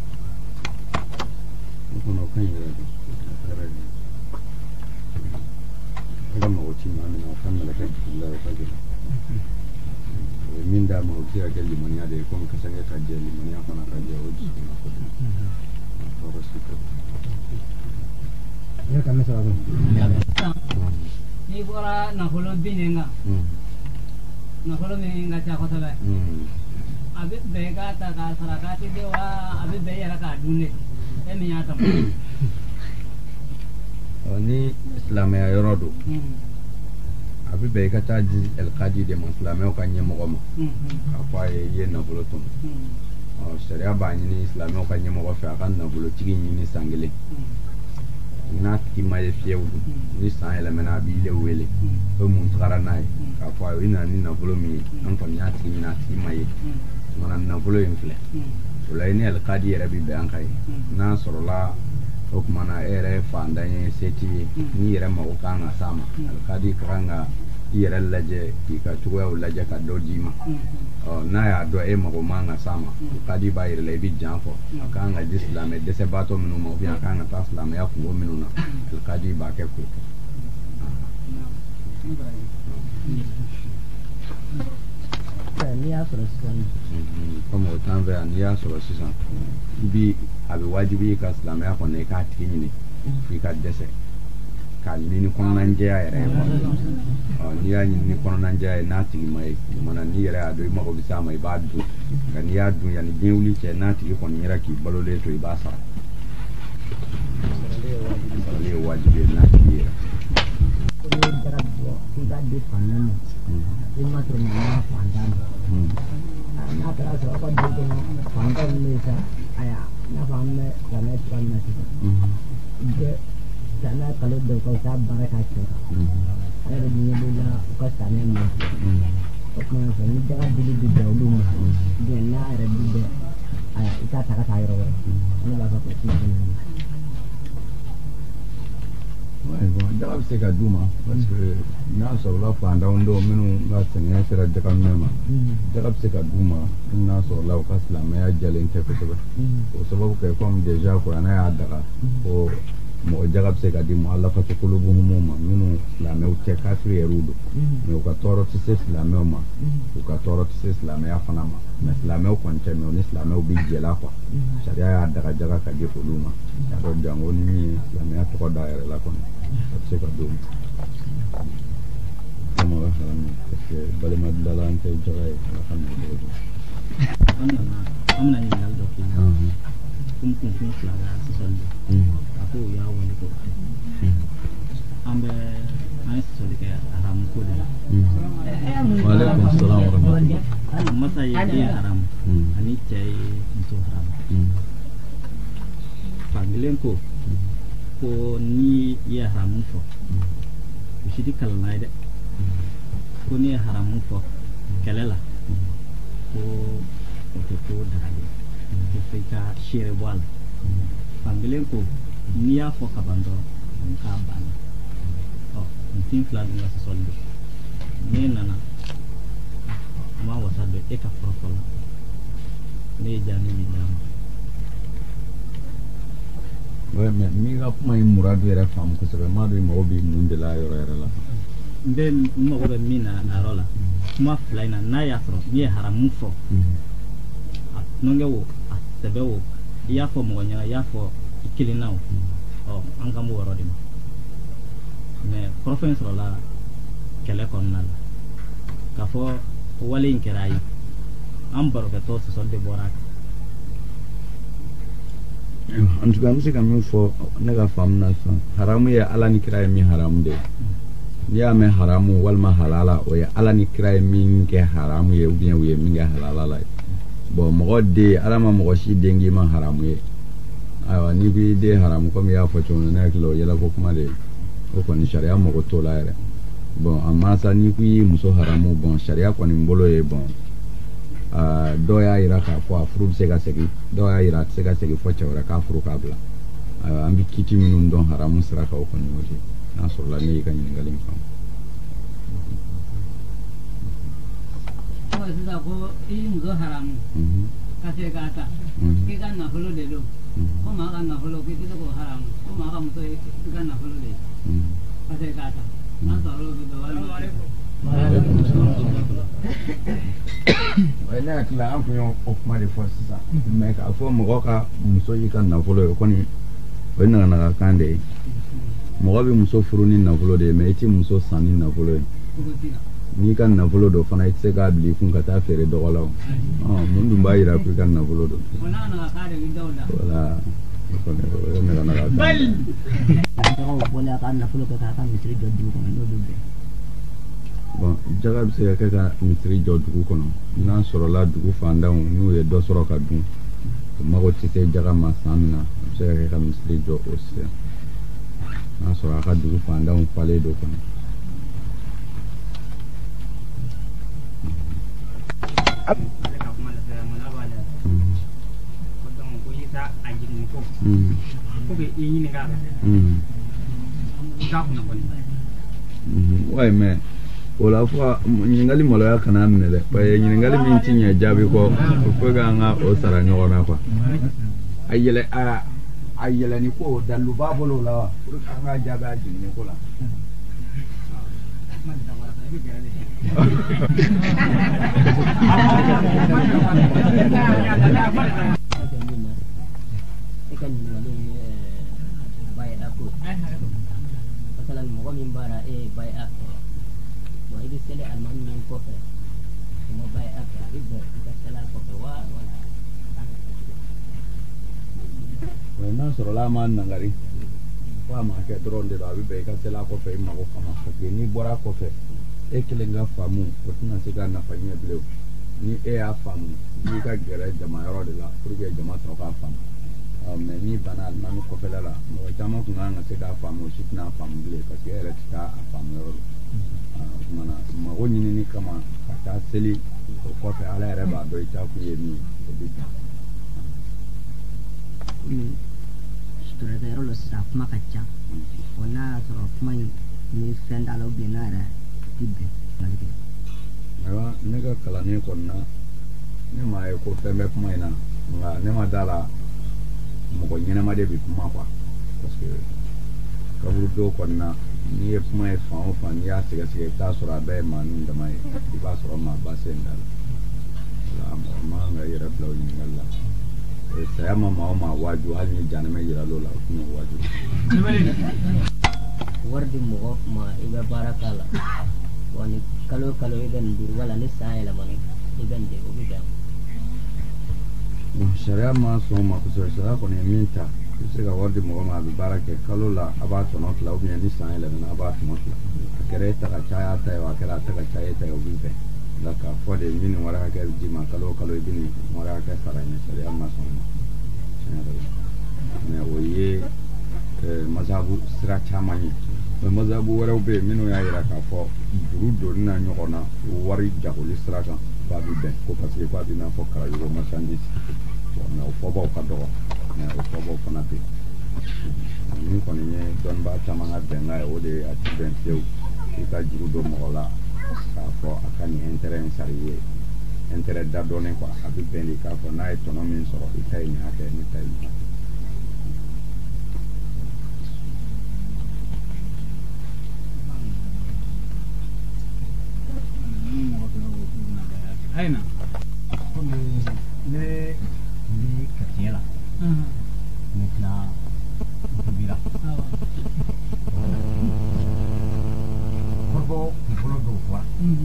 Kono kan yɛrɛ de yɛrɛ de ala mago ti maa min na o ka mɛlɛkɛ jigila o ka gɛlɛn o ye min d'a ma o bɛ se ka kɛ limaniya de ye komi kasakɛ ka jɛ limaniya fana ka jɛ o dusu na ko tɔɔrɔ si tɛ. Ne ka misala ko n'i bɔra nafolo binnen kan nafolo min ka ca kosɛbɛ a bɛ bɛn i k'a ta k'a sara k'a tɛ kɛ wa a bɛ bɛn i yɛrɛ k'a dun de e min y'a tama ni silamɛya yɔrɔ don a bɛ bɛn i ka taa di alikadi de ma silamɛw ka ɲɛmɔgɔ ma k'a fɔ a ye i ye nafolo tɔmɔ sariya b'a ɲini silamɛw ka ɲɛmɔgɔ fɛ a ka nafolotigi ɲini san kelen n'a tigi ma ye fiyewu ni san yɛlɛmɛna a b'i le wele o ye mun tagara n'a ye k'a fɔ a ye i nana ni nafolo min ye an kɔni y'a tigi ɲini a tigi ma ye tumana nafolo in filɛ o la i ni alikadi yɛrɛ bɛ bɛn an kan ye n'a sɔrɔla o kumana e yɛrɛ fantan ye se t'i ye n'i yɛrɛ mago kan ka s'a ma alikadi ka kan ka i yɛrɛ lajɛ k'i ka cogoyaw lajɛ ka dɔ d'i ma n'a y'a dɔn e mago man ka s'a ma o ka di b'a yɛrɛ la i bɛ jan fɔ a kan ka di silamɛ dɛsɛbaatɔ minnu ma ou bien a kan ka taa silamɛya kungo minnu na o ka di b'a kɛ k'o kɛ. n'i y'a sɔrɔ sisan comme o t'an fɛ yan n'i y'a sɔrɔ sisan i bi a bɛ wajibi i ka silamɛya kɔnɔ i k'a tigi ɲini f'i ka dɛsɛ k'a ɲini ni kɔnɔnajɛya yɛrɛ ye quoi n'i y'a ɲini ni kɔnɔnajɛya ye n'a tigi ma ye mana n'i yɛrɛ y'a dɔn i mago bɛ s'a ma i b'a dun nka n'i y'a dun yanni diɲɛ wuli cɛ n'a tigi kɔni yɛrɛ k'i balolen to i b'a sara sarali ye wajibi ye n'a tigi yɛrɛ. Lima terima pandang. Nak terasa apa dia nak pandang ni sah ayah nak pandang kerana kerana itu. Dia kerana kalau doktor sah berakat tu. Ada dunia dulu kau sana ni. Kau mana ni jangan dulu di jauh mah. Dia nak ada dulu ayah kita tak kaya orang. Ini bahasa Persian. Ouais, bon, jaga bɛ se ka d'u ma parce que n'a sɔrɔla fantanw don minnu ka sɛnɛ sera jaga minɛ ma jaga bɛ se ka d'u ma n'a sɔrɔla u ka silamɛya jalen tɛ kosɛbɛ o sababu kɛ comme déjà kuranɛ y'a daga ko mɔgɔ jaga bɛ se ka di mu'allafatu qulubuhum ma minnu silamɛw tɛ kafiri yɛrɛw don mais u ka tɔɔrɔ tɛ se silamɛw ma u ka tɔɔrɔ tɛ se silamɛya fana ma mais silamɛw kɔni tɛ mais u ni silamɛw bɛ jɛla quoi sariya y'a daga jaga ka di olu ma y'a dɔn jango ni min ye silamɛya tɔgɔ da yɛrɛ la kɔni a bɛ se ka d'o ma comme o ka haram parce que balima dilanla an tɛ jaga ye ala ka minɛ cogo di. An nana an bɛna ɲininkali dɔ k'i la komi kun fɛn fila la sisan a ko o y'a wale ko an bɛ an ye sɔsɔli kɛ haramu ko de la. Waalaikum salam wa rahmatulah. Masa ye den haramu ani cɛ ye muso haramu. Fankelen ko ko ni ye haramu fɔ u si tɛ kalan n'a ye dɛ ko ni ye haramu fɔ kɛlɛ la ko o tɛ ko dagalen ko f'i ka seere bɔ a la fankelen ko n'i y'a fɔ ka ban dɔrɔn k'a banna ɔ n tin fila dun ka sɔsɔli don ne nana n ma wasa don e ka fɔlɔ fɔlɔ ne ye jaabi min d'a ma. Ouais, mais mi ka kuma in muradu yɛrɛ faamu kosɛbɛ n m'a dɔn i mago bɛ mun de la yɔrɔ yɛrɛ la. N bɛ n mago bɛ min na a yɔrɔ la kuma fila in na n'a y'a sɔrɔ min ye haramu fɔ a tulonkɛ o a sɛbɛ o i y'a fɔ mɔgɔ ɲɛna i y'a fɔ i kelen na o ɔ an kan b'o yɔrɔ de ma mais kɔrɔfɔ in sɔrɔla kɛlɛ kɔnɔna la k'a fɔ wale in kɛra a ye an barokɛtɔ sɔsɔli de bɔra a kan. En tout cas, je sais que je ne sais pas haramu ye ala ni kira ye min haramu de n'i y'a mɛn haramu walima halala o ye ala ni kira ye min kɛ haramu ye ou bien u ye min kɛ halala la ye bon mɔgɔ den ala ma mɔgɔ si den k'i ma haramu ye ayiwa n'i b'i den haramu comme i y'a fɔ cogo min na ne hakili la o yɛlɛko kuma de ye o kɔni sariya mɔgɔ t'o la yɛrɛ bon a mansa n'i ko i ye muso haramu bon sariya kɔni n bolo ye bon dɔw y'a yira k'a fɔ a furu bɛ se ka segin dɔw y'a yira a tɛ se ka segin fɔ cɛ wɛrɛ k'a furu k'a bila an bɛ kiti minnu dɔn haramu sira kan o kɔni o de n'a sɔrɔla ne y'i ka ɲininkali in faamu. Sisan ko i muso haramu ka se k'a ta k'i ka nafolo de don ko maa ka nafolo k'i tɛ se k'o haramu ko maa ka muso i ka nafolo de ka se k'a ta n'a sɔrɔ o bɛ dɔ wɛrɛ ma. Ne hakili la an tun y'o kuma de fɔ sisan mais k'a fɔ mɔgɔ ka muso y'i ka nafolo ye o kɔni o ye naganagakan de ye mɔgɔ bɛ muso furu ni nafolo de ye mais i tɛ muso san ni nafolo ye n'i ka nafolo don fana i tɛ se k'a bila i kun ka taa feere dɔgɔ la o mun dun b'a yira ko i ka nafolo don voilà o kɔni o ye naganagakan de ye. Boleh akan nafolo kɛ k'a ka misiri jɔ dugu kɔnɔ n'o bɛ bɛn. Bon jaga bɛ se ka kɛ ka misiri jɔ dugu kɔnɔ n'a sɔrɔla dugu fantanw n'u ye dɔ sɔrɔ ka dun o mago tɛ se jaga ma san min na a bɛ se ka kɛ ka misiri jɔ o sira n'a sɔrɔ a ka dugu fantanw falen do kɔnɔ. Ouais mais Ola fa nyingali maloya kana minele pa nyingali minti nya jabi ko ko ga nga o sara nyona kwa ayele a ayele ni ko dalu babolo la ko nga jabi a jinni ko la ikan wali baik aku pasalan mo mimbara e baik aku wa ini sele alman min ko fe mo baik aku ibe kita sala ko fe wa wala wena soro la man ngari wa ma ke drone de ba be ka sala ko fe ma ko kama ko ni bora ko fe e kelenga famu ko tuna siga na fanya bleu ni e a famu ni ka gere jama yoro de la pour que jama to ka famu mais ni banal manu ko fela la mo jama ko nga se ka famu sitna famu bleu parce que elle ta a famu yoro mana ma woni ni kama ta seli ko fe ala re ba do ita ku ye ni ko bi ni storia da yoro lo sa kuma kacha ona so kuma ni friend alo binara tibbe nalike awa nega kala ne konna ne ma e ko tembe kuma ina nga ne ma dala mo ko nyina ma de bi kuma kwa parce que ka buru do konna ni e kuma e fa o fa ni ya siga siga ta sura be ma ni da mai di ba sura ma ba sen dal la mo ma nga yera blaw ni ngalla e sa ma ma ma waju hal ni jana me yera lo la ko waju wardi mo ma iba barakala wani kalau kalau iban di wala ni saya la mani iban de ko bidan sharia ma so ma ko sharia ko ne minta se ga wardi mo ma bi barake kalau la aba to not la ubi ni saya la na aba to not la kere ta ka chaya ta wa kera ta ka chaya ta ubi be la ka fo de min wala ka di ma kalau kalau ibini wala ka sara ni sharia ma so ne oye mazhabu sira chamani mazabu wɛrɛw bɛ yen minnu y'a yira k'a fɔ juru donni na ɲɔgɔn na wari jagoli sira kan k'a bɛ bɛn ko parce que k'a bɛ n'a fɔ kalajugu marchandise mɛ o fɔbaw ka dɔgɔ mɛ o fɔbaw fana bɛ yen min kɔni ye dɔnnibaa caman ka bɛnkan ye o de ye a ti bɛn fiyewu k'i ka juru don mɔgɔ la k'a fɔ a ka nin intérêt in sara i ye intérêt da dɔɔnin quoi a bɛ bɛn de k'a fɔ n'a ye tɔnɔ min sɔrɔ i ta ye nin hakɛ ne ta ye nin hakɛ. Aina. Kami le ni kecil lah. Ni kena berbira. Korbo korbo dua kuat.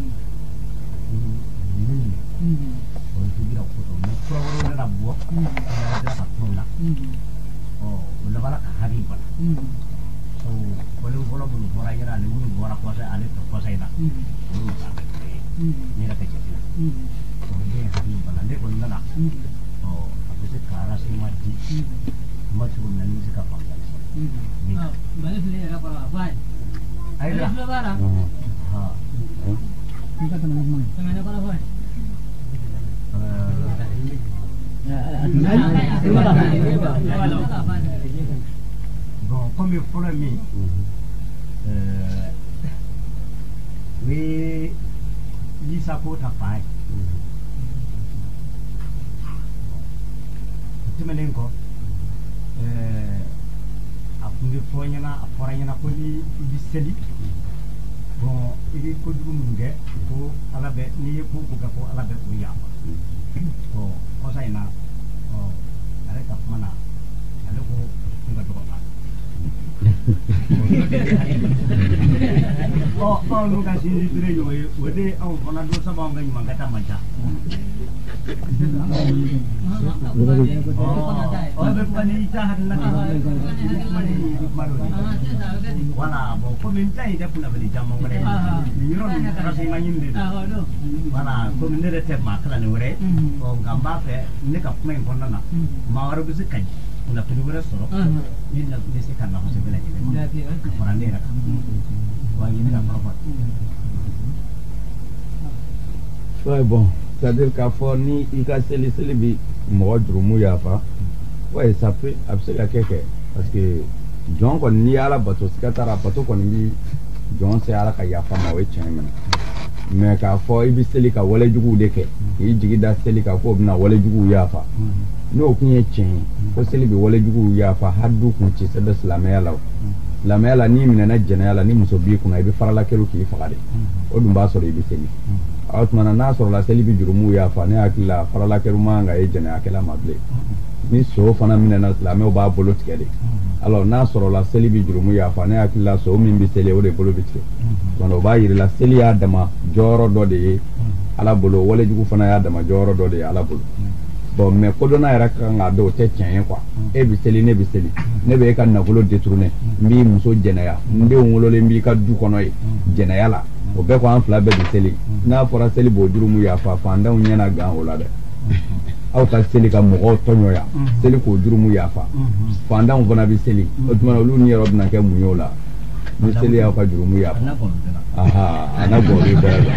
Ini. Kalau berbira korbo, kalau orang nak buat, ada satu nak. Oh, ulah bala hari pun. So, kalau kalau bulu orang yang ada bulu orang kuasa ada kuasa ini. Bulu tak ada. Ni dah kecil. Kemudian hari balande kolna na. Oh, aku sekarang sih mati. Mati pun nanti sekarang panggil. ah balik sini apa apa Ayo dah. barang Ha. kita teman teman teman apa apa Bon, comme pour mi. Euh, oui, Lisa ko ta pai. Temen ko. Eh, aku ni fonya na aporanya na ko ni biseli. Bon, ini ko dum nge ko ala be ni ko ko ko ala be uya. Oh, ko sai na. Oh, ada ka mana? Ada ko nggak do. Oh, oh, lu kasih di sini yo, wede, oh, kalau dulu sama orang yang mangkata macam. Oh, bukan ini jahat lagi. Wala, bo, kau minta ini pun apa di jamu mereka. Miron rasa main deh. Wala, kau minta resep makanan mereka. Oh, gambar saya, ini kapmen konon nak. Mawar bisa kaji. Una película solo. Ni la ni se calma se ve la gente. Porandera. Wa yini la profa. Ouais, bon, c'est-à-dire qu'à fond ni il casse les célébi mo drumu ya fa. Ouais, ça peut absolument quelque parce que John kon ni ala bato skatara bato kon bi John se ala ka ya fa ma we chen mena. mais k'a fɔ i bɛ seli ka walejuguw de kɛ k'i jigi da seli ka fɔ o bɛna walejuguw yafa n'o kun ye tiɲɛ ye ko seli bɛ walejuguw yafa hali du kun ci sɛbɛn silamɛya la o silamɛya la n'i minɛna jɛnɛya la ni muso b'i kunna i bɛ farala kɛlu k'i faga de o dun b'a sɔrɔ i bɛ seli o tuma na n'a sɔrɔla seli bɛ jurumuw yafa ne hakili la farala kɛlu man kan ka ye jɛnɛyakɛla ma bilen ni so fana minɛna silamɛw b'a bolo tigɛ de alors n'a sɔrɔla seli bɛ jurumu yafa ne hakili la so min bɛ seli o de bolo bɛ tigɛ donc o b'a yir'i la seli y'a dama jɔyɔrɔ dɔ de ye ala bolo walejugu fana y'a dama jɔyɔrɔ dɔ de ye ala bolo bon mais kodɔnna yɛrɛ kan k'a dɔn o tɛ tiɲɛ ye quoi e bɛ seli ne bɛ seli ne bɛ e ka nafolo détourné n b'i muso jɛnɛya n denw wololen b'i ka du kɔnɔ ye jɛnɛya la o bɛɛ ko an fila bɛɛ bɛ seli n'a fɔra seli b'o jurumu yafa fantanw ɲɛna gan o la dɛ aw ka seli ka mɔgɔw tɔɲɔya seli k'o jurumu yafa fantanw fana bɛ seli o tuma na olu ni yɔrɔ bɛna kɛ mun ye o la ni seli y'aw ka jurumu yafa aha ana bɔli bɛɛ la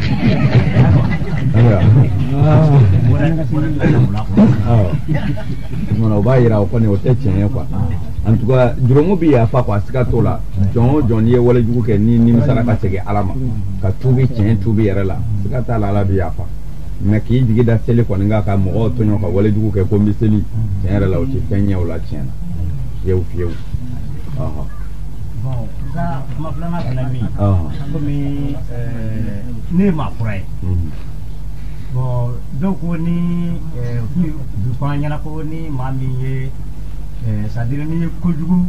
o b'a yira o kɔni o tɛ tiɲɛ ye quoi en tout cas jurumu bɛ yafa quoi siga t'o la jɔn o jɔn n'i ye walejugu kɛ ni nimisara ka segin ala ma ka tuubi tiɲɛ tuubi yɛrɛ la siga t'a la ala bɛ yafa mais k'i jigi da seli kɔni kan ka mɔgɔw tɔɲɔ ka walejugu kɛ ko n bɛ seli tiɲɛ yɛrɛ la o tɛ fɛn ɲɛ o la tiɲɛ na fiyewu fiyewu bon nka kuma filanan fana min komi ne ma fura ye bon dɔw ko ni du fana ɲɛna ko ni maa min ye c'est à dire ni ye kojugu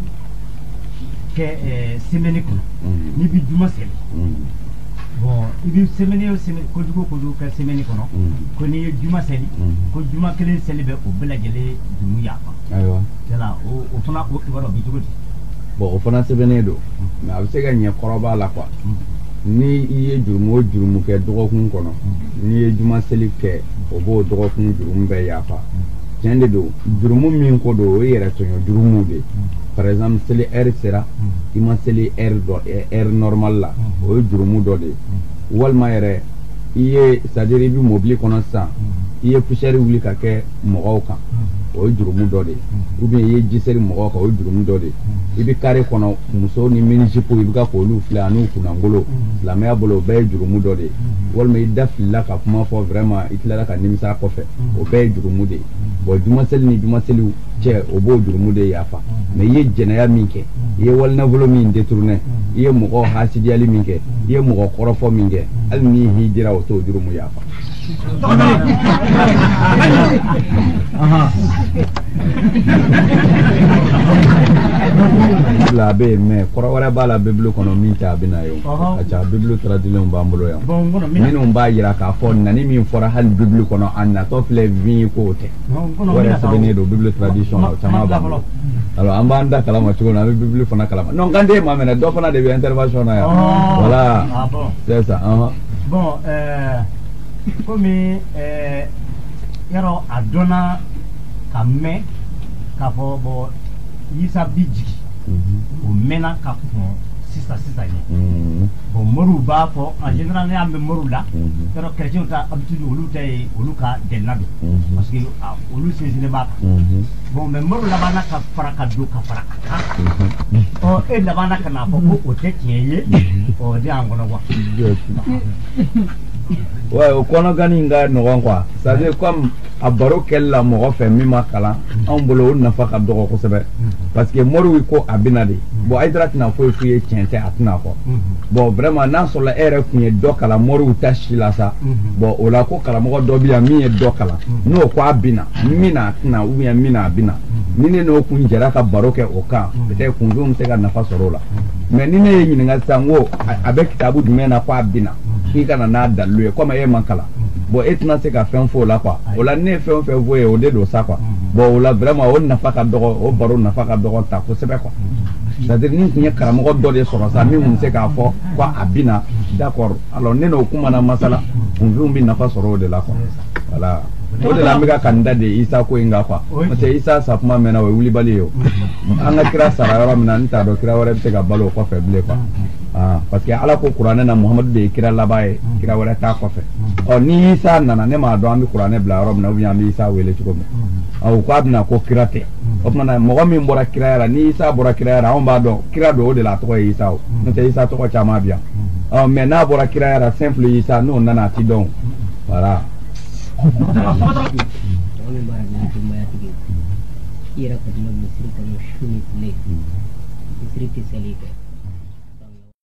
kɛ semaine kɔnɔ n'i bɛ juma seli bon i bɛ semaine o semaine kojugu kojugu kɛ semaine kɔnɔ ko n'i ye juma seli ko juma kelen seli bɛ o bɛɛ lajɛlen jurumu yafa ayiwa yala o fana o kibaruya bɛ cogo di bon o fana sɛbɛnnen don mais a bɛ se ka ɲɛ kɔrɔbaya la quoi ni i ye jurumu o jurumu kɛ dɔgɔkun kɔnɔ n'i ye juma seli kɛ o b'o dɔgɔkun jurumu bɛɛ yafa tiɲɛ de don jurumu min ko don o ye yɛrɛ tɔɲɔ jurumuw de par exemple seli heure sera i ma seli heure dɔ heure normale la o ye jurumu dɔ de ye walima yɛrɛ i ye c'est à dire i bɛ mobili kɔnɔ sisan i ye poussière wuli ka kɛ mɔgɔw kan o ye jurumu dɔ de ye ou bien i ye ji seri mɔgɔw kan o ye jurumu dɔ de ye i bɛ carré kɔnɔ muso ni minijipo i bɛ ka k'olu filɛ ani kunnangolo silamɛya bolo o bɛɛ ye jurumu dɔ de ye walima i da filila ka kuma fɔ vraiment i tilara ka nimisa kɔfɛ o bɛɛ ye jurumu de ye bon juma seli ni juma seliw cɛ o b'o jurumu de yafa mais i ye jɛnɛya min kɛ i ye walinafolo min détourné i ye mɔgɔw hasidiyali min kɛ i ye mɔgɔ kɔrɔfɔ min kɛ hali n'i hijira o t'o jurumu yafa la bɛ mais kɔrɔ wɛrɛ b'a la bibulu kɔnɔ min tɛ a bɛna ye o ka ca bibulu traduilenw b'an bolo yan minnu b'a yira k'a fɔ nani min fɔra hali bibulu kɔnɔ a natɔ filɛ vin k'o tɛ wɛrɛ sɛbɛnnen don bibulu tradition la o caman b'an bolo alors an b'an da kalama cogo min na an bɛ bibulu fana kalama non kan tɛ maa minɛ dɔ fana de bɛ intervention na yan voilà c'est ça bon komi yɔrɔ a dɔnna ka mɛn k'a fɔ bɔn yisa bi jigi o mɛnna ka kɔn sisan sisan ye bon moriw b'a fɔ en général ne y'a mɛn moriw la yɔrɔ chrétienw ta habitude olu ta ye olu ka dɛnna don parce que olu sinsinnen b'a kan bon mais moriw labanna ka fara ka don ka fara a kan ɔ e labanna ka n'a fɔ ko o tɛ tiɲɛ ye ɔ de y'an kɔnɔ wa. ouais o kɔnɔ gani in ka nɔgɔn quoi c'est à dire comme a baro kɛli la mɔgɔ fɛ min ma kalan anw bolo o nafa ka dɔgɔ kosɛbɛ parce que moriw ko a bɛna de bon Hayidara tɛna foyi f'i ye tiɲɛ tɛ a tɛna fɔ bon vraiment n'a sɔrɔla e yɛrɛ kun ye dɔ kalan moriw ta si la sa bon o la ko karamɔgɔ dɔ bɛ yan min ye dɔ kalan n'o ko a bɛna min na a tɛna ou bien min na a bɛna ni ne n'o kun jɛra ka baro kɛ o kan peut-être kunfɛnw bɛ se ka nafa sɔrɔ o la mais ni ne ye ɲininka sisan ko a bɛ kitabu jumɛn na ko a bɛna k'i kana n'a dalilu ye comme e ma kalan bon e tɛna se ka fɛn fɔ o la quoi o la ne ye fɛn o fɛn fɔ ye o de don sa quoi bon o la vraiment o nafa ka dɔgɔ o baro nafa ka dɔgɔ ta kosɛbɛ quoi c'est à dire ni tun ye karamɔgɔ dɔ de sɔrɔ sa min tun bɛ se k'a fɔ ko a bɛna d'accord alors ne n'o kuma na masala kunfɛnw bɛ nafa sɔrɔ o de la quoi voilà o de la an bɛ ka kanda de Isa ko in kan quoi parce que Isa sa kuma mɛnna o ye wulibali ye o an ka kira sara yɔrɔ min na n t'a dɔn kira wɛrɛ bɛ se ka balo o kɔfɛ bilen quoi ah parce que ala ko kuranɛ na Muhamadu de ye kira laban ye kira wɛrɛ t'a kɔfɛ ɔ ni Isa nana ne m'a dɔn an bɛ kuranɛ bila yɔrɔ min na ou bien an bɛ Isa wele cogo min ɔ ko a bɛna ko kira tɛ o tuma na mɔgɔ min bɔra kiraya la ni Isa bɔra kiraya la anw b'a dɔn kira don o de la a tɔgɔ ye Isa o n'o tɛ Isa tɔgɔ caman bɛ yan ɔ mɛ n'a bɔra kira yɛrɛ simple yi sa n'o nana a ti dɔn voilà. Kira kadang misri kamu shuni play, misri kisah lihat.